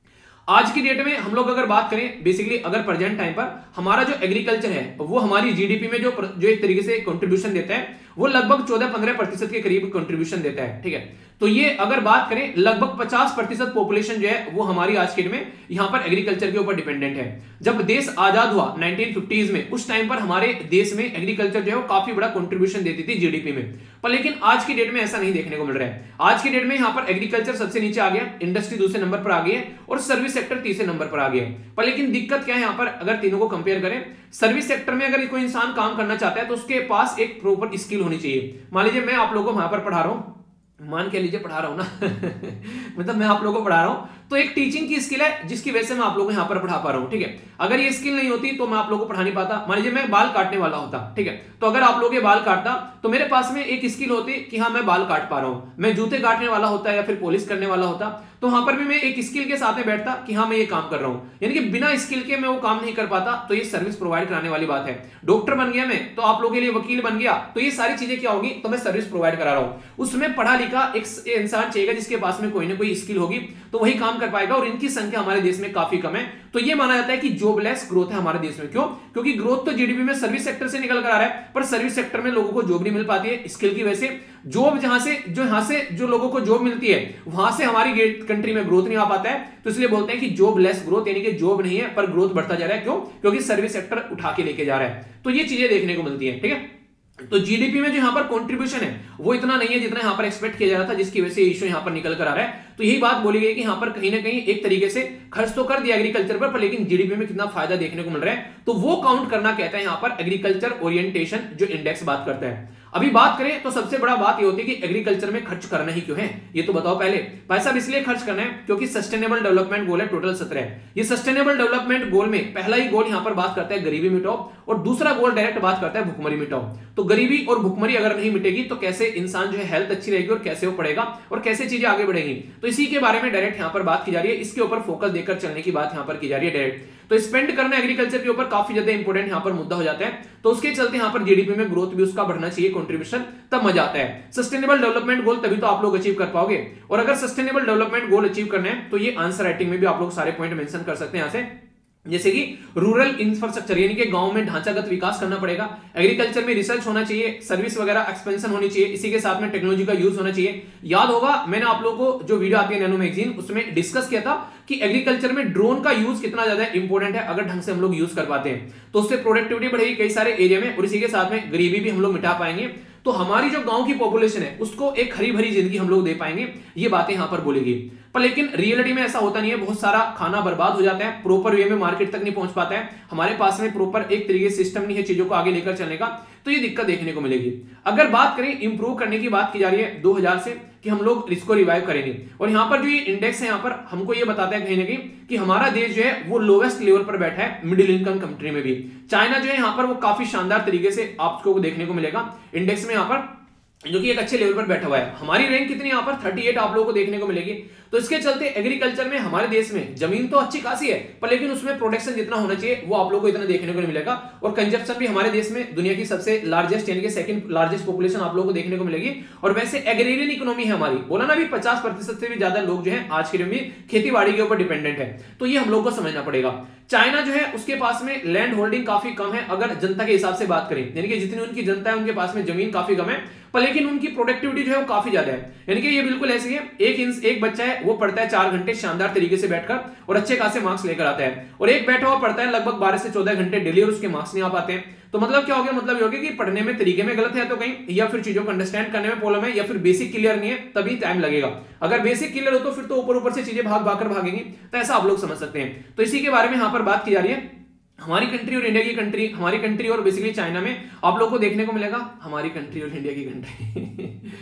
आज की डेट में हम लोग अगर बात करें बेसिकली, अगर प्रेजेंट टाइम पर हमारा जो एग्रीकल्चर है वो हमारी जीडीपी में जो जो एक तरीके से कंट्रीब्यूशन देता है वो लगभग चौदह पंद्रह प्रतिशत के करीब कंट्रीब्यूशन देता है, ठीक है। तो ये अगर बात करें लगभग पचास प्रतिशत पॉपुलेशन जो है वो हमारी आज के डेट में यहाँ पर एग्रीकल्चर के ऊपर डिपेंडेंट है। जब देश आजाद हुआ नाइनटीन फिफ्टीज़ में, उस टाइम पर हमारे देश में एग्रीकल्चर जो है वो काफी बड़ा कंट्रीब्यूशन देती थी जीडीपी में, पर लेकिन आज की डेट में ऐसा नहीं देखने को मिल रहा है। आज की डेट में यहाँ पर एग्रीकल्चर सबसे नीचे आ गया, इंडस्ट्री दूसरे नंबर पर आ गई है और सर्विस सेक्टर तीसरे नंबर पर आ गया है। पर लेकिन दिक्कत क्या है यहाँ पर, अगर तीनों को कंपेयर करें, सर्विस सेक्टर में अगर कोई इंसान काम करना चाहता है तो उसके पास एक प्रॉपर स्किल होनी चाहिए। मान लीजिए मैं आप लोगों को वहां पर पढ़ा रहा हूं, मान के लीजिए पढ़ा रहा हूं ना मतलब मैं आप लोगों को पढ़ा रहा हूं, तो एक टीचिंग की स्किल है जिसकी वजह से मैं आप लोगों को यहां पर पढ़ा पा रहा हूं, ठीक है। अगर ये स्किल नहीं होती तो मैं आप लोगों को पढ़ा नहीं पाता। मान लीजिए मैं बाल काटने वाला होता, ठीक है, तो अगर आप लोग ये बाल काटता तो मेरे पास में एक स्किल होती कि हाँ मैं बाल काट पा रहा हूं। मैं जूते काटने वाला होता या फिर पॉलिश करने वाला होता तो वहां पर भी मैं एक स्किल के साथ में बैठता कि हाँ मैं ये काम कर रहा हूं, यानी कि बिना स्किल के मैं वो काम नहीं कर पाता। तो ये सर्विस प्रोवाइड कराने वाली बात है। डॉक्टर बन गया मैं तो आप लोगों के लिए वकील बन गया, तो ये सारी चीजें क्या होगी, तो मैं सर्विस प्रोवाइड करा रहा हूं। उसमें पढ़ा लिखा एक इंसान चाहिए जिसके पास में कोई ना कोई स्किल होगी तो वही काम कर पाएगा, और इनकी संख्या हमारे देश में काफी कम है। तो ये माना जाता है कि जॉबलेस ग्रोथ है हमारे देश में। क्यों? क्योंकि ग्रोथ तो जीडीपी में सर्विस सेक्टर से निकल कर आ रहा है, पर सर्विस सेक्टर में लोगों को जॉब नहीं मिल पाती है स्किल की वजह से। जॉब जहां से जो यहां से जो लोगों को जॉब मिलती है वहां से हमारी कंट्री में ग्रोथ नहीं आ पाता है, तो इसलिए बोलते हैं कि जॉबलेस ग्रोथ, यानी कि जॉब नहीं है पर ग्रोथ बढ़ता जा रहा है। क्यों? क्योंकि सर्विस सेक्टर उठा के लेके जा रहा है। तो ये चीजें देखने को मिलती है, ठीक है। तो जीडीपी में जो यहां पर कंट्रीब्यूशन है वो इतना नहीं है जितना यहां पर एक्सपेक्ट किया जा रहा था, जिसकी वजह से इशू यहां पर निकल कर आ रहा है। तो यही बात बोली गई कि यहां पर कहीं ना कहीं एक तरीके से खर्च तो कर दिया एग्रीकल्चर पर, पर लेकिन जीडीपी में कितना फायदा देखने को मिल रहा है तो वो काउंट करना कहता है यहां पर एग्रीकल्चर ओरिएंटेशन जो इंडेक्स बात करता है। अभी बात करें तो सबसे बड़ा बात ये होती है कि एग्रीकल्चर में खर्च करना ही क्यों है, ये तो बताओ पहले। पैसा इसलिए खर्च करना है क्योंकि सस्टेनेबल डेवलपमेंट गोल है, टोटल सत्रह है। ये सस्टेनेबल डेवलपमेंट गोल में पहला ही गोल यहां पर बात करता है गरीबी मिटाओ, और दूसरा गोल डायरेक्ट बात करता है भुखमरी मिटाओ। तो गरीबी और भुखमरी अगर नहीं मिटेगी तो कैसे इंसान जो है हेल्थ अच्छी रहेगी और कैसे वो पढ़ेगा और कैसे चीजें आगे बढ़ेंगी, तो इसी के बारे में डायरेक्ट यहां पर बात की जा रही है। इसके ऊपर फोकस देकर चलने की बात यहां पर की जा रही है डायरेक्ट। तो स्पेंड करना एग्रीकल्चर के ऊपर काफी ज्यादा इंपॉर्टेंट यहां पर मुद्दा हो जाता है, तो उसके चलते यहां पर जीडीपी में ग्रोथ भी उसका बढ़ना चाहिए, कंट्रीब्यूशन, तब मजा आता है। सस्टेनेबल डेवलपमेंट गोल तभी तो आप लोग अचीव कर पाओगे, और अगर सस्टेनेबल डेवलपमेंट गोल अचीव करना है तो ये आंसर राइटिंग में भी आप लोग सारे पॉइंट मेंशन कर सकते हैं यहां से, जैसे कि रूरल इंफ्रास्ट्रक्चर, यानी कि गांव में ढांचागत विकास करना पड़ेगा, एग्रीकल्चर में रिसर्च होना चाहिए, सर्विस वगैरह एक्सपेंशन होनी चाहिए, इसी के साथ में टेक्नोलॉजी का यूज होना चाहिए। याद होगा मैंने आप लोगों को जो वीडियो आती है नैनो मैगजीन उसमें डिस्कस किया था कि एग्रीकल्चर में ड्रोन का यूज कितना ज्यादा इंपॉर्टेंट है। अगर ढंग से हम लोग यूज कर पाते हैं तो उससे प्रोडक्टिविटी बढ़ेगी कई सारे एरिया में, और इसी के साथ में गरीबी भी हम लोग मिटा पाएंगे। तो हमारी जो गांव की पॉपुलेशन है उसको एक हरी भरी जिंदगी हम लोग दे पाएंगे, ये बातें यहां पर बोलेगी। पर लेकिन रियलिटी में ऐसा होता नहीं है, बहुत सारा खाना बर्बाद हो जाता है, प्रॉपर वे में मार्केट तक नहीं पहुंच पाता है, हमारे पास में प्रॉपर एक तरीके से सिस्टम नहीं है चीजों को आगे लेकर चलने का, तो ये दिक्कत देखने को मिलेगी। अगर बात करें इंप्रूव करने की बात की जा रही है दो हज़ार से कि हम लोग इसको रिवाइव करेंगे, और यहां पर जो ये इंडेक्स है यहां पर हमको ये बताता है कहीं ना कहीं कि हमारा देश जो है वो लोवेस्ट लेवल पर बैठा है मिडिल इनकम कंट्री में भी। चाइना जो है यहां पर वो काफी शानदार तरीके से आपको देखने को मिलेगा इंडेक्स में, यहां पर जो कि एक अच्छे लेवल पर बैठा हुआ है। हमारी रैंक कितनी यहां पर अड़तीस आप लोगों को देखने को मिलेगी। तो इसके चलते एग्रीकल्चर में हमारे देश में जमीन तो अच्छी खासी है, पर लेकिन उसमें प्रोडक्शन जितना होना चाहिए वो आप लोगों को इतना देखने को नहीं मिलेगा, और कंजप्शन भी हमारे देश में दुनिया की सबसे लार्जेस्ट यानी कि सेकंड लार्जेस्ट पॉपुलेशन आप लोगों को देखने को मिलेगी। और वैसे एग्रेरियन इकोनॉमी है हमारी, बोला ना भी पचास प्रतिशत से भी ज्यादा लोग जो है आज के दिन में खेती बाड़ी के ऊपर डिपेंडेंट है, तो ये हम लोग को समझना पड़ेगा। चाइना जो है उसके पास में लैंड होल्डिंग काफी कम है अगर जनता के हिसाब से बात करें, यानी कि जितनी उनकी जनता है उनके पास में जमीन काफी कम है, पर लेकिन उनकी प्रोडक्टिविटी जो है वो काफी ज्यादा है। यानी कि ये बिल्कुल ऐसी है, एक इंस, एक बच्चा है वो पढ़ता है चार घंटे शानदार तरीके से बैठकर और अच्छे खासे मार्क्स लेकर आता है, और एक बैठा हुआ पढ़ता है लगभग बारह से चौदह घंटे डेली और उसके मार्क्स नहीं आ पाते हैं। तो मतलब क्या हो गया, मतलब ये हो गया कि पढ़ने में तरीके में गलत है तो कहीं, या फिर चीजों को अंडरस्टैंड करने में प्रॉब्लम है, या फिर बेसिक क्लियर नहीं है तभी टाइम लगेगा। अगर बेसिक क्लियर हो तो फिर तो ऊपर ऊपर से चीजें भाग भाग कर भागेंगी, तो ऐसा आप लोग समझ सकते हैं। तो इसी के बारे में यहां पर बात की जा रही है। हमारी कंट्री और इंडिया की कंट्री, हमारी कंट्री और बेसिकली चाइना में आप लोगों को देखने को मिलेगा, हमारी कंट्री और इंडिया की कंट्री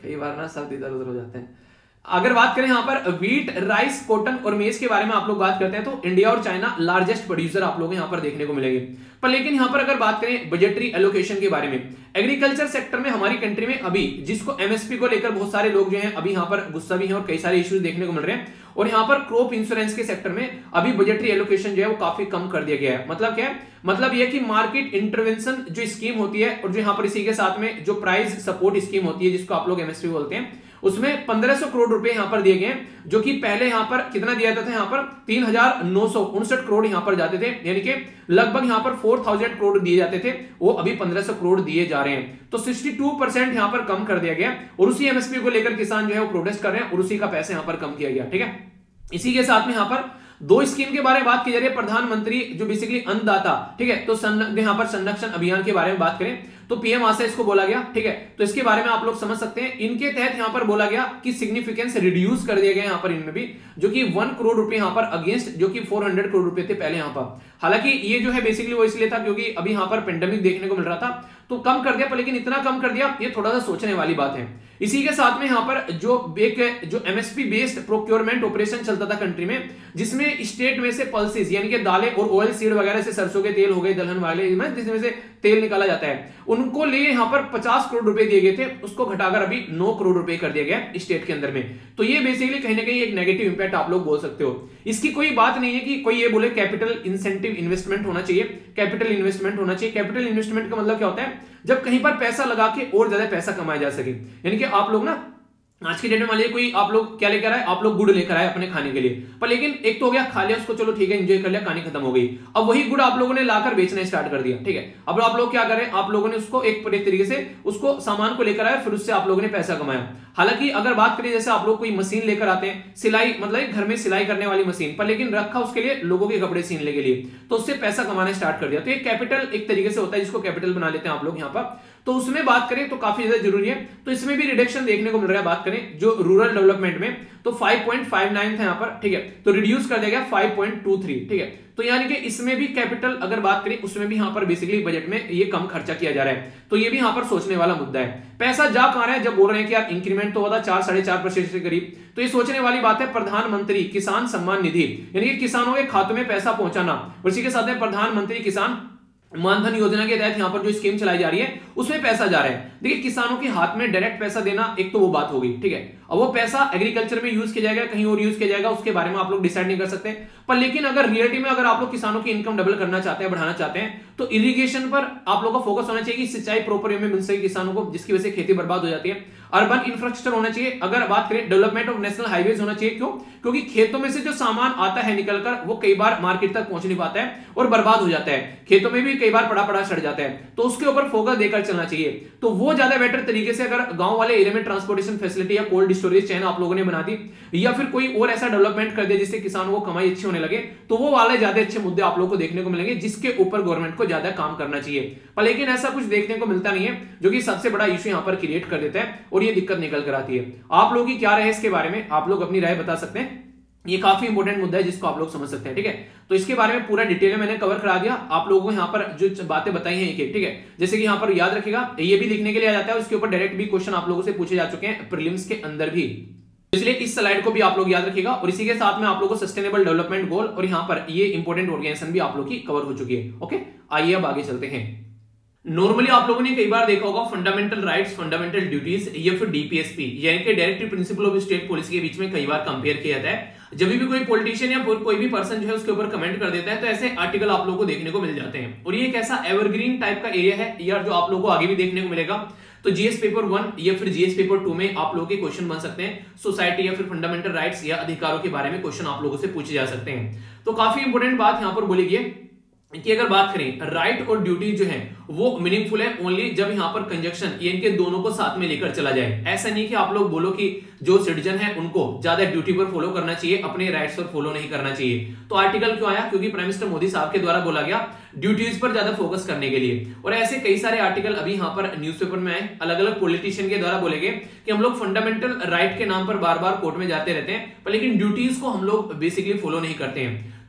कई बार ना शब्द इधर उधर हो जाते हैं। अगर बात करें यहाँ पर व्हीट, राइस, कॉटन और मेज के बारे में आप लोग बात करते हैं तो इंडिया और चाइना लार्जेस्ट प्रोड्यूसर आप लोग यहाँ पर देखने को मिलेंगे। पर लेकिन यहाँ पर अगर बात करें बजटरी एलोकेशन के बारे में, एग्रीकल्चर सेक्टर में हमारी कंट्री में अभी जिसको एमएसपी को लेकर बहुत सारे लोग जो हैं अभी यहाँ पर गुस्सा भी हैं और कई सारे इश्यूज देखने को मिल रहे हैं। और यहाँ पर क्रॉप इंश्योरेंस के सेक्टर में अभी बजटरी एलोकेशन जो है वो काफी कम कर दिया गया है। मतलब क्या है? मतलब यह कि मार्केट इंटरवेंशन जो स्कीम होती है और जो यहाँ पर इसी के साथ में जो प्राइस सपोर्ट स्कीम होती है जिसको आप लोग एमएसपी बोलते हैं, उसमें पंद्रह सौ करोड़ रुपए यहां पर दिए गए हैं, जो कि पहले यहां पर कितना दिया जाता था? यहां पर तीन हजार नौ सौ उनसठ करोड़ यहां पर जाते थे, यानी कि लगभग यहां पर फोर थाउजेंड करोड़ दिए जाते थे, वो अभी पंद्रह सौ करोड़ दिए जा रहे हैं। तो बासठ परसेंट यहां पर कम कर दिया गया और उसी एमएसपी को लेकर किसान जो है वो प्रोटेस्ट कर रहे हैं और उसी का पैसा यहां पर कम किया गया। ठीक है, इसी के साथ में यहां पर दो स्कीम के बारे में बात की जा रही है। प्रधानमंत्री जो बेसिकली अन्नदाता, ठीक है, तो यहां पर संरक्षण अभियान के बारे में बात करें तो पीएम आशा इसको बोला गया। ठीक है, तो इसके बारे में आप लोग समझ सकते हैं। इनके तहत यहां पर बोला गया कि सिग्निफिकेंस रिड्यूस कर दिया गया यहां पर इनमें भी, जो कि वन करोड़ रुपए यहां पर अगेंस्ट जो कि फोर हंड्रेड करोड़ रुपए थे पहले यहां पर। हालांकि ये जो है बेसिकली वो इसलिए था क्योंकि अभी यहां पर पेंडेमिक देखने को मिल रहा था तो कम कर दिया, पर लेकिन इतना कम कर दिया ये थोड़ा सा सोचने वाली बात है। इसी के साथ में यहां पर जो एक जो एमएसपी बेस्ड प्रोक्योरमेंट ऑपरेशन चलता था कंट्री में, जिसमें स्टेट में से पल्सेस यानी कि दालें और ऑयल सीड वगैरह से सरसों के तेल हो गए, दलहन वाले जिसमें से तेल निकाला जाता है, उनको लिए यहां पर पचास करोड़ रुपए दिए गए थे, उसको घटाकर अभी नौ करोड़ रुपए कर दिया गया स्टेट के अंदर में। तो ये बेसिकली कहीं ना कहीं एक नेगेटिव इंपैक्ट आप लोग बोल सकते हो। इसकी कोई बात नहीं है कि कोई ये बोले कैपिटल इंसेंटिव इन्वेस्टमेंट होना चाहिए, कैपिटल इन्वेस्टमेंट होना चाहिए। कैपिटल इन्वेस्टमेंट का मतलब क्या होता है? जब कहीं पर पैसा लगा के और ज्यादा पैसा कमाया जा सके। यानी कि आप लोग ना आज के डेट में मान लीजिए कोई आप लोग क्या लेकर आए, आप लोग गुड़ लेकर आए अपने खाने के लिए, पर लेकिन एक तो हो गया खा लिया उसको, चलो ठीक है एंजॉय कर लिया, कहानी खत्म हो गई। अब वही गुड़ आप लोगों ने लाकर बेचना स्टार्ट कर दिया। ठीक है, अब आप लोग क्या करें, आप लोगों ने उसको एक तरीके से उसको सामान को लेकर आए, फिर उससे आप लोगों ने पैसा कमाया। हालांकि अगर बात करें जैसे आप लोग कोई मशीन लेकर आते हैं, सिलाई मतलब घर में सिलाई करने वाली मशीन, पर लेकिन रखा उसके लिए लोगों के कपड़े सीने के लिए, तो उससे पैसा कमाना स्टार्ट कर दिया। तो एक कैपिटल एक तरीके से होता है जिसको कैपिटल बना लेते हैं आप लोग यहाँ पर। तो उसमें बात करें तो काफी ज्यादा जरूरी है। तो इसमें भी रिडक्शन देखने को मिल रहा है। बात करें जो रूरल डेवलपमेंट में तो फाइव पॉइंट फाइव नाइन था यहाँ पर। ठीक है, तो रिड्यूस कर दिया गया फाइव पॉइंट टू थ्री। ठीक है, तो यानी कि इसमें भी कैपिटल अगर बात करें उसमें भी यहाँ पर बेसिकली बजट में ये कम खर्चा किया जा रहा है। तो ये भी यहाँ पर सोचने वाला मुद्दा है। पैसा जा कहां रहा है? जब बोल रहे हैं कि यार इंक्रीमेंट तो होता चार साढ़े चार प्रतिशत के करीब, तो ये सोचने वाली बात है। प्रधानमंत्री किसान सम्मान निधि यानी कि किसानों के खातों में पैसा पहुंचाना, और इसी के साथ में प्रधानमंत्री किसान मानधन योजना के तहत यहां पर जो स्कीम चलाई जा रही है उसमें पैसा जा रहा है। देखिए, किसानों के हाथ में डायरेक्ट पैसा देना एक तो वो बात हो गई। ठीक है, अब वो पैसा एग्रीकल्चर में यूज किया जाएगा, कहीं और यूज किया जाएगा, उसके बारे में आप लोग डिसाइड नहीं कर सकते। पर लेकिन अगर रियलिटी में अगर आप लोग किसानों की इनकम डबल करना चाहते हैं, बढ़ाना चाहते हैं, तो इरिगेशन पर आप लोगों का फोकस होना चाहिए कि सिंचाई प्रॉपर वे में मिल सके किसानों को, जिसकी वजह से खेती बर्बाद हो जाती है। अर्बन इंफ्रास्ट्रक्चर होना चाहिए। अगर बात करें डेवलपमेंट ऑफ नेशनल हाईवेज होना चाहिए। क्यों? क्योंकि खेतों में से जो सामान आता है निकलकर वो कई बार मार्केट तक पहुंच नहीं पाता है और बर्बाद हो जाता है। खेतों में भी कई बार पड़ा पड़ा सड़ जाता है, तो उसके ऊपर फोकस देकर चलना चाहिए। तो वो ज्यादा बेटर तरीके से अगर गांव वाले एरिया में ट्रांसपोर्टेशन फैसिलिटी या कोल्ड स्टोरेज चेन आप लोगों ने बना दी, या फिर कोई और ऐसा डेवलपमेंट कर दिया जिससे किसानों को कमाई अच्छी होने लगे, तो वो वाले ज्यादा अच्छे मुद्दे आप लोगों को देखने को मिलेंगे जिसके ऊपर गवर्नमेंट को ज्यादा काम करना चाहिए। पर लेकिन ऐसा कुछ देखने को मिलता नहीं है, जो कि सबसे बड़ा इश्यू यहां पर क्रिएट कर देता है और ये दिक्कत निकल कर आती है। आप लोगों की क्या राय है इसके बारे में? आप लोग अपनी राय बता सकते हैं। ये काफी इंपॉर्टेंट मुद्दा है जिसको आप लोग समझ सकते हैं। ठीक है, तो इसके बारे में पूरा डिटेल में मैंने कवर करा दिया आप लोगों को। यहाँ पर जो बातें बताई हैं एक एक, ठीक है, जैसे कि यहाँ पर याद रखिएगा, ये भी लिखने के लिए आ जाता है, उसके ऊपर डायरेक्ट भी क्वेश्चन आप लोगों से पूछे जा चुके हैं प्रीलिम्स के अंदर भी, इसलिए इस स्लाइड को भी आप लोग याद रखिएगा। और इसी के साथ में आप लोगों को सस्टेनेबल डेवलपमेंट गोल और यहाँ पर ये इंपॉर्टेंट ऑर्गेनाइजेशन भी आप लोग की कवर हो चुकी है। ओके, आइए अब आगे चलते हैं। नॉर्मली आप लोगों ने कई बार देखा होगा फंडामेंटल राइट्स, फंडामेंटल ड्यूटीज या फिर डीपीएसपी यानी कि directive principle of state policy के बीच में कई बार कंपेयर किया जाता है। जब भी कोई पॉलिटिशियन या कोई भी पर्सन जो है उसके ऊपर कमेंट कर देता है तो ऐसे आर्टिकल आप लोगों को देखने को मिल जाते हैं। और ये एक ऐसा एवरग्रीन टाइप का एरिया है यार, जो आप लोगों को आगे भी देखने को मिलेगा। तो जीएस पेपर वन या फिर जीएस पेपर टू में आप लोगों के क्वेश्चन बन सकते हैं। सोसाइटी या फिर फंडामेंटल राइट्स या अधिकारों के बारे में क्वेश्चन आप लोगों से पूछे जा सकते हैं। तो काफी इंपोर्टेंट बात यहां पर बोली गई है कि अगर बात करें राइट और ड्यूटी जो है वो मीनिंगफुल है ओनली जब यहां पर कंजक्शन ये इनके दोनों को साथ में लेकर चला जाए। ऐसा नहीं कि आप लोग बोलो कि जो सिटीजन है उनको ज्यादा ड्यूटी पर फॉलो करना चाहिए, अपने राइट्स पर फॉलो नहीं करना चाहिए। तो आर्टिकल क्यों आया? क्योंकि प्राइम मिनिस्टर मोदी साहब के द्वारा बोला गया ड्यूटीज पर ज्यादा फोकस करने के लिए। और ऐसे कई सारे आर्टिकल अभी यहाँ पर न्यूज़पेपर में आए, अलग अलग पॉलिटिशियन के द्वारा बोले गए कि हम लोग फंडामेंटल राइट के नाम पर बार बार कोर्ट में जाते रहते हैं, पर लेकिन ड्यूटीज को हम लोग बेसिकली फॉलो नहीं करते हैं। तो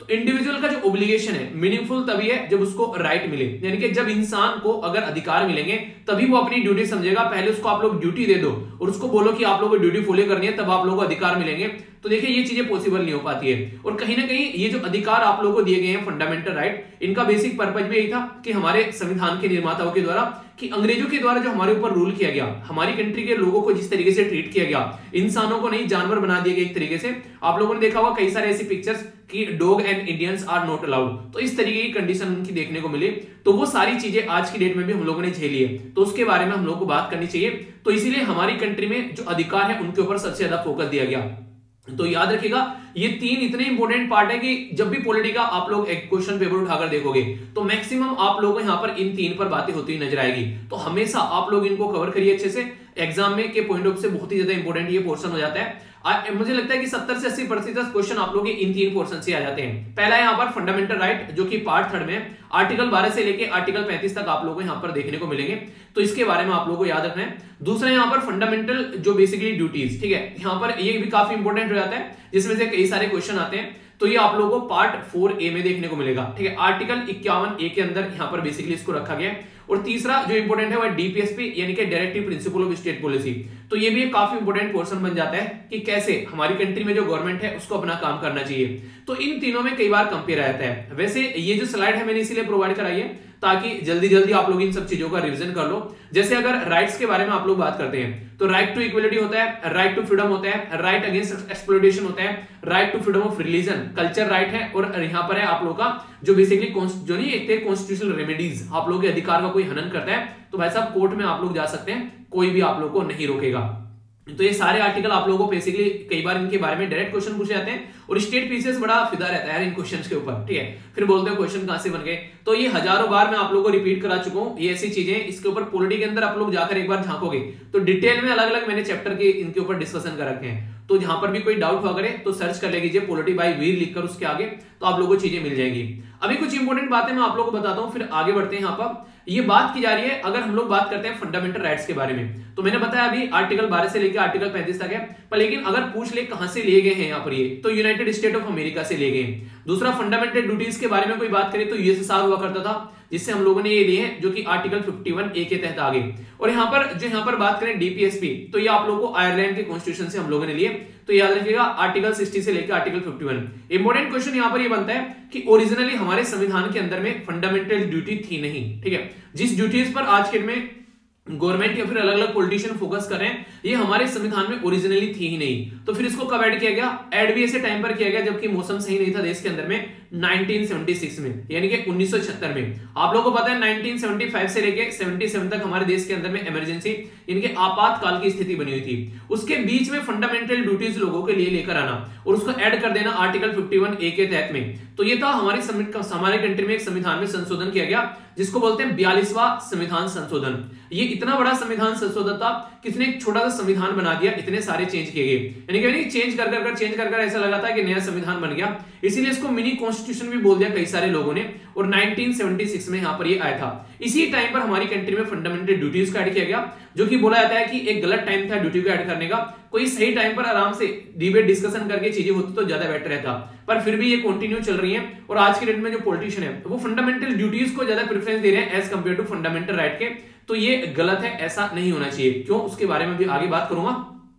तो इंडिविजुअल का जो ऑब्लिगेशन है मीनिंगफुल तभी है जब उसको राइट मिले, यानी कि जब इंसान को अगर अधिकार मिलेंगे तभी वो अपनी ड्यूटी समझेगा। पहले उसको आप लोग ड्यूटी दे दो और उसको बोलो कि आप लोगों को ड्यूटी फॉलो करनी है, तब आप लोगों को अधिकार मिलेंगे। तो देखिए ये चीजें पॉसिबल नहीं हो पाती है। और कहीं ना कहीं ये जो अधिकार आप लोगों को दिए गए हैं फंडामेंटल राइट, इनका बेसिक पर्पज भी यही था कि हमारे संविधान के निर्माताओं के द्वारा, कि अंग्रेजों के द्वारा जो हमारे ऊपर रूल किया गया, हमारी कंट्री के लोगों को जिस तरीके से ट्रीट किया गया, इंसानों को नहीं जानवर बना दिया गया एक तरीके से। आप लोगों ने देखा होगा कई सारे ऐसी पिक्चर्स कि dog and Indians are not allowed, तो इस तरीके की कंडीशन उनकी देखने को मिली। तो वो सारी चीजें आज की डेट में भी हम लोगों ने झेली है, तो उसके बारे में हम लोगों को बात करनी चाहिए। तो इसीलिए हमारी कंट्री में जो अधिकार है उनके ऊपर सबसे ज्यादा फोकस दिया गया। तो याद रखिएगा ये तीन इतने इंपॉर्टेंट पार्ट है कि जब भी पॉलिटी का आप लोग एक क्वेश्चन पेपर उठाकर देखोगे तो मैक्सिमम आप लोगों को यहाँ पर इन तीन पर बातें होती नजर आएगी। तो हमेशा आप लोग इनको कवर करिए अच्छे से, एग्जाम में के पॉइंट ऑफ से बहुत ही ज्यादा इंपॉर्टेंट ये पोर्शन हो जाता है। आ, मुझे लगता है कि सत्तर से अस्सी प्रतिशत क्वेश्चन आप लोग इन तीन पोर्शन से आ जाते हैं। पहला यहाँ पर फंडामेंटल राइट जो कि पार्ट थर्ड में आर्टिकल बारह से लेके आर्टिकल पैंतीस तक आप लोगों को यहाँ पर देखने को मिलेंगे, तो इसके बारे में आप लोगों को याद रखना है। दूसरा यहाँ पर फंडामेंटल जो बेसिकली ड्यूटीज, ठीक है, यहाँ पर ये भी काफी इंपॉर्टेंट हो जाता है जिसमें से कई सारे क्वेश्चन आते हैं। तो ये आप लोगों को पार्ट फोर ए में देखने को मिलेगा, ठीक है, आर्टिकल इक्यावन ए के अंदर यहाँ पर बेसिकली इसको रखा गया है। और तीसरा जो इंपॉर्टेंट है वो डीपीएसपी यानी कि directive principle of state policy. तो ये भी एक काफी इंपॉर्टेंट पोर्शन बन जाता है कि कैसे हमारी कंट्री में जो गवर्नमेंट है उसको अपना काम करना चाहिए। तो इन तीनों में कई बार कंपेयर आता है। वैसे ये जो स्लाइड है मैंने इसीलिए प्रोवाइड कराई है ताकि जल्दी जल्दी आप लोग इन सब चीजों का रिवीजन कर लो। जैसे अगर राइट्स के बारे में आप लोग बात करते हैं तो राइट टू इक्वलिटी होता है, राइट टू फ्रीडम होता है, राइट अगेंस्ट एक्सप्लॉयटेशन होता है, right to freedom of religion, culture right है, और यहाँ पर है आप लोग का जो बेसिकली जो नहीं एक कॉन्स्टिट्यूशनल रेमेडीज, आप लोग के अधिकार का कोई हनन करता है तो भाई साहब कोर्ट में आप लोग जा सकते हैं, कोई भी आप लोग को नहीं रोकेगा। तो ये सारे आर्टिकल आप लोगों को बेसिकली कई बार इनके बारे में डायरेक्ट क्वेश्चन पूछे जाते हैं और स्टेट पीसीएस बड़ा फिदा रहता है इन क्वेश्चंस के ऊपर, ठीक है। फिर बोलते हैं क्वेश्चन कहां से बन गए, तो ये हजारों बार मैं आप लोगों को रिपीट करा चुका हूं। ये ऐसी चीजें इसके ऊपर पॉलिटी के अंदर आप लोग जाकर एक बार झांकोगे तो डिटेल में अलग अलग मैंने चैप्टर के इनके ऊपर डिस्कशन कर रखे हैं। तो जहां पर भी कोई डाउट हुआ करे तो सर्च कर लीजिए पॉलिटी बाय वीर लिखकर उसके आगे, तो आप लोगों को चीजें मिल जाएंगी। अभी कुछ इंपॉर्टेंट बातें मैं आप लोगों को बताता हूं, फिर आगे बढ़ते हैं। यहाँ पर ये बात की जा रही है, अगर हम लोग बात करते हैं फंडामेंटल राइट्स के बारे में, तो मैंने बताया अभी आर्टिकल बारह से लेकर आर्टिकल पैंतीस तक है, पर लेकिन अगर पूछ ले कहां से लिए गए हैं यहाँ पर ये, तो यूनाइटेड स्टेट ऑफ अमेरिका से लिए गए। दूसरा फंडामेंटल ड्यूटीज के बारे में कोई बात करें तो यूएसएसआर हुआ करता था, जिससे हम लोगों ने ये लिए हैं जो कि आर्टिकल इक्यावन ए के तहत आ गए। और यहाँ पर जो यहाँ पर बात करें डीपीएसपी, तो ये आप लोगों को आयरलैंड के कॉन्स्टिट्यूशन से हम लोगों ने लिए, तो याद रखिएगा आर्टिकल साठ से लेकर आर्टिकल इक्यावन। इंपॉर्टेंट क्वेश्चन यहाँ पर ये बनता है कि ओरिजिनली हमारे संविधान के अंदर में फंडामेंटल ड्यूटी थी नहीं, ठीक है। जिस ड्यूटीज पर आज के में गवर्नमेंट या फिर अलग अलग पॉलिटिशियन फोकस कर रहे हैं, ये हमारे संविधान में ओरिजिनली थी ही नहीं। तो फिर इसको कब ऐड किया गया, ऐड भी ऐसे टाइम पर किया गया जबकि मौसम सही नहीं था देश के अंदर में, नाइनटीन सेवेंटी सिक्स में, यानी कि उन्नीस सौ छिहत्तर में। आप लोगों को पता है नाइनटीन सेवेंटी फाइव से लेके सतहत्तर तक हमारे देश के अंदर में इमरजेंसी इनके आपातकाल की स्थिति बनी हुई थी। उसके बीच में फंडामेंटल ड्यूटीज लोगों के लिए लेकर आना और उसको ऐड कर देना आर्टिकल इक्यावन ए के तहत में, तो ये था हमारे हमारे कंट्री में एक संविधान में संशोधन किया गया जिसको बोलते हैं बयालीसवां संविधान संशोधन। ये इतना बड़ा संविधान संशोधन था, किसने एक छोटा सा संविधान बना दिया, इतने सारे चेंज किए गए, यानी कि नहीं चेंज कर कर चेंज कर कर ऐसा लगा था कि नया संविधान बन गया, इसीलिए इसको मिनी कॉन्स्टिट्यूशन भी बोल दिया कई सारे लोगों ने। और नाइनटीन सेवेंटी सिक्स में यहाँ पर ये आया था। इसी टाइम पर हमारी कंट्री में फंडामेंटल ड्यूटीज को ऐड किया गया, जो कि बोला जाता है कि एक गलत टाइम था ड्यूटी को ऐड करने का, कोई सही टाइम पर आराम से डिबेट डिस्कशन करके चीजें होती तो ज्यादा बेटर रहता, पर फिर भी ये कंटिन्यू चल रही है। और आज के डेट में जो पॉलिटिशियन है वो फंडामेंटल ड्यूटीज को ज्यादा प्रेफरेंस दे रहे हैं as compared to fundamental right के, तो ये गलत है, ऐसा नहीं होना चाहिए। क्यों, उसके बारे में भी आगे बात करूंगा।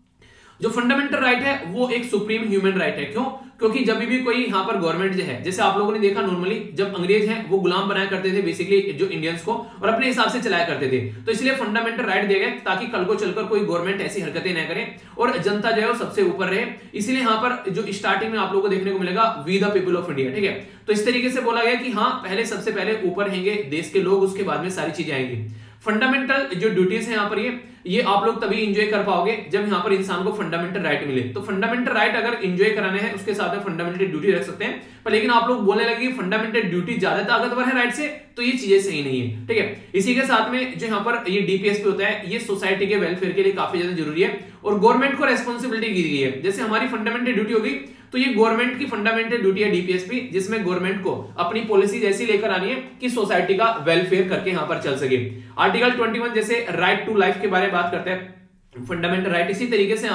जो फंडामेंटल राइट है वो एक सुप्रीम ह्यूमन राइट है। क्यों, क्योंकि जब भी कोई यहाँ पर गवर्नमेंट जो है, जैसे आप लोगों ने देखा नॉर्मली जब अंग्रेज हैं वो गुलाम बनाया करते थे बेसिकली जो इंडियंस को, और अपने हिसाब से चलाया करते थे, तो इसलिए फंडामेंटल राइट दिए गए ताकि कल को चलकर कोई गवर्नमेंट ऐसी हरकतें न करे और जनता जो है वो सबसे ऊपर रहे। इसलिए यहाँ पर जो स्टार्टिंग में आप लोगों को देखने को मिलेगा we the people of India, ठीक है। तो इस तरीके से बोला गया कि हाँ पहले सबसे पहले ऊपर रहेंगे देश के लोग, उसके बाद में सारी चीजें आएंगी। फंडामेंटल जो ड्यूटीज है यहाँ पर ये ये आप लोग तभी एंजॉय कर पाओगे जब यहाँ पर इंसान को फंडामेंटल राइट मिले। तो फंडामेंटल राइट अगर एंजॉय कराने हैं उसके साथ में फंडामेंटल ड्यूटी रख सकते हैं, पर लेकिन आप लोग बोलने लगे फंडामेंटल ड्यूटी ज्यादा ताकतवर है राइट से, तो ये चीजें सही नहीं है, ठीक है। इसी के साथ में जो यहाँ पर ये डीपीएसपी होता है ये सोसाइटी के वेलफेयर के लिए काफी ज्यादा जरूरी है और गवर्नमेंट को रेस्पॉन्सिबिलिटी दी गई है। जैसे हमारी फंडामेंटल ड्यूटी होगी तो ये गवर्नमेंट की फंडामेंटल ड्यूटी है डीपीएसपी, जिसमें गवर्नमेंट को अपनी पॉलिसी ऐसी लेकर आनी है कि सोसाइटी का वेलफेयर करके यहाँ पर चल सके। आर्टिकल इक्कीस जैसे राइट टू लाइफ के बारे में बात करते हैं फंडामेंटल राइट, इसी तरीके से यहाँ पर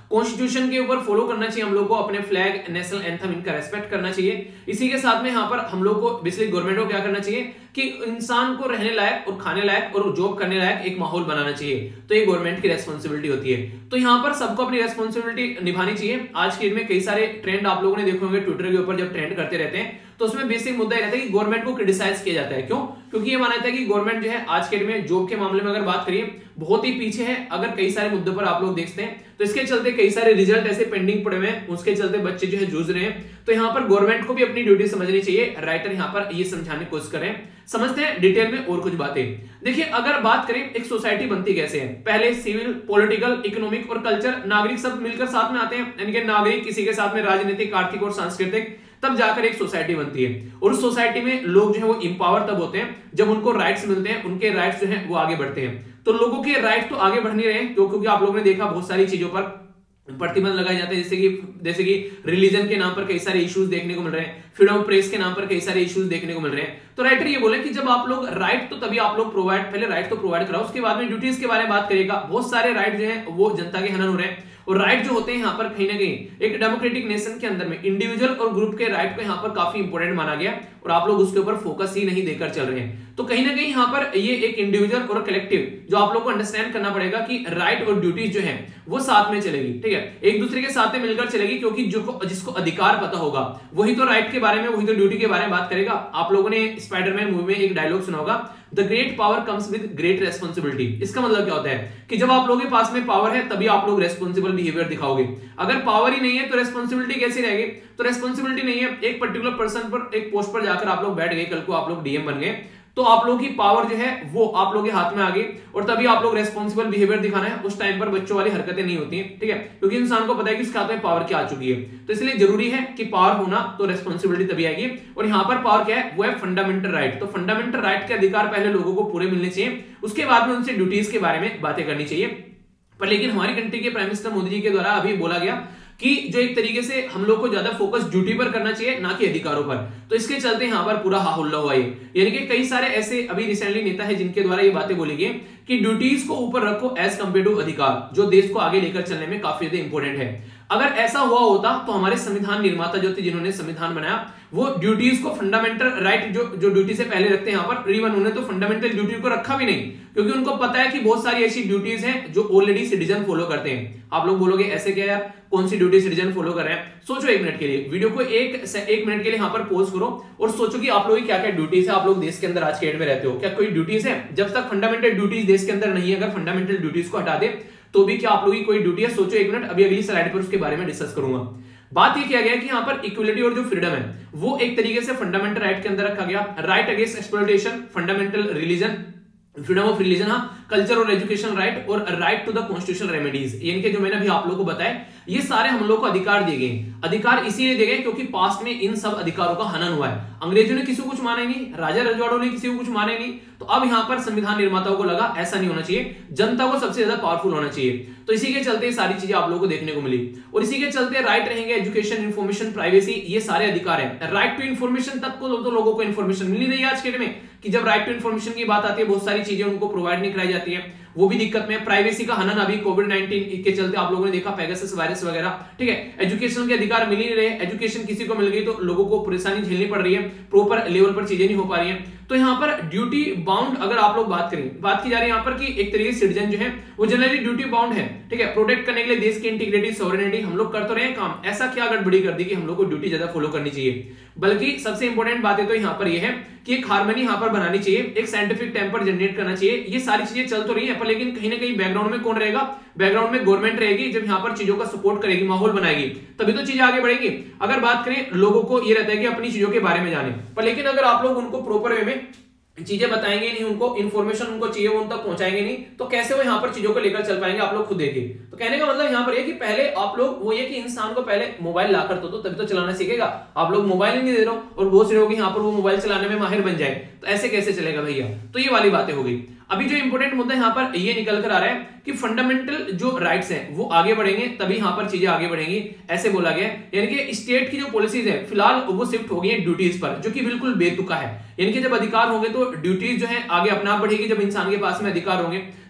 कॉन्स्टिट्यूशन के ऊपर फॉलो करना चाहिए हम लोग को, अपने फ्लैग, नेशनल एंथम, इनका रेस्पेक्ट करना चाहिए। इसी के साथ में यहाँ पर हम लोग को बेसिकली गवर्नमेंट को क्या करना चाहिए कि इंसान को रहने लायक और खाने लायक और जॉब करने लायक एक माहौल बनाना चाहिए। तो ये गवर्नमेंट की रेस्पॉन्सिबिलिटी होती है। तो यहाँ पर सबको अपनी रेस्पॉन्सिबिलिटी निभानी चाहिए। आज के दिन में कई सारे ट्रेंड आप लोगों ने देखे होंगे ट्विटर के ऊपर, जब ट्रेंड करते रहते हैं तो उसमें बेसिक मुद्दा ये रहता है कि गवर्नमेंट को क्रिटिसाइज किया जाता है। क्यों? क्योंकि ये माना जाता है कि गवर्नमेंट जो है आज के दिन में जॉब के मामले में अगर बात करिए बहुत ही पीछे है। अगर कई सारे मुद्दों पर आप लोग देखते हैं तो इसके चलते कई सारे रिजल्ट ऐसे पेंडिंग पड़े हुए हैं, उसके चलते बच्चे जो है जूझ रहे हैं। तो यहाँ पर गवर्नमेंट को भी अपनी ड्यूटी समझनी चाहिए। राइटर यहाँ पर ये समझाने की कोशिश करें। समझते हैं डिटेल में और कुछ बातें। देखिए, अगर बात करें एक सोसाइटी बनती कैसे है, पहले सिविल, पॉलिटिकल, इकोनॉमिक और कल्चर, नागरिक सब मिलकर साथ में आते हैं। यानी कि नागरिक किसी के साथ में राजनीतिक, आर्थिक और सांस्कृतिक, तब जाकर एक सोसाइटी बनती है। और उस सोसाइटी में लोग जो है वो इंपावर तब होते हैं जब उनको राइट्स मिलते हैं, उनके राइट्स जो है वो आगे बढ़ते हैं। तो लोगों के राइट तो आगे बढ़ नहीं रहे हैं क्योंकि आप लोगों ने देखा बहुत सारी चीजों पर प्रतिबंध लगाए जाते हैं, जैसे कि जैसे कि रिलीजन के नाम पर कई सारे इश्यूज देखने को मिल रहे हैं, फ्रीडम ऑफ प्रेस के नाम पर कई सारे इश्यूज देखने को मिल रहे हैं। तो राइटर ये बोले कि जब आप लोग राइट, तो तभी आप लोग प्रोवाइड, पहले राइट तो प्रोवाइड कराओ, उसके बाद में ड्यूटीज के बारे में बात करेगा। बहुत सारे राइट जो है वो जनता के हनन हो रहे हैं। और राइट जो होते हैं यहाँ पर कहीं ना कहीं एक डेमोक्रेटिक नेशन के अंदर में इंडिविजुअल और ग्रुप के राइट को यहाँ पर काफी इंपॉर्टेंट माना गया और आप लोग उसके ऊपर फोकस ही नहीं देकर चल रहे हैं। तो कहीं ना कहीं यहाँ पर ये एक इंडिविजुअल और कलेक्टिव जो आप लोग को अंडरस्टैंड करना पड़ेगा कि राइट और ड्यूटीज जो है वो साथ में चलेगी। ठीक है, एक दूसरे के साथ में मिलकर चलेगी, क्योंकि जो जिसको अधिकार पता होगा वही तो राइट के बारे में, वही तो ड्यूटी के बारे में बात करेगा। आप लोगों ने स्पाइडरमैन मूवी में एक डायलॉग सुना होगा, the great power comes with great responsibility. इसका मतलब क्या होता है कि जब आप लोगों के पास में पावर है तभी आप लोग रेस्पॉन्सिबल बिहेवियर दिखाओगे। अगर पावर ही नहीं है तो रेस्पॉन्सिबिलिटी कैसे रहेगी? तो रेस्पॉन्सिबिलिटी नहीं है, एक पर्टिकुलर पर्सन पर, एक पोस्ट पर जाकर आप लोग बैठ गए, कल को आप लोग डीएम बन गए, तो आप लोगों की पावर जो है वो आप लोगों के हाथ में आ गई और तभी आप लोग रेस्पॉन्सिबल बिहेवियर दिखाना है। उस टाइम पर बच्चों वाली हरकतें नहीं होती हैं। ठीक है, क्योंकि इंसान को पता है कि इसके हाथ में पावर क्या आ चुकी है। तो इसलिए जरूरी है कि पावर होना, तो रेस्पॉन्सिबिलिटी तभी आएगी। और यहाँ पर पावर क्या है? वो है फंडामेंटल राइट। तो फंडामेंटल राइट के अधिकार पहले लोगों को पूरे मिलने चाहिए, उसके बाद में उनसे ड्यूटीज के बारे में बातें करनी चाहिए। पर लेकिन हमारी कंट्री के प्राइम मिनिस्टर मोदी जी के द्वारा अभी बोला गया कि जो एक तरीके से हम लोग को ज्यादा फोकस ड्यूटी पर करना चाहिए, ना कि अधिकारों पर। तो इसके चलते यहाँ पर पूरा हाहुल्ला हुआ है। यानी कि कई सारे ऐसे अभी रिसेंटली नेता है जिनके द्वारा ये बातें बोली गई कि ड्यूटीज को ऊपर रखो एज कंपेयर टू अधिकार, जो देश को आगे लेकर चलने में काफी ज्यादा इंपॉर्टेंट है। अगर ऐसा हुआ होता तो हमारे संविधान निर्माता जो थे, जिन्होंने संविधान बनाया, वो ड्यूटीज को फंडामेंटल राइट जो जो ड्यूटी से पहले रखते हैं यहाँ पर, इवन उन्होंने तो फंडामेंटल ड्यूटी को रखा भी नहीं, क्योंकि उनको पता है कि बहुत सारी ऐसी ड्यूटीज हैं जो ऑलरेडी सिटीजन फॉलो करते हैं। आप लोग बोलोगे ऐसे क्या यार, कौन सी ड्यूटी सिटीजन फॉलो कर रहे हैं? सोचो एक मिनट के लिए, वीडियो को एक एक मिनट के लिए यहाँ पर पॉज करो और सोचो कि आप लोगों की क्या क्या ड्यूटीज है। आप लोग देश के अंदर आज के डेट में रहते हो, क्या कोई ड्यूटीज है? जब तक फंडामेंटल ड्यूटीज देश के अंदर नहीं है, अगर फंडामेंटल ड्यूटीज को हटा दे तो भी क्या आप लोगों की कोई ड्यूटी है? सोचो एक मिनट, अभी अगली स्लाइड पर उसके बारे में डिस्कस करूंगा। बात ये किया गया कि यहाँ पर इक्वलिटी और जो फ्रीडम है वो एक तरीके से फंडामेंटल राइट के अंदर रखा गया। Right against exploitation, fundamental religion, freedom of religion, हाँ, कल्चर और एजुकेशन राइट, और right to the constitutional remedies. यानी कि जो मैंने अभी आप लोगों को बताया, ये सारे हम लोग को अधिकार दिए गए। अधिकार इसीलिए दिए गए क्योंकि पास्ट में इन सब अधिकारों का हनन हुआ है। अंग्रेजों ने किसी को कुछ माना ही नहीं, राजा रजवाड़ों ने किसी को कुछ माना ही नहीं। तो अब यहाँ पर संविधान निर्माताओं को लगा ऐसा नहीं होना चाहिए, जनता को सबसे ज्यादा पावरफुल होना चाहिए। तो इसी के चलते सारी चीजें आप लोगों को देखने को मिली। और इसी के चलते राइट रहेंगे एजुकेशन, इन्फॉर्मेशन, प्राइवेसी, ये सारे अधिकार है। राइट टू इन्फॉर्मेशन तक को तो लोगों को इन्फॉर्मेशन मिल नहीं रही है आज के डेट में, कि जब राइट टू इन्फॉर्मेशन की बात आती है बहुत सारी चीजें उनको प्रोवाइड नहीं कराई जाती है, वो भी दिक्कत में। प्राइवेसी का हनन अभी कोविड नाइनटीन के चलते आप लोगों ने देखा, पेगासस वायरस वगैरह। ठीक है, एजुकेशन के अधिकार मिल ही नहीं रहे, एजुकेशन किसी को मिल गई तो लोगों को परेशानी झेलनी पड़ रही है, प्रॉपर लेवल पर चीजें नहीं हो पा रही हैं। तो यहाँ पर ड्यूटी बाउंड अगर आप लोग बात करें, बात की जा रही है यहाँ पर कि एक तरीके से सिटीजन जो है वो जनरली ड्यूटी बाउंड है। ठीक है, प्रोटेक्ट करने के लिए देश की इंटीग्रिटी, सॉवरेनिटी, हम लोग कर तो रहे काम, ऐसा क्या गड़बड़ी कर दी कि हम लोग को ड्यूटी ज्यादा फॉलो करनी चाहिए। बल्कि सबसे इंपॉर्टेंट बात तो यहाँ पर यह है कि एक हार्मनी यहाँ पर बनानी चाहिए, एक साइंटिफिक टेम्पर जनरेट करना चाहिए। ये सारी चीजें चल तो रही है, पर लेकिन कहीं ना कहीं बैकग्राउंड में कौन रहेगा? बैकग्राउंड में गवर्नमेंट रहेगी। जब यहाँ पर चीजों का सपोर्ट करेगी, माहौल बनाएगी, तभी तो चीजें आगे बढ़ेगी। अगर बात करें, लोगों को ये रहता है कि अपनी चीजों के बारे में जाने, पर लेकिन अगर आप लोग उनको प्रॉपर वे में चीजें बताएंगे नहीं, उनको इन्फॉर्मेशन उनको चाहिए वो उन तक पहुंचाएंगे नहीं, तो कैसे वो यहाँ पर चीजों को लेकर चल पाएंगे? आप लोग खुद देखिए। तो कहने का मतलब यहाँ पर ये कि पहले आप लोग वो ये कि इंसान को पहले मोबाइल ला कर तो दो, तभी तो चलाना सीखेगा। आप लोग मोबाइल ही नहीं दे रहे हो और वो सोच रहे हो कि यहाँ पर वो मोबाइल चलाने में माहिर बन जाए, तो ऐसे कैसे चलेगा भैया? तो ये वाली बातें हो गई। अभी जो इंपॉर्टेंट मुद्दा यहाँ पर ये निकल कर आ रहा है कि फंडामेंटल जो राइट्स हैं वो आगे बढ़ेंगे, तभी यहाँ पर चीजें आगे बढ़ेंगी, ऐसे बोला गया। यानी कि स्टेट की जो पॉलिसीज है फिलहाल वो शिफ्ट हो गई है ड्यूटीज पर, जो कि बिल्कुल बेतुका है। यानी कि जब अधिकार होंगे तो ड्यूटीज जो है आगे अपने आप बढ़ेगी। जब इंसान के पास में अधिकार होंगे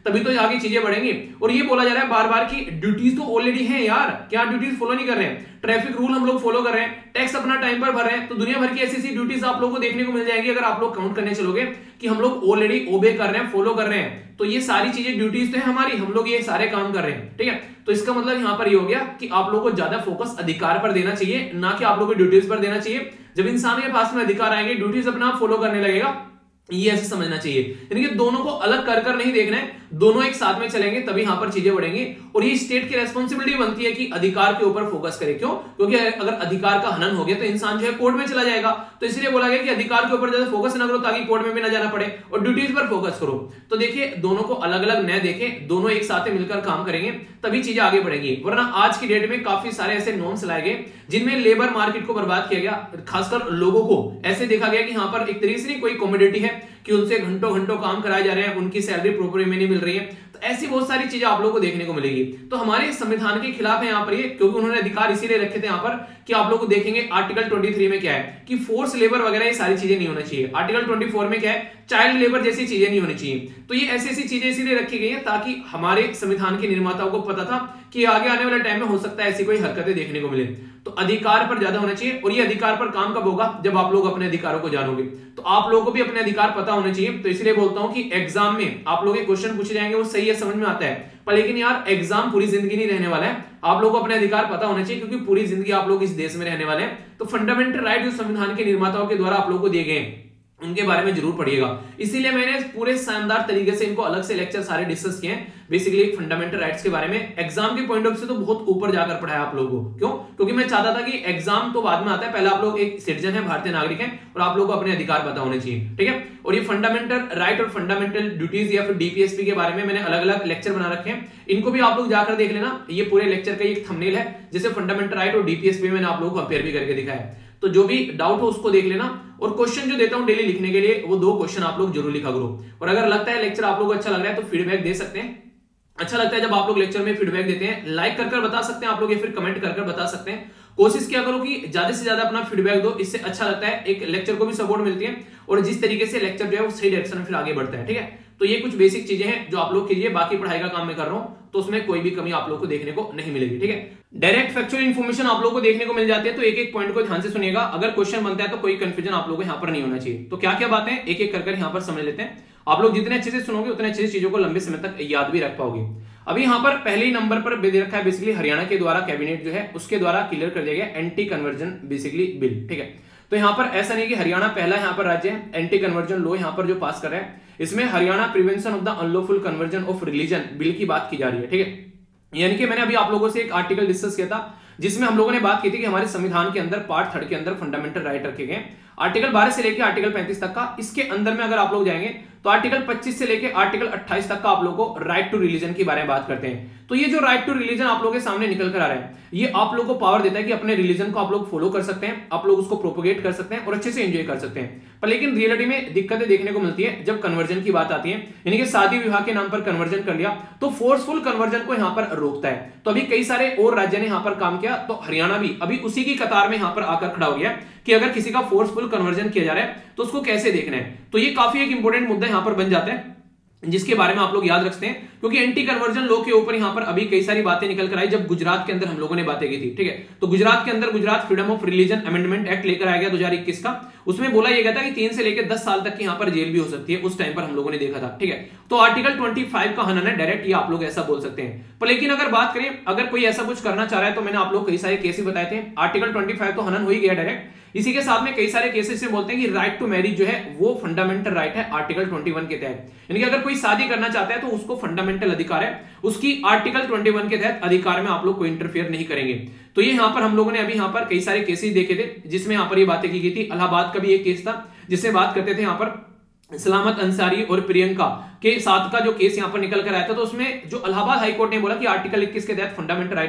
तभी तो आगे चीजें बढ़ेंगी। और ये बोला जा रहा है बार बार कि ड्यूटीज तो ऑलरेडी है यार, क्या ड्यूटीज फॉलो नहीं कर रहे हैं? ट्रैफिक रूल हम लोग फॉलो कर रहे हैं, टैक्स अपना टाइम पर भर रहे हैं, तो दुनिया भर की ऐसी ऐसी ड्यूटीज आप लोगों को देखने को मिल जाएंगी अगर आप लोग काउंट करने चलोगे कि हम लोग ऑलरेडी ओबे कर रहे हैं, फॉलो कर रहे हैं। तो ये सारी चीजें ड्यूटीज तो है हमारी, हम लोग ये सारे काम कर रहे हैं, ठीक है। तो इसका मतलब यहां पर ये हो गया कि आप लोगों को ज्यादा फोकस अधिकार पर देना चाहिए, ना कि आप लोगों को ड्यूटीज पर देना चाहिए। जब इंसान के पास में अधिकार आएंगे, ड्यूटीज अपना फॉलो करने लगेगा, ये ऐसे समझना चाहिए। यानी कि दोनों को अलग कर कर नहीं देखना है, दोनों एक साथ में चलेंगे तभी यहां पर चीजें बढ़ेंगी। और ये स्टेट की रेस्पॉन्सिबिलिटी बनती है कि अधिकार के ऊपर फोकस करे। क्यों? क्योंकि अगर अधिकार का हनन हो गया तो इंसान जो है कोर्ट में चला जाएगा। तो इसलिए बोला गया कि अधिकार के ऊपर ज्यादा फोकस ना करो ताकि कोर्ट में भी ना जाना पड़े, और ड्यूटीज पर फोकस करो। तो देखिए, दोनों को अलग अलग न देखें, दोनों एक साथ मिलकर काम करेंगे तभी चीजें आगे बढ़ेंगी। वरना आज की डेट में काफी सारे ऐसे नॉर्म्स लाए गए जिनमें लेबर मार्केट को बर्बाद किया गया, खासकर लोगों को ऐसे देखा गया कि यहां पर एक तरीके से कोई कॉमोडिटी है कि उनसे घंटों घंटों काम कराए जा रहे हैं, उनकी सैलरी प्रॉपर में नहीं मिल रही है। तो ऐसी बहुत सारी चीजें आप लोगों को देखने को मिलेगी। तो हमारे संविधान के खिलाफ है यहाँ पर ये, क्योंकि उन्होंने अधिकार इसीलिए रखे थे यहाँ पर कि आप लोग देखेंगे आर्टिकल तेईस में क्या है कि फोर्स लेबर वगैरह ये सारी चीजें नहीं होना चाहिए। आर्टिकल चौबीस में क्या है, चाइल्ड लेबर जैसी चीजें नहीं होनी चाहिए। तो ये ऐसी ऐसी चीजें इसीलिए रखी गई है ताकि हमारे संविधान के निर्माताओं को पता था कि आगे आने वाले टाइम में हो सकता है ऐसी कोई हरकतें देखने को मिले। तो अधिकार पर ज्यादा होना चाहिए, और ये अधिकार पर काम कब होगा? जब आप लोग अपने अधिकारों को जानोगे। तो आप लोगों को भी अपने अधिकार पता होने चाहिए। तो इसलिए बोलता हूं कि एग्जाम में आप लोग क्वेश्चन पूछे जाएंगे वो सही है, समझ में आता है, पर लेकिन यार एग्जाम पूरी जिंदगी नहीं रहने वाला है। आप लोगों को अपने अधिकार पता होने चाहिए, क्योंकि पूरी जिंदगी आप लोग इस देश में रहने वाले हैं। तो फंडामेंटल राइट जो संविधान के निर्माताओं के द्वारा आप लोगों को दिए गए हैं उनके बारे में जरूर पढ़िएगा। इसीलिए मैंने पूरे शानदार तरीके से इनको अलग से लेक्चर सारे डिस्कस किए हैं, बेसिकली फंडामेंटल राइट्स के बारे में। एग्जाम के पॉइंट ऑफ से तो बहुत ऊपर जाकर पढ़ाया आप लोगों को। क्यों? क्योंकि मैं चाहता था कि एग्जाम तो बाद में आता है, पहले आप लोग एक सिटीजन है, भारतीय नागरिक हैं, और आप लोग को अपने अधिकार पता होने चाहिए, ठीक है। और ये फंडामेंटल राइट और फंडामेंटल ड्यूटीज या फिर डीपीएसपी के बारे में मैंने अलग अलग लेक्चर बना रखे हैं, इनको भी आप लोग जाकर देख लेना। ये पूरे लेक्चर का एक थंबनेल है जिसे फंडामेंटल राइट और डीपीएसपी मैंने आप लोगों को कंपेयर भी करके दिखाया। तो जो भी डाउट हो उसको देख लेना, और क्वेश्चन जो देता हूं डेली लिखने के लिए वो दो क्वेश्चन आप लोग जरूर लिखा करो। और अगर लगता है लेक्चर आप लोग को अच्छा लग रहा है तो फीडबैक दे सकते हैं। अच्छा लगता है जब आप लोग लेक्चर में फीडबैक देते हैं, लाइक कर कर बता सकते हैं आप लोग, या फिर कमेंट कर कर बता सकते हैं। कोशिश किया करो कि ज्यादा से ज्यादा अपना फीडबैक दो, इससे अच्छा लगता है, एक लेक्चर को भी सपोर्ट मिलती है, और जिस तरीके से लेक्चर जो है वो सही डायरेक्शन में फिर आगे बढ़ता है, ठीक है। तो ये कुछ बेसिक चीजें हैं जो आप लोग कीजिए। बाकी पढ़ाई का काम मैं कर रहा हूं तो उसमें कोई भी कमी आप लोग को देखने को नहीं मिलेगी, ठीक है। डायरेक्ट फैक्चुअल इन्फॉर्मेशन आप लोग को देखने को मिल जाती है। तो एक एक पॉइंट को ध्यान से सुनिएगा, अगर क्वेश्चन बनता है तो कोई कंफ्यूजन आप लोगों को यहाँ पर नहीं होना चाहिए। तो क्या क्या बातें एक एक कर यहाँ पर समझ लेते हैं। आप लोग जितने अच्छे से सुनोगे उतने अच्छे से चीजों को लंबे समय तक याद भी रख पाओगे। अभी यहाँ पर पहले ही नंबर पर दे रखा है बेसिकली हरियाणा के द्वारा कैबिनेट जो है उसके द्वारा क्लियर कर दिया गया एंटी कन्वर्जन बेसिकली बिल, ठीक है। तो यहाँ पर ऐसा नहीं कि हरियाणा पहला यहाँ पर राज्य है एंटी कन्वर्जन लॉ यहाँ पर जो पास कर रहा है, इसमें Haryana prevention of the unlawful conversion of religion bill की बात की जा रही है, ठीक है। यानी कि मैंने अभी आप लोगों से एक आर्टिकल डिस्कस किया था जिसमें हम लोगों ने बात की थी कि हमारे संविधान के अंदर पार्ट थर्ड के अंदर फंडामेंटल राइट रखे गए, आर्टिकल बारह से लेकर आर्टिकल पैंतीस तक का। इसके अंदर में अगर आप लोग जाएंगे तो आर्टिकल पच्चीस से लेकर आर्टिकल अट्ठाईस तक का आप लोगों को राइट टू रिलीजन के बारे में बात करते हैं। तो ये जो राइट टू रिलीजन आप लोगों के सामने निकल कर आ रहा है, ये आप लोगों को पावर देता है कि अपने रिलीजन को आप लोग फॉलो कर सकते हैं, आप लोग उसको प्रोपोगेट कर सकते हैं और अच्छे से एंजॉय कर सकते हैं। पर लेकिन रियलिटी में दिक्कतें देखने को मिलती है जब कन्वर्जन की बात आती है, यानी कि शादी विवाह के नाम पर कन्वर्जन कर लिया तो फोर्सफुल कन्वर्जन को यहाँ पर रोकता है। तो अभी कई सारे और राज्य ने यहाँ पर काम किया, तो हरियाणा भी अभी उसी की कतार में यहाँ पर आकर खड़ा हो गया कि अगर किसी का फोर्सफुल कन्वर्जन किया जा रहा है तो उसको कैसे देखना है। तो ये काफी एक इंपॉर्टेंट मुद्दा यहाँ पर बन जाता है जिसके बारे में आप लोग याद रखते हैं, क्योंकि एंटी कन्वर्जन लॉ के ऊपर यहाँ पर अभी कई सारी बातें निकल कर आई जब गुजरात के अंदर हम लोगों ने बातें की थी, ठीक है। तो गुजरात के अंदर Gujarat freedom of religion amendment act लेकर आया गया दो हजार इक्कीस का। उसमें बोला यह गया था कि तीन से लेकर दस साल तक की यहाँ पर जेल भी हो सकती है, उस टाइम पर हम लोगों ने देखा था, ठीक है। तो आर्टिकल पच्चीस का हनन है डायरेक्ट, ये आप लोग ऐसा बोल सकते हैं। पर लेकिन अगर बात करें अगर कोई ऐसा कुछ करना चाह रहा है तो मैंने आप लोग कई सारे केसेस बताए थे, आर्टिकल पच्चीस तो हनन हो ही गया डायरेक्ट। इसी के साथ में कई सारे केसेस से बोलते हैं कि राइट टू मैरिज जो है वो फंडामेंटल राइट है आर्टिकल इक्कीस के तहत, यानी कि अगर कोई शादी करना चाहता है तो उसको फंडामेंटल अधिकार है, उसकी आर्टिकल इक्कीस के तहत अधिकार में आप लोग कोई इंटरफेयर नहीं करेंगे। तो ये यहाँ पर हम लोगों ने अभी यहाँ पर कई सारे केसेस देखे थे जिसमें यहाँ पर ये बातें की गई थी। इलाहाबाद का भी एक केस था जिससे बात करते थे यहाँ पर सलामत अंसारी और प्रियंका के साथ का जो केस यहाँ पर निकल कर आया था, तो उसमें जो इलाहाबाद हाईकोर्ट ने बोला कि आर्टिकल इक्कीस के तहत फंडामेंटल राइट है,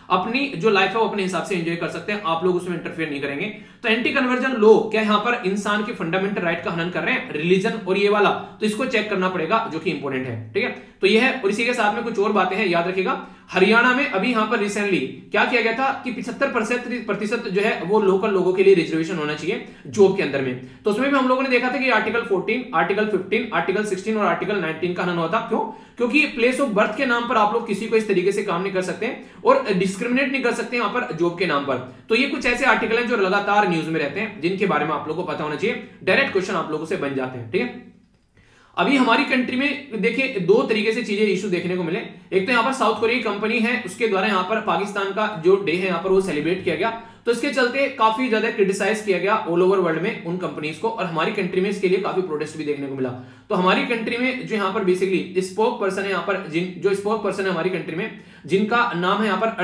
अपनी जो लाइफ है वो अपने हिसाब से एंजॉय कर सकते हैं, आप लोग उसमें इंटरफेयर नहीं करेंगे। तो एंटी कन्वर्जन लॉ क्या यहाँ पर इंसान के फंडामेंटल राइट का हनन कर रहे हैं, रिलीजन और ये वाला, तो इसको चेक करना पड़ेगा जो कि इंपॉर्टेंट है, ठीक है। तो ये है, और इसी के साथ में कुछ और बातें हैं, याद रखिएगा। हरियाणा में अभी यहाँ पर रिसेंटली क्या किया गया था कि पचहत्तर प्रतिशत जो है वो लोकल लोगों के लिए रिजर्वेशन होना चाहिए जॉब के अंदर में। तो उसमें भी हम लोगों ने देखा था कि आर्टिकल चौदह, आर्टिकल पंद्रह, आर्टिकल सोलह और आर्टिकल उन्नीस का हनन हुआ था। क्यों? क्योंकि प्लेस ऑफ बर्थ के नाम पर आप लोग किसी को इस तरीके से काम नहीं कर सकते और डिस्क्रिमिनेट नहीं कर सकते यहाँ पर जॉब के नाम पर। तो ये कुछ ऐसे आर्टिकल हैं जो लगातार न्यूज में रहते हैं, जिनके बारे में आप लोगों को पता होना चाहिए, डायरेक्ट क्वेश्चन आप लोगों से बन जाते हैं, ठीक है। अभी हमारी कंट्री में देखिए दो तरीके से चीजें इशू देखने को मिले। एक तो यहाँ पर साउथ कोरिया कंपनी है, उसके द्वारा यहाँ पर पाकिस्तान का जो डे है यहाँ पर वो सेलिब्रेट किया गया, तो इसके चलते काफी ज्यादा क्रिटिसाइज किया गया ऑल ओवर वर्ल्ड में उन कंपनीज को, और हमारी कंट्री में इसके लिए काफी प्रोटेस्ट भी देखने को मिला। तो हमारी कंट्री में जो यहाँ पर बेसिकली स्पोक पर्सन है, यहाँ पर जिन जो स्पोक पर्सन है हमारी कंट्री में, जिनका नाम है यहाँ पर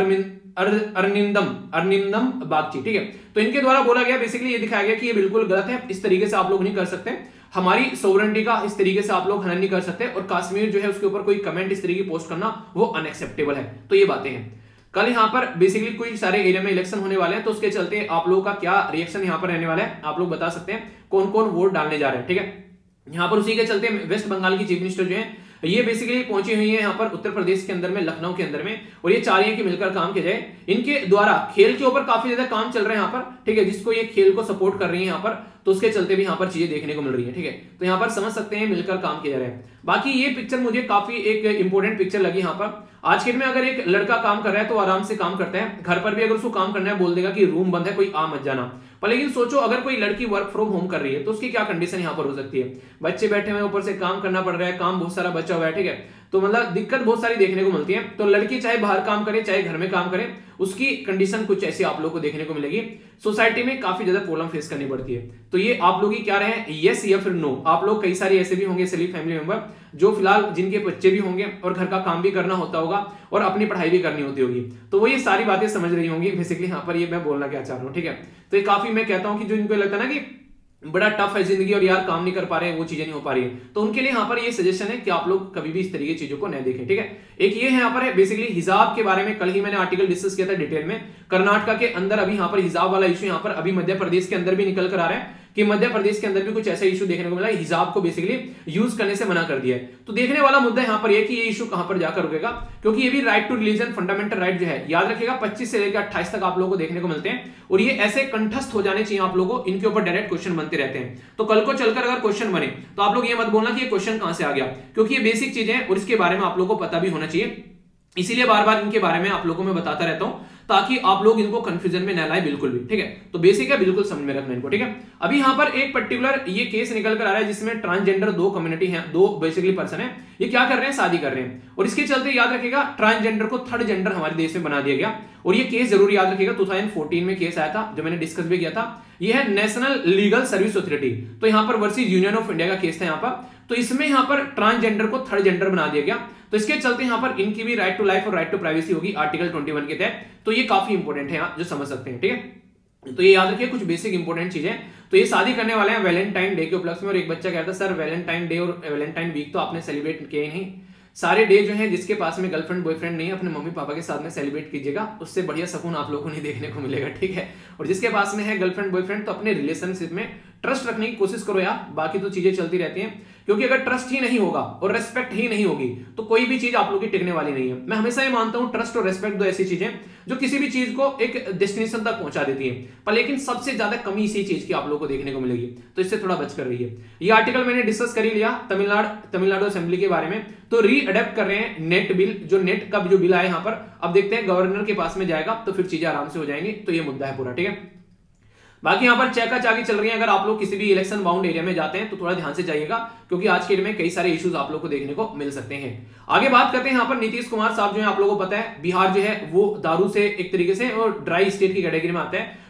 अरनिंदम अरनिंदम बागची, ठीक है। तो इनके द्वारा बोला गया, बेसिकली ये दिखाया गया कि ये बिल्कुल गलत है, इस तरीके से आप लोग नहीं कर सकते, हमारी सोवरेनिटी का इस तरीके से आप लोग हनन नहीं कर सकते, और कश्मीर जो है उसके ऊपर कोई कमेंट इस तरीके की पोस्ट करना वो अनएक्सेप्टेबल है। तो ये बातें हैं। कल यहाँ पर बेसिकली कोई सारे एरिया में इलेक्शन होने वाले हैं, तो उसके चलते आप लोगों का क्या रिएक्शन यहाँ पर रहने वाला है, आप लोग बता सकते हैं कौन कौन वोट डालने जा रहे हैं, ठीक है। यहाँ पर उसी के चलते वेस्ट बंगाल की चीफ मिनिस्टर जो है ये बेसिकली पहुंची हुई है यहाँ पर उत्तर प्रदेश के अंदर में, लखनऊ के अंदर में, और ये चाह रही है कि मिलकर काम किया जाए। इनके द्वारा खेल के ऊपर काफी ज्यादा काम चल रहा है यहाँ पर, ठीक है, जिसको ये खेल को सपोर्ट कर रही है यहाँ पर, तो उसके चलते भी यहाँ पर चीजें देखने को मिल रही है, ठीक है। तो यहाँ पर समझ सकते हैं मिलकर काम किया जा रहा है। बाकी ये पिक्चर मुझे काफी एक इंपॉर्टेंट पिक्चर लगी यहाँ पर। आज के दिन में अगर एक लड़का काम कर रहा है तो आराम से काम करता है, घर पर भी अगर उसको काम करना है बोल देगा कि रूम बंद है, कोई आ मत जाना। पर लेकिन सोचो अगर कोई लड़की वर्क फ्रॉम होम कर रही है तो उसकी क्या कंडीशन यहाँ पर हो सकती है, बच्चे बैठे हुए ऊपर से काम करना पड़ रहा है, काम बहुत सारा बचा हुआ है, ठीक है। तो मतलब दिक्कत बहुत सारी देखने को मिलती है। तो लड़की चाहे बाहर काम करे चाहे घर में काम करे, उसकी कंडीशन कुछ ऐसी आप लोग को देखने को मिलेगी। सोसाइटी में काफी ज्यादा प्रॉब्लम फेस करनी पड़ती है। तो ये आप लोग की क्या रहे, यस या फिर नो। आप लोग कई सारे ऐसे भी होंगे सेलिब्रिटी फैमिली मेंबर जो फिलहाल जिनके बच्चे भी होंगे और घर का काम भी करना होता होगा और अपनी पढ़ाई भी करनी होती होगी, तो वो ये सारी बातें समझ रही होंगी बेसिकली यहाँ पर ये मैं बोलना क्या चाह रहा हूँ, ठीक है। तो ये काफी मैं कहता हूँ कि जो इनको लगता है ना कि बड़ा टफ है जिंदगी और यार काम नहीं कर पा रहे हैं, वो चीजें नहीं हो पा रही है, तो उनके लिए यहाँ पर ये सजेशन है कि आप लोग कभी भी इस तरीके की चीजों को न देखें, ठीक है। एक ये है यहाँ पर है बेसिकली हिजाब के बारे में, कल ही मैंने आर्टिकल डिस्कस किया था डिटेल में। कर्नाटका के अंदर अभी यहाँ पर हिजाब वाला इशू यहाँ पर अभी मध्य प्रदेश के अंदर भी निकल कर आ रहा है कि मध्य प्रदेश के अंदर भी कुछ ऐसा इशू देखने को मिला, हिजाब को बेसिकली यूज करने से मना कर दिया है। तो देखने वाला मुद्दा यहाँ पर यह कि ये इशू कहां पर जाकर रुकेगा, क्योंकि ये भी right to religion fundamental right जो है, याद रखिएगा पच्चीस से लेकर अट्ठाईस तक आप लोगों को देखने को मिलते हैं, और ये ऐसे कंठस्थ हो जाने चाहिए आप लोगों को, इनके ऊपर डायरेक्ट क्वेश्चन बनते रहते हैं। तो कल को चलकर अगर क्वेश्चन बने तो आप लोग ये मत बोलना कि ये क्वेश्चन कहां से आ गया, क्योंकि ये बेसिक चीजें हैं और इसके बारे में आप लोगों को पता भी होना चाहिए। इसीलिए बार बार इनके बारे में आप लोगों को मैं बताता रहता हूं ताकि आप लोग इनको कंफ्यूजन में न लाए बिल्कुल भी, ठीक है। तो बेसिक है, बिल्कुल समझ में रखना इनको, ठीक है। अभी यहाँ पर एक पर्टिकुलर ये केस निकल कर आ रहा है जिसमें ट्रांसजेंडर दो कम्युनिटी है, दो बेसिकली पर्सन है, ये क्या कर रहे हैं, शादी कर रहे हैं, और इसके चलते याद रखिएगा ट्रांसजेंडर को थर्ड जेंडर हमारे देश में बना दिया गया। और ये केस जरूर याद रखिएगा दो हज़ार चौदह में केस आया था जो मैंने डिस्कस भी किया था। ये है नेशनल लीगल सर्विस अथॉरिटी, तो यहाँ पर वर्सेस यूनियन ऑफ इंडिया का केस था यहाँ पर। तो इसमें यहाँ पर ट्रांसजेंडर को थर्ड जेंडर बना दिया गया, तो इसके चलते यहाँ पर इनकी भी राइट टू लाइफ और राइट टू प्राइवेसी होगी आर्टिकल इक्कीस के तहत। तो ये काफी इंपॉर्टेंट है यहाँ जो समझ सकते हैं, ठीक है। तो ये याद रखिए कुछ बेसिक इंपॉर्टेंट चीजें। तो ये शादी करने वाले हैं वैलेंटाइन डे के उपलक्ष्य में, और एक बच्चा कहता है सर वैलेंटाइन डे और वैलेंटाइन वीक तो आपने सेलिब्रेट किया ही नहीं, सारे डे जो है जिसके पास में गर्लफ्रेंड बॉयफ्रेंड नहीं है अपने मम्मी पापा के साथ में सेलिब्रेट कीजिएगा, उससे बढ़िया सुकून आप लोगों को नहीं देखने को मिलेगा, ठीक है। और जिसके पास में है गर्लफ्रेंड बॉयफ्रेंड तो अपने रिलेशनशिप में ट्रस्ट रखने की कोशिश करो यार, बाकी तो चीजें चलती रहती हैं, क्योंकि अगर ट्रस्ट ही नहीं होगा और रेस्पेक्ट ही नहीं होगी तो कोई भी चीज आप लोग की टिकने वाली नहीं है। मैं हमेशा ये मानता हूं ट्रस्ट और रेस्पेक्ट दो ऐसी चीजें जो किसी भी चीज को एक डेस्टिनेशन तक पहुंचा देती है, पर लेकिन सबसे ज्यादा कमी इसी चीज की आप लोगों को देखने को मिलेगी, तो इससे थोड़ा बच कर रही है। ये आर्टिकल मैंने डिस्कस कर ही लिया तमिलनाडु तमिलनाडु असेंबली के बारे में, तो री अडेप्ट कर रहे हैं नेट बिल, जो नेट का जो बिल आया यहाँ पर, अब देखते हैं गवर्नर के पास में जाएगा तो फिर चीजें आराम से हो जाएंगी। तो ये मुद्दा है पूरा, ठीक है। बाकी यहाँ पर चेका चाकी चल रही है, अगर आप लोग किसी भी इलेक्शन बाउंड एरिया में जाते हैं तो थोड़ा ध्यान से जाइएगा, क्योंकि आज के दिन में कई सारे इश्यूज आप लोग को देखने को मिल सकते हैं। आगे बात करते हैं यहाँ पर नीतीश कुमार साहब जो है, आप लोगों को पता है बिहार जो है वो दारू से एक तरीके से और ड्राई स्टेट की कैटेगरी में आता है,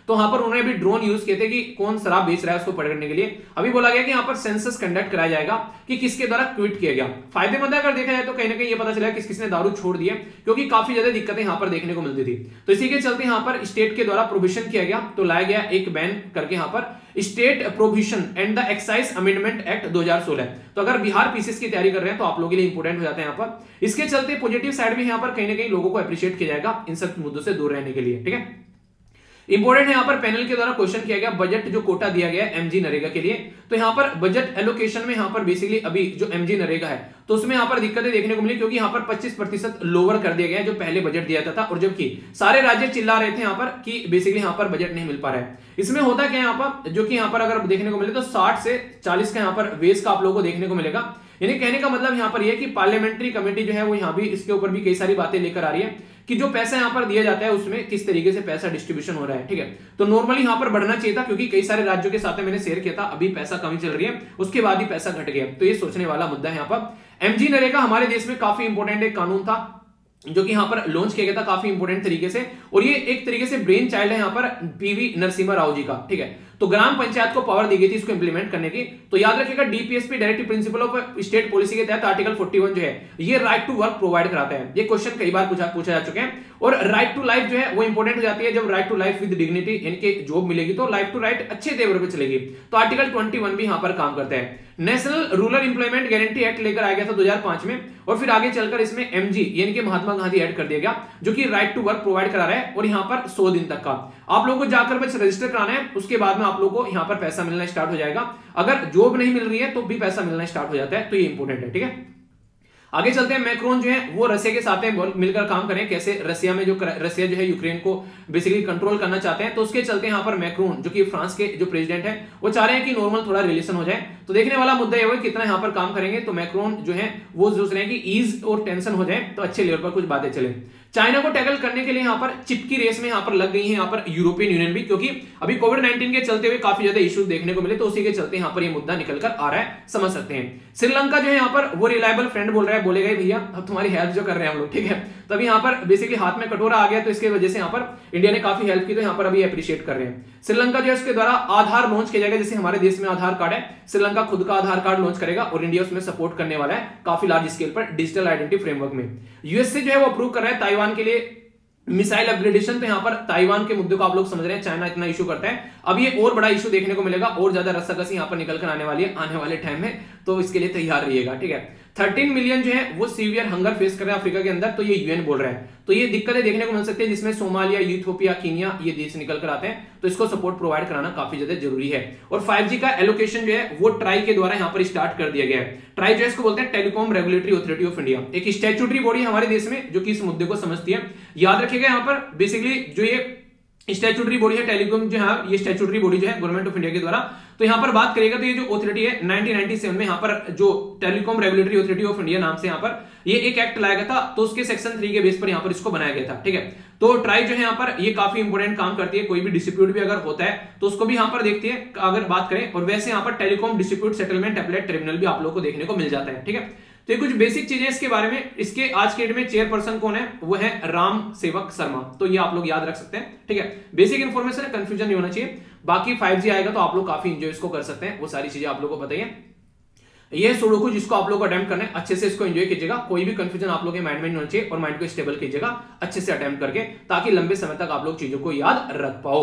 तो वहां पर उन्होंने भी ड्रोन यूज किए थे कि कौन शराब बेच रहा है उसको पकड़ने के लिए। अभी बोला गया कि यहाँ पर सेंसस कंडक्ट कराया जाएगा कि किसके द्वारा क्विट किया गया। फायदेमंद अगर देखा जाए तो कहीं ना कहीं ये पता चला किस किसने दारू छोड़ दी है, क्योंकि काफी ज्यादा दिक्कतें यहाँ पर देखने को मिलती थी। तो इसी के चलते यहाँ पर स्टेट के द्वारा प्रोविजन किया गया, तो लाया गया एक बैन करके यहाँ पर state provision and the excise amendment act दो हज़ार सोलह। तो अगर बिहार पीसीएस की तैयारी कर रहे हैं तो आप लोगों के लिए इंपोर्टेंट हो जाता है यहाँ पर। इसके चलते पॉजिटिव साइड भी यहाँ पर कहीं ना कहीं लोगों को अप्रिशिएट किया जाएगा इन सब मुद्दों से दूर रहने के लिए, ठीक है। इंपोर्टेंट है यहाँ पर पैनल के द्वारा क्वेश्चन किया गया बजट जो कोटा दिया गया है एमजी नरेगा के लिए, तो यहाँ पर बजट एलोकेशन में यहाँ पर बेसिकली अभी जो एमजी नरेगा है तो उसमें यहाँ पर दिक्कतें देखने को मिली, क्योंकि यहाँ पर पच्चीस प्रतिशत लोअर कर दिया गया है जो पहले बजट दिया जाता था, और जबकि सारे राज्य चिल्ला रहे थे यहाँ पर कि बेसिकली यहाँ पर बजट नहीं मिल पा रहा है। इसमें होता क्या है यहाँ पर, जो कि यहाँ पर अगर देखने को मिले तो साठ से चालीस का यहाँ पर वेज का आप लोगों को देखने को मिलेगा। यानी कहने का मतलब यहाँ पर यह कि पार्लियामेंट्री कमेटी जो है वो यहाँ भी इसके ऊपर भी कई सारी बातें लेकर आ रही है कि जो पैसा यहाँ पर दिया जाता है उसमें किस तरीके से पैसा डिस्ट्रीब्यूशन हो रहा है, ठीक है। तो नॉर्मली यहाँ पर बढ़ना चाहिए था, क्योंकि कई सारे राज्यों के साथ मैंने शेयर किया था अभी पैसा कमी चल रही है, उसके बाद ही पैसा घट गया। तो ये सोचने वाला मुद्दा है यहाँ पर। एमजी नरेगा हमारे देश में काफी इंपोर्टेंट एक कानून था जो कि यहाँ पर लॉन्च किया गया था काफी इंपोर्टेंट तरीके से, और ये एक तरीके से ब्रेन चाइल्ड है यहाँ पर पीवी नरसिम्हा राव जी का, ठीक है। तो ग्राम पंचायत को पावर दी गई थी इसको इंप्लीमेंट करने की। तो याद रखिएगा DPSP directive principle of state policy के तहत आर्टिकल इकतालीस जो है ये राइट टू वर्क प्रोवाइड कराता है। ये क्वेश्चन कई बार पूछा पूछा जा चुके हैं। और राइट टू लाइफ जो है वो इंपॉर्टेंट हो जाती है जब right to life with dignity इनके जॉब मिलेगी तो लाइफ टू राइट अच्छे तेवर पे चलेगी। तो आर्टिकल इक्कीस भी यहां पर काम करता है। National rural employment guarantee act लेकर आया गया था दो हज़ार पाँच में, और फिर आगे चलकर इसमें एमजी यानी कि महात्मा गांधी ऐड कर दिया गया जो कि राइट टू वर्क प्रोवाइड करा रहा है। और यहां पर सौ दिन तक का आप लोगों को जाकर बस रजिस्टर कराना है, उसके बाद में आप लोगों को यहां पर पैसा मिलना स्टार्ट हो जाएगा। अगर जॉब नहीं मिल रही है तो भी पैसा मिलना स्टार्ट हो जाता है। तो ये इंपॉर्टेंट है, ठीक है। आगे चलते हैं। मैक्रोन जो है वो रशिया के साथ मिलकर काम करें, कैसे रशिया में जो रशिया जो है यूक्रेन को बेसिकली कंट्रोल करना चाहते हैं। तो उसके चलते यहाँ पर मैक्रोन जो कि फ्रांस के जो प्रेसिडेंट है वो चाह रहे हैं कि नॉर्मल थोड़ा रिलेशन हो जाए। तो देखने वाला मुद्दा ये है कितना यहाँ पर काम करेंगे। तो मैक्रोन जो है वो सोच रहे हैं कि ईज और टेंशन हो जाए तो अच्छे लेवल पर कुछ बातें चले। चाइना को टैकल करने के लिए यहाँ पर चिप की रेस में यहाँ पर लग गई है यहाँ पर यूरोपियन यूनियन भी, क्योंकि अभी कोविड नाइनटीन के चलते हुए काफी ज्यादा इश्यूज देखने को मिले। तो उसी के चलते यहाँ पर ये मुद्दा निकल कर आ रहा है, समझ सकते हैं। श्रीलंका जो है यहाँ पर वो रिलायबल फ्रेंड बोल रहा है, बोलेगा भैया अब तुम्हारी हेल्प जो कर रहे हैं हम लोग, ठीक है। तो अभी यहाँ पर बेसिकली हाथ में कटोरा आ गया तो इसकी वजह से यहाँ पर इंडिया ने काफी हेल्प की, तो यहाँ पर अभी अप्रिशिएट कर रहे हैं। श्रीलंका जो है उसके द्वारा आधार लॉन्च किया जाएगा, जैसे हमारे देश में आधार कार्ड है, श्रीलंका खुद का आधार कार्ड लॉन्च करेगा और इंडिया उसमें सपोर्ट करने वाला है काफी लार्ज स्केल पर डिजिटल आइडेंटिटी फ्रेमवर्क में। यूएसए जो है वो अप्रूव कर रहा है ताइवान के लिए मिसाइल अपग्रेडेशन। तो यहाँ पर ताइवान के मुद्दे को आप लोग समझ रहे हैं, चाइना इतना इशू करता है, अब ये और बड़ा इशू देखने को मिलेगा और ज्यादा रस्साकसी यहाँ पर निकल कर आने वाली है आने वाले टाइम में, तो इसके लिए तैयार रहिएगा, ठीक है। थर्टीन मिलियन जो है वो सीवियर हंगर फेस कर रहे हैं अफ्रीका के अंदर, तो ये यूएन बोल रहा है। तो ये दिक्कतें देखने को मिल सकती है जिसमें सोमालिया, इथियोपिया, कीनिया ये देश निकल कर आते हैं, तो इसको सपोर्ट प्रोवाइड कराना काफी ज्यादा जरूरी है। और फाइव जी का एलोकेशन जो है वो ट्राई के द्वारा यहाँ पर स्टार्ट कर दिया गया है। ट्राई जो है इसको बोलते हैं telecom regulatory authority of India, एक स्टैट्यूटरी बॉडी हमारे देश में जो कि इस मुद्दे को समझती है। याद रखिएगा यहाँ पर बेसिकली जो ये स्टैट्यूटरी बॉडी है टेलीकॉम जो है ये स्टैट्यूटरी बॉडी जो है गवर्नमेंट ऑफ इंडिया के द्वारा, तो यहां पर बात करेगा तो ये जो अथॉरिटी है नाइनटीन नाइंटी सेवन में यहां पर जो telecom regulatory authority of India नाम से यहां पर ये एक एक्ट लाया गया था, तो उसके सेक्शन थ्री के बेस पर यहां पर इसको बनाया गया था, ठीक है। तो ट्राई जो है यहां पर ये काफी इंपोर्टेंट काम करती है, कोई भी डिस्प्यूट भी अगर होता है तो उसको भी यहां पर देखती है अगर बात करें। और वैसे यहां पर telecom dispute settlement appellate tribunal भी आप लोग को देखने को मिल जाता है, ठीक है। तो ये कुछ बेसिक चीजें इसके बारे में। इसके आज के डेट में चेयरपर्सन कौन है, वो है राम सेवक शर्मा, तो ये आप लोग याद रख सकते हैं, ठीक है। बेसिक इन्फॉर्मेशन है, कंफ्यूजन नहीं होना चाहिए। बाकी फाइव जी आएगा तो आप लोग काफी एंजॉय इसको कर सकते हैं, वो सारी चीजें आप लोग को बताइए। ये सुडोकू जिसको आप लोग को अटेम्प्ट करना है अच्छे से इसको एंजॉय कीजिएगा, कोई भी कंफ्यूजन आप लोग के माइंड में नहीं होना चाहिए, और माइंड को स्टेबल कीजिएगा अच्छे से अटेम्प्ट करके, ताकि लंबे समय तक आप लोग चीजों को याद रख पाओ।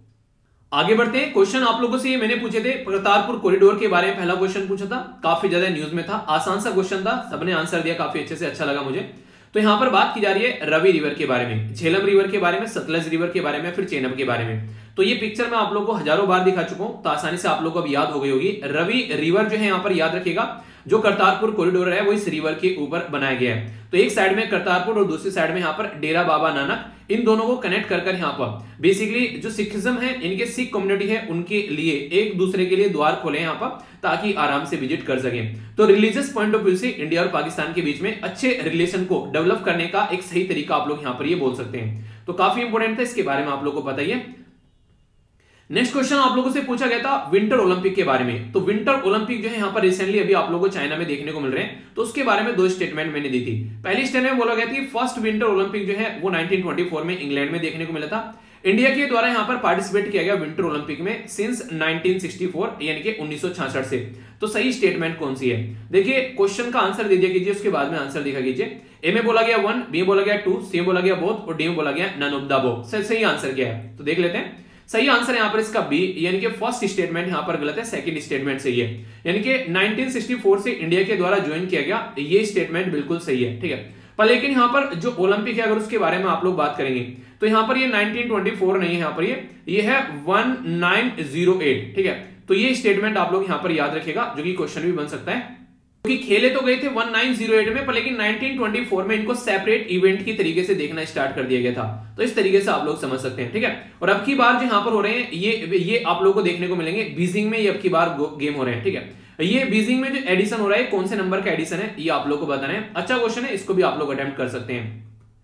आगे बढ़ते हैं। क्वेश्चन आप लोगों से ये मैंने पूछे थे, करतारपुर कॉरिडोर के बारे में पहला क्वेश्चन पूछा था, काफी ज्यादा न्यूज में था, आसान सा क्वेश्चन था, सबने आंसर दिया काफी अच्छे से, अच्छा लगा मुझे। तो यहां पर बात की जा रही है रवि रिवर के बारे में, झेलम रिवर के बारे में, सतलज रिवर के बारे में, फिर चेनाब के बारे में। तो ये पिक्चर मैं आप लोगों को हजारों बार दिखा चुका हूं, तो आसानी से आप लोगों को अब याद हो गई होगी। रवि रिवर जो है यहाँ पर याद रखिएगा, जो करतारपुर कॉरिडोर है वो इस रिवर के ऊपर बनाया गया है। तो एक साइड में करतारपुर और दूसरी साइड में यहाँ पर डेरा बाबा नानक, इन दोनों को कनेक्ट कर कर यहाँ पर बेसिकली जो सिखिज्म है, इनके सिख कम्युनिटी है, उनके लिए एक दूसरे के लिए द्वार खोले यहाँ पर, ताकि आराम से विजिट कर सके। तो रिलीजियस पॉइंट ऑफ व्यू से इंडिया और पाकिस्तान के बीच में अच्छे रिलेशन को डेवलप करने का एक सही तरीका आप लोग यहाँ पर ये बोल सकते हैं। तो काफी इंपोर्टेंट था, इसके बारे में आप लोग को बताइए। नेक्स्ट क्वेश्चन आप लोगों से पूछा गया था विंटर ओलंपिक के बारे में। तो विंटर ओलंपिक जो है यहाँ पर रिसेंटली अभी आप लोगों को चाइना में देखने को मिल रहे हैं, तो उसके बारे में दो स्टेटमेंट मैंने दी थी। पहली स्टेटमेंट बोला गया था फर्स्ट विंटर ओलंपिक जो है वो नाइनटीन ट्वेंटी फोर में इंग्लैंड में देखने को मिला था। इंडिया के द्वारा यहां पर पार्टिसिपेट किया गया विंटर ओलंपिक में सिंस नाइनटीन सिक्सटी फोर यानी कि उन्नीस सौ छियासठ से। तो सही स्टेटमेंट कौन सी है? देखिए क्वेश्चन का आंसर दे दिया कीजिए, उसके बाद में आंसर देखा कीजिए। ए में बोला गया वन, बी में बोला गया टू, सी में बोला गया बोथ और डी में बोला गया नन ऑफ द अबव। सही आंसर क्या है तो देख लेते हैं। सही आंसर यहां पर इसका बी यानी कि फर्स्ट स्टेटमेंट यहां पर गलत है, सेकंड स्टेटमेंट सही है। यानी कि नाइनटीन सिक्सटी फोर से इंडिया के द्वारा ज्वाइन किया गया, ये स्टेटमेंट बिल्कुल सही है, ठीक है। पर लेकिन यहां पर जो ओलंपिक है अगर उसके बारे में आप लोग बात करेंगे तो यहां पर ये नाइनटीन ट्वेंटी फोर नहीं है, यहां पर ये ये है नाइनटीन ओ एट, ठीक है। तो ये स्टेटमेंट आप लोग यहां पर याद रखेगा, जो कि क्वेश्चन भी बन सकता है, क्योंकि खेले तो गए थे नाइनटीन ओ एट में, पर लेकिन नाइनटीन ट्वेंटी फोर में इनको सेपरेट इवेंट की तरीके से देखना स्टार्ट कर दिया गया था। तो इस तरीके से आप लोग समझ सकते हैं, ठीक है। और अब की बार जो यहां पर हो रहे हैं ये ये आप लोग को देखने को मिलेंगे बीजिंग में, ये अब की बार गेम हो रहे हैं, ठीक है। ये बीजिंग में जो एडिशन हो रहा है कौन से नंबर का एडिशन है ये आप लोग को बताना है। अच्छा क्वेश्चन है, इसको भी आप लोग अटेम्प्ट कर सकते हैं।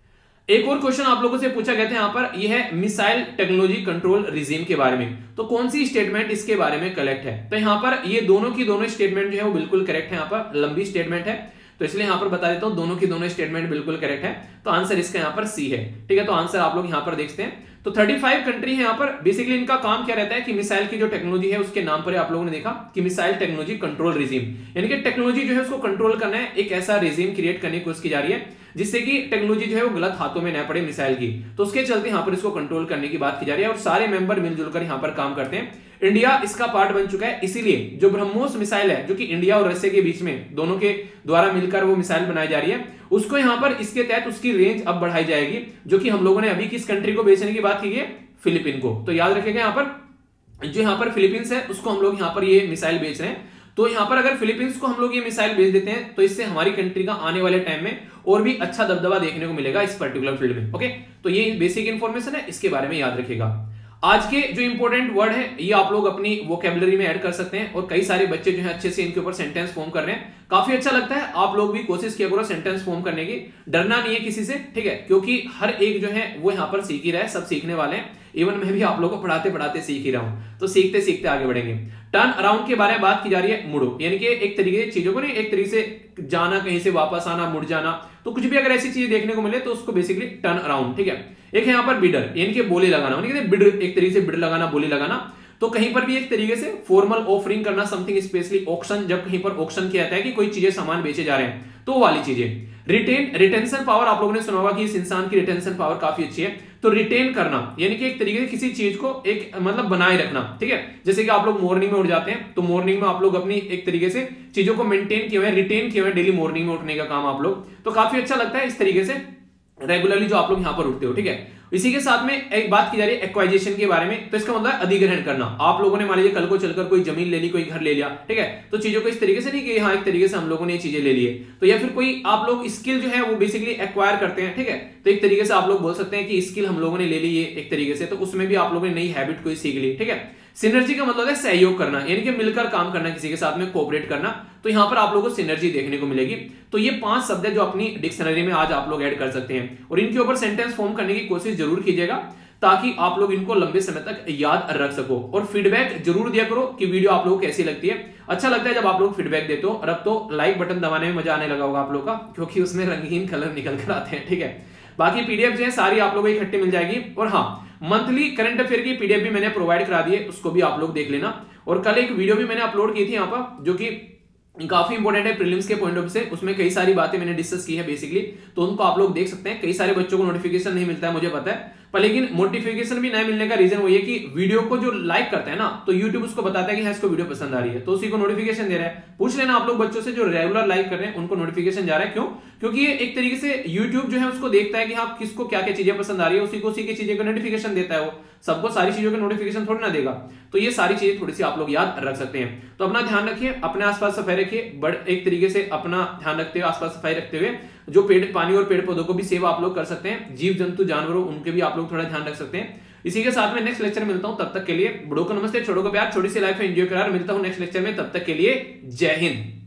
एक और क्वेश्चन आप लोगों से पूछा गया था यहां पर, यह है मिसाइल टेक्नोलॉजी कंट्रोल रिजीम के बारे में। तो कौन सी स्टेटमेंट इसके बारे में करेक्ट है? तो यहां पर ये दोनों की दोनों स्टेटमेंट जो है वो बिल्कुल करेक्ट है। यहां पर लंबी स्टेटमेंट है तो इसलिए यहां पर बता देता हूं, दोनों की दोनों स्टेटमेंट बिल्कुल करेक्ट है। तो आंसर इसका यहां पर सी है, ठीक है। तो आंसर आप लोग यहां पर देखते हैं। तो पैंतीस कंट्री है यहां पर, बेसिकली इनका काम क्या रहता है कि मिसाइल की जो टेक्नोलॉजी है उसके नाम पर आप लोगों ने देखा कि मिसाइल टेक्नोलॉजी कंट्रोल रिजीम, यानी कि टेक्नोलॉजी जो है उसको कंट्रोल करना है, एक ऐसा रिजीम क्रिएट करने की कोशिश की जा रही है जिससे कि टेक्नोलॉजी जो है वो गलत हाथों में न पड़े मिसाइल की। तो उसके चलते यहां पर इसको कंट्रोल करने की बात की जा रही है और सारे मेंबर मिलजुल कर यहां पर काम करते हैं। इंडिया इसका पार्ट बन चुका है, इसीलिए जो ब्रह्मोस मिसाइल है जो कि इंडिया और रशिया के बीच में दोनों के द्वारा मिलकर वो मिसाइल बनाई जा रही है, उसको यहां पर इसके तहत उसकी रेंज अब बढ़ाई जाएगी, जो कि हम लोगों ने अभी किस कंट्री को बेचने की बात की है? फिलीपीन को। तो याद रखिएगा यहां पर जो यहां पर फिलीपींस है उसको हम लोग यहां पर ये मिसाइल बेच रहे हैं। तो यहां पर अगर फिलीपींस को हम लोग ये मिसाइल भेज देते हैं तो इससे हमारी कंट्री का आने वाले टाइम में और भी अच्छा दबदबा देखने को मिलेगा इस पर्टिकुलर फील्ड में। ओके, तो ये बेसिक इंफॉर्मेशन है, इसके बारे में याद रखिएगा। आज के जो इंपॉर्टेंट वर्ड है ये आप लोग अपनी वोकैबुलरी में ऐड कर सकते हैं और कई सारे बच्चे जो है अच्छे से इनके ऊपर सेंटेंस फॉर्म कर रहे हैं, काफी अच्छा लगता है। आप लोग भी कोशिश किया करो सेंटेंस फॉर्म करने की, डरना नहीं है किसी से, ठीक है, क्योंकि हर एक जो है वो यहाँ पर सीख ही रहा है, सब सीखने वाले हैं। इवन मैं भी आप लोगों को पढ़ाते पढ़ाते सीख ही रहा हूं, तो सीखते सीखते आगे बढ़ेंगे। टर्न अराउंड के बारे में बात की जा रही है, मुड़ो, यानी कि एक तरीके से चीजों को नहीं, एक तरीके से जाना, कहीं से वापस आना, मुड़ जाना। तो कुछ भी अगर ऐसी चीज देखने को मिले तो उसको बेसिकली टर्न अराउंड, ठीक है। एक है यहाँ पर बिडर, यानी कि बोली लगाना, बिड एक तरीके से बिड लगाना, बोली लगाना। तो कहीं पर भी एक तरीके से फॉर्मल ऑफरिंग करना, समथिंग स्पेशली ऑक्शन, जब कहीं पर ऑक्शन किया जाता है कि कोई चीजें सामान बेचे जा रहे हैं, तो वाली चीजें। रिटेन, रिटेंशन पावर आप लोगों ने सुना होगा कि इस इंसान की रिटेंशन पावर काफी अच्छी है। तो रिटेन करना यानी कि एक तरीके से किसी चीज को एक मतलब बनाए रखना, ठीक है। जैसे कि आप लोग मॉर्निंग में उठ जाते हैं तो मॉर्निंग में आप लोग अपनी एक तरीके से चीजों को मेंटेन किए हुए, रिटेन किए हुए, डेली मॉर्निंग में उठने का काम आप लोग, तो काफी अच्छा लगता है इस तरीके से रेगुलरली जो आप लोग यहां पर उठते हो, ठीक है। इसी के साथ में एक बात की जा रही है एक्वाइजेशन के बारे में, तो इसका मतलब अधिग्रहण करना। आप लोगों ने मान लीजिए कल को चलकर कोई जमीन ले ली, कोई घर ले लिया, ठीक है, तो चीजों को इस तरीके से नहीं कि हाँ एक तरीके से हम लोगों ने ये चीजें ले ली है, तो या फिर कोई आप लोग स्किल जो है वो बेसिकली एक्वायर करते हैं, ठीक है। तो एक तरीके से आप लोग बोल सकते हैं कि स्किल हम लोगों ने ले ली है एक तरीके से, तो उसमें भी आप लोगों ने नई हैबिट कोई सीख ली, ठीक है। सिनर्जी का मतलब है सहयोग करना, यानी कि मिलकर काम करना, किसी के साथ में कोऑपरेट करना। तो यहां पर आप लोगों को सिनर्जी देखने को मिलेगी। तो ये पांच शब्द है जो अपनी डिक्शनरी में आज आप लोग ऐड कर सकते हैं और इनके ऊपर सेंटेंस फॉर्म करने की कोशिश जरूर कीजिएगा ताकि आप लोग इनको लंबे समय तक याद रख सको। और फीडबैक जरूर दिया करो कि वीडियो आप लोगों को कैसी लगती है। अच्छा लगता है जब आप लोग फीडबैक देते हो, और अब तो लाइक बटन दबाने में मजा आने लगा होगा आप लोग का, क्योंकि उसमें रंगीन कलर निकल कर आते हैं, ठीक है। बाकी पीडीएफ जो है सारी आप लोगों को इकट्ठी मिल जाएगी। और हाँ, मंथली करंट अफेयर की पीडीएफ भी मैंने प्रोवाइड करा दी है, उसको भी आप लोग देख लेना। और कल एक वीडियो भी मैंने अपलोड की थी यहाँ पर, जो कि काफी इंपॉर्टेंट है प्रीलिम्स के पॉइंट ऑफ से, उसमें कई सारी बातें मैंने डिस्कस की है बेसिकली, तो उनको आप लोग देख सकते हैं। कई सारे बच्चों को नोटिफिकेशन नहीं मिलता है, मुझे पता है, पर लेकिन नोटिफिकेशन भी नहीं मिलने का रीजन वो ये कि वीडियो को जो लाइक करते हैं ना, तो यूट्यूब उसको बताता है कि हाँ इसको वीडियो पसंद आ रही है, तो उसी को नोटिफिकेशन दे रहा है। पूछ लेना आप लोग बच्चों से जो रेगुलर लाइक कर रहे हैं उनको नोटिफिकेशन जा रहा है, क्यों? क्योंकि ये एक तरीके से यूट्यूब जो है उसको देखता है कि हाँ किसको क्या क्या चीजें पसंद आ रही है, उसी को उसी की चीजें को नोटिफिकेशन देता है। वो सबको सारी चीजों का नोटिफिकेशन थोड़ी ना देगा, तो ये सारी चीजें थोड़ी सी आप लोग याद रख सकते हैं। तो अपना ध्यान रखिए, अपने आसपास सफाई रखिए, बड़ एक तरीके से अपना ध्यान रखते हुए, आसपास सफाई रखते हुए, जो पेड़ पानी और पेड़ पौधों को भी सेव आप लोग कर सकते हैं, जीव जंतु जानवरों उनके भी आप लोग थोड़ा ध्यान रख सकते हैं। इसी के साथ में नेक्स्ट लेक्चर मिलता हूं, तब तक के लिए बड़ों को नमस्ते, छोटों को प्यार, छोटी सी लाइफ में एंजॉय करार। मिलता हूं नेक्स्ट लेक्चर में, तब तक के लिए जय हिंद।